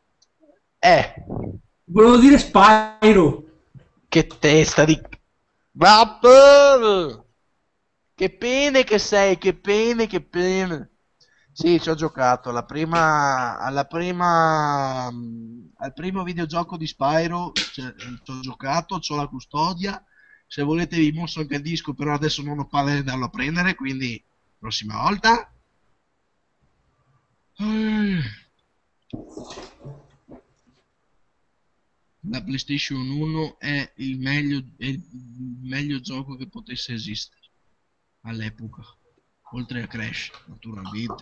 volevo dire Spyro. che testa di Vabbè! Che pene che sei, che pene. Sì, ci ho giocato al primo videogioco di Spyro, ci ho giocato, c'ho la custodia. Se volete vi mostro anche il disco, però adesso non ho palle di andarlo a prendere, quindi prossima volta. La PlayStation 1 è il meglio gioco che potesse esistere all'epoca, oltre a Crash, naturalmente.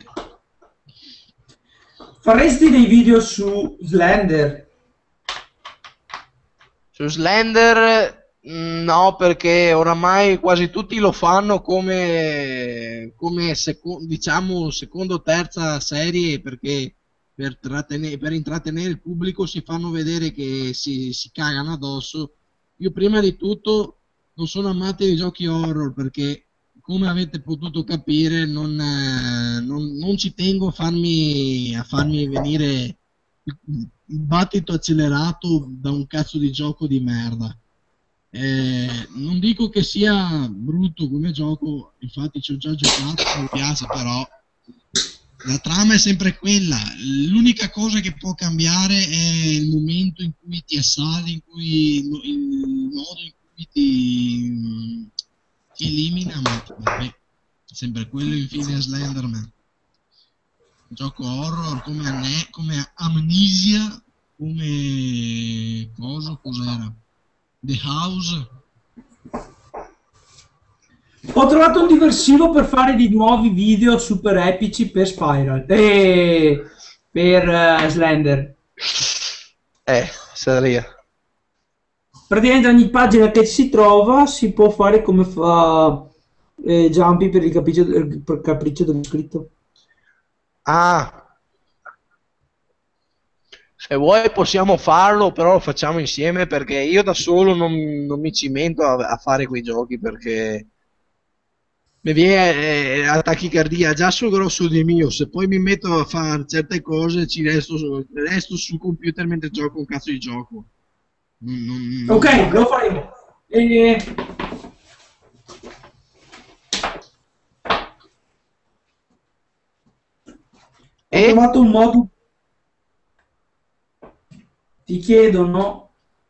Faresti dei video su Slender? Su Slender no, perché oramai quasi tutti lo fanno come diciamo secondo o terza serie, perché per intrattenere il pubblico si fanno vedere che si cagano addosso. Io prima di tutto non sono amante dei giochi horror perché, come avete potuto capire, non ci tengo a farmi venire il battito accelerato da un cazzo di gioco di merda. Non dico che sia brutto come gioco, infatti ci ho già giocato, mi piace, però la trama è sempre quella. L'unica cosa che può cambiare è il momento in cui ti assali, il modo in cui ti elimina, ma vabbè, è sempre quello. Infine Slenderman, gioco horror come Amnesia, come cos'era? The House. Ho trovato un diversivo per fare di nuovi video super epici per Spiral e per Slender. Saria. Praticamente ogni pagina che si trova si può fare come fa Jumpy per per capriccio dello scritto. Ah, Se vuoi possiamo farlo, però lo facciamo insieme perché io da solo non mi cimento a fare quei giochi perché mi viene la tachicardia già sul grosso di mio. Se poi mi metto a fare certe cose resto sul computer mentre gioco un cazzo di gioco. Ok, Non lo faremo. E ho E trovato un modo. Ti chiedono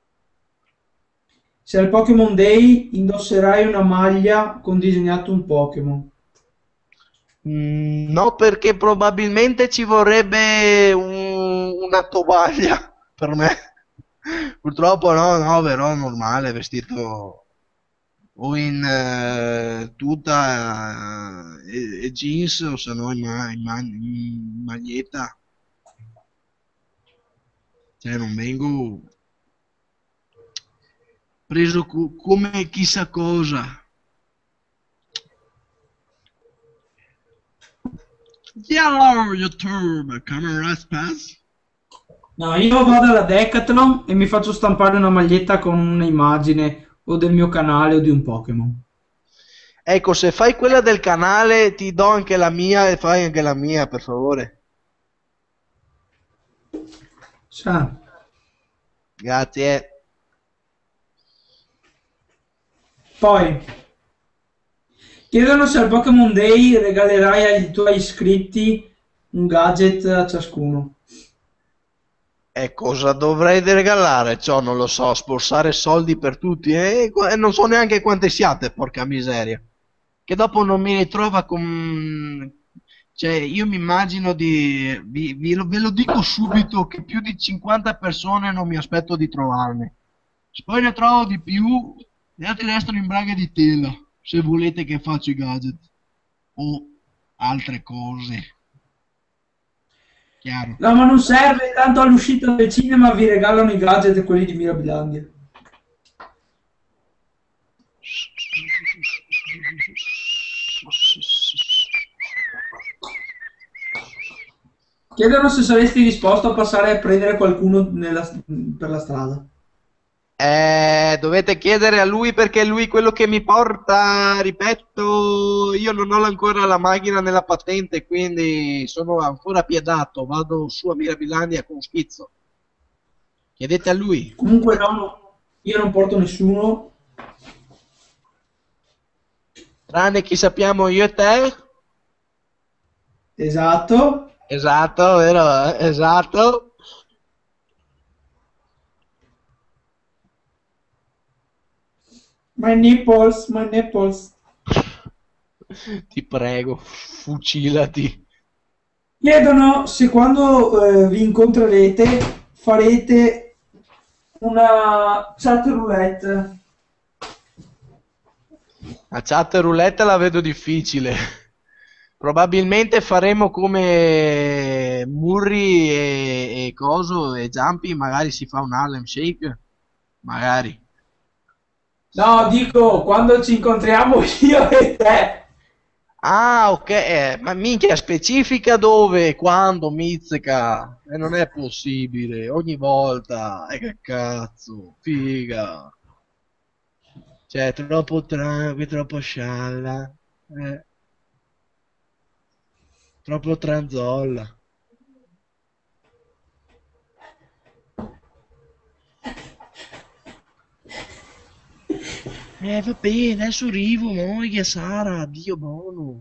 se al Pokémon Day indosserai una maglia con disegnato un Pokémon. no, perché probabilmente ci vorrebbe una tovaglia per me. Purtroppo no, no, però è normale, vestito o in tuta e jeans o se no in maglietta. Cioè non vengo preso come chissà cosa. Hello YouTube, camera pass. No, io vado alla Decathlon e mi faccio stampare una maglietta con un'immagine o del mio canale o di un Pokémon. Ecco, se fai quella del canale, ti do anche la mia e fai anche la mia, per favore. Sa. Grazie. Poi chiedono se al Pokémon Day regalerai ai tuoi iscritti un gadget a ciascuno. E cosa dovrei regalare? Ciò non lo so, sborsare soldi per tutti e non so neanche quante siate, porca miseria. Che dopo non mi ritrova con... Cioè, io mi immagino ve lo dico subito che più di 50 persone non mi aspetto di trovarne. Se poi ne trovo di più, gli altri restano in braghe di tela, se volete che faccio i gadget o altre cose. Chiaro? No, ma non serve, tanto all'uscita del cinema vi regalano i gadget quelli di Mirabilandia. Chiedono se saresti disposto a passare a prendere qualcuno per la strada. Dovete chiedere a lui perché è lui quello che mi porta, ripeto, io non ho ancora la macchina nella patente, quindi sono ancora piedato, vado su a Mirabilandia con schizzo. Chiedete a lui. Comunque no, io non porto nessuno. Tranne chi sappiamo io e te. Esatto. Esatto, vero? Esatto. My nipples, my nipples. Ti prego, fucilati. Chiedono se quando vi incontrerete farete una chat roulette. La chat roulette la vedo difficile. Probabilmente faremo come Murray e Coso e Jumpy, magari si fa un Harlem Shake. Magari. No, dico quando ci incontriamo io e te. Ah, ok, ma minchia, specifica dove, quando, mizzica. Non è possibile, ogni volta. Che cazzo, figa. Cioè, troppo tranqui, troppo scialla. Eh, troppo tranzolla. Va bene, adesso arrivo, moglie, Sara, Dio buono.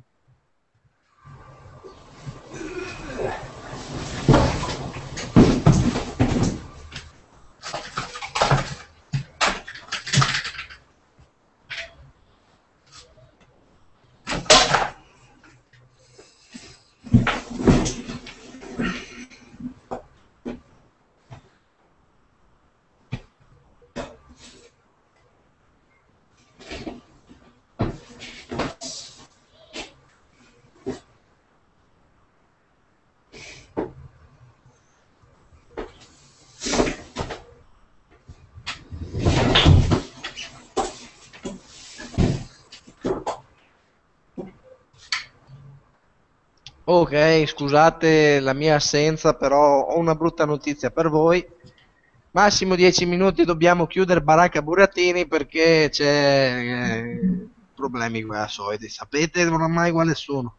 Ok, scusate la mia assenza, però ho una brutta notizia per voi. Massimo 10 minuti, dobbiamo chiudere Baracca Burattini perché c'è problemi con la soliti. Sapete oramai quali sono.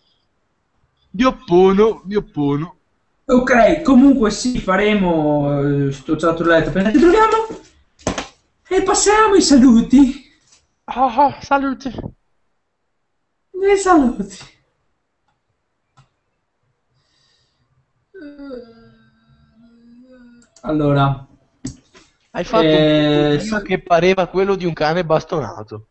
Mi oppono. Ok, comunque sì, faremo sto chatulletto appena ci troviamo e passiamo ai saluti. Salute. I saluti. Allora, Hai fatto un eh, puntino sa- che pareva quello di un cane bastonato.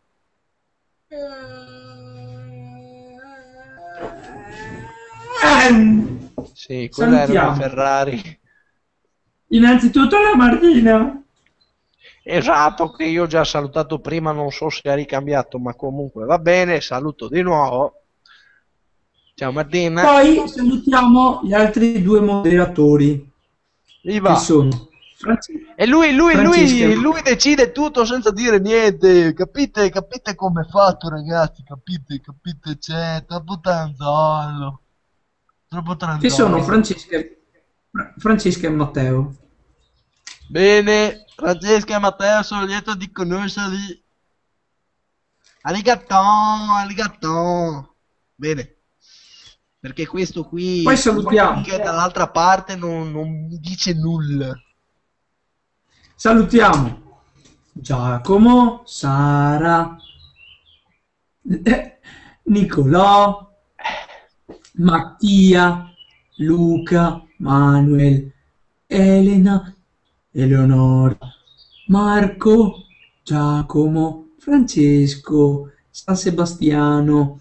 Sì, quella era una salutiamo Ferrari. innanzitutto la Martina. Esatto, che io ho già salutato prima, non so se ha ricambiato, ma comunque va bene, saluto di nuovo. Ciao Martina. Poi salutiamo gli altri due moderatori che Viva! sono E lui, lui, Francesca. lui, lui decide tutto senza dire niente. Capite? Capite come è fatto, ragazzi? Capite? Capite? C'è troppo tranzollo. Troppo Che sono tranzollo. Francesca e Matteo. Bene, Francesca e Matteo, sono lieto di conoscerli. Arigato, arigato. Bene, perché questo Poi qui salutiamo, che è dall'altra parte non mi dice nulla. salutiamo Giacomo, Sara, Nicolò, Mattia, Luca, Manuel, Elena, Eleonora, Marco, Giacomo, Francesco, San Sebastiano,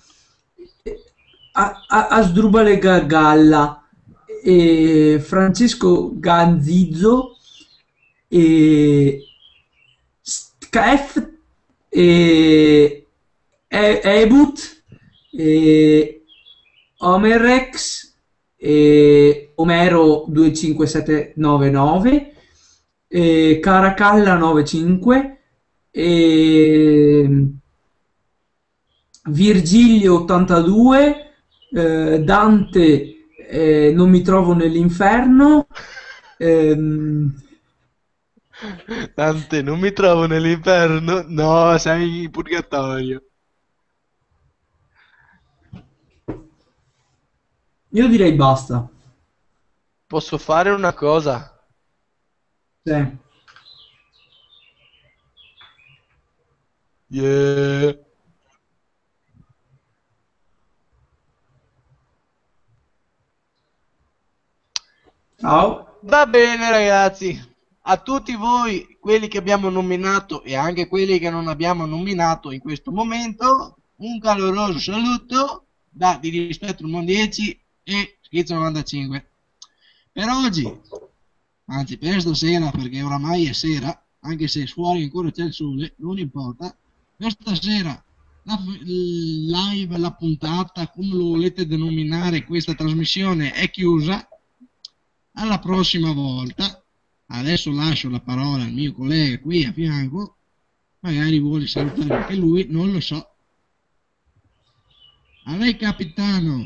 Asdrubale Galla, Francesco Ganzizzo, e Skef, e Ebut, e Omerex, e Omero 25799, e Caracalla 95, e Virgilio 82, Dante, non mi trovo nell'inferno, ehm, Tante, non mi trovo nell'inferno. No, sei in purgatorio. io direi basta. Posso fare una cosa? Sì. Yeah. Ciao. Va bene, ragazzi. A tutti voi, quelli che abbiamo nominato e anche quelli che non abbiamo nominato in questo momento, un caloroso saluto da Di Rispetto Non 10 e Schizzo 95. Per oggi, anzi per stasera, perché oramai è sera, anche se fuori ancora c'è il sole, non importa. Per stasera live, la puntata, come lo volete denominare, questa trasmissione è chiusa. Alla prossima volta. Adesso lascio la parola al mio collega qui a fianco, magari vuole salutare anche lui, non lo so. A lei capitano.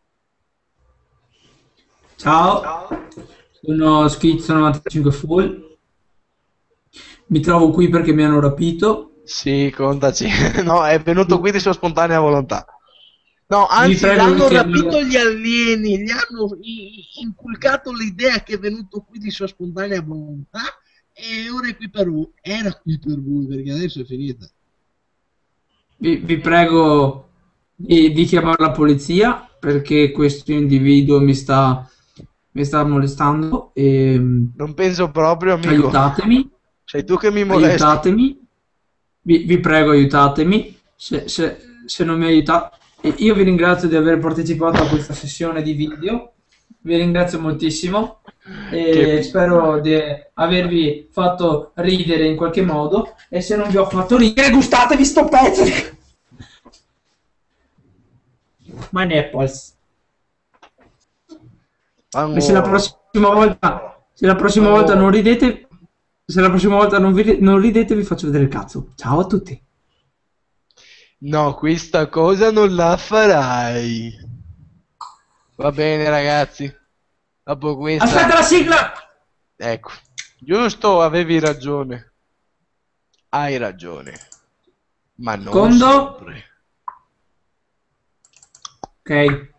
Ciao, sono Schizzo 95 Full. Mi trovo qui perché mi hanno rapito. Sì, contaci. No, è venuto qui di sua spontanea volontà. No, Vi anzi, prego di l'hanno chiamare. rapito gli alieni, gli hanno inculcato l'idea che è venuto qui di sua spontanea volontà e ora è qui per voi. Era qui per voi, perché adesso è finita. Vi prego di chiamare la polizia perché questo individuo mi sta molestando e Non penso proprio, amico. aiutatemi, Sei tu che mi molesti. aiutatemi, vi prego aiutatemi, se non mi aiutate. Io vi ringrazio di aver partecipato a questa sessione di video, vi ringrazio moltissimo Che... e spero di avervi fatto ridere in qualche modo e se non vi ho fatto ridere gustatevi sto pezzo. My nipples. E se la prossima volta, se la prossima volta non ridete, se la prossima volta non ridete, vi faccio vedere il cazzo. Ciao a tutti. No, questa cosa non la farai. Va bene, ragazzi. Dopo questa... Aspetta la sigla! Ecco, giusto, avevi ragione. Hai ragione. Ma non Secondo. sempre. Ok.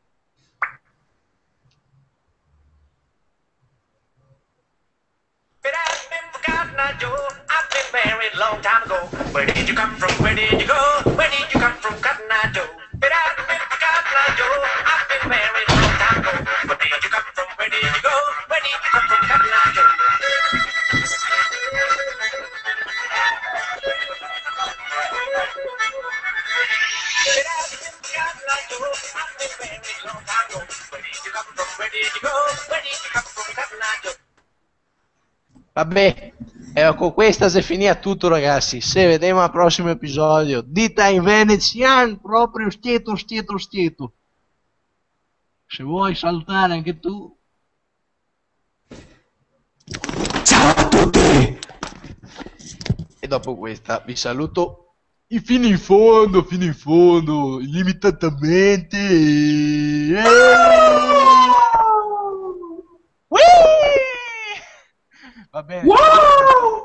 But I've been forgotten, I Joe. I've been married a long time ago. Where did you come from? Where did you go? Where did you come from, Cotton Eye Joe? But I've been forgotten, I Joe. I've been married a long time ago. Where did you come from? Where did you go? Where did you come from, Cotton Eye Joe? But I've been forgotten, I Joe. I've been married a long time ago. Where did you come from? Where did you go? Where did you come from, Cotton Eye Joe? Vabbè, con questa si finì tutto, ragazzi. Se vediamo al prossimo episodio. Dita in veneziano, proprio stieto. Se vuoi salutare anche tu. Ciao a tutti! E dopo questa vi saluto fino in fondo, illimitatamente. Va bene. Wow!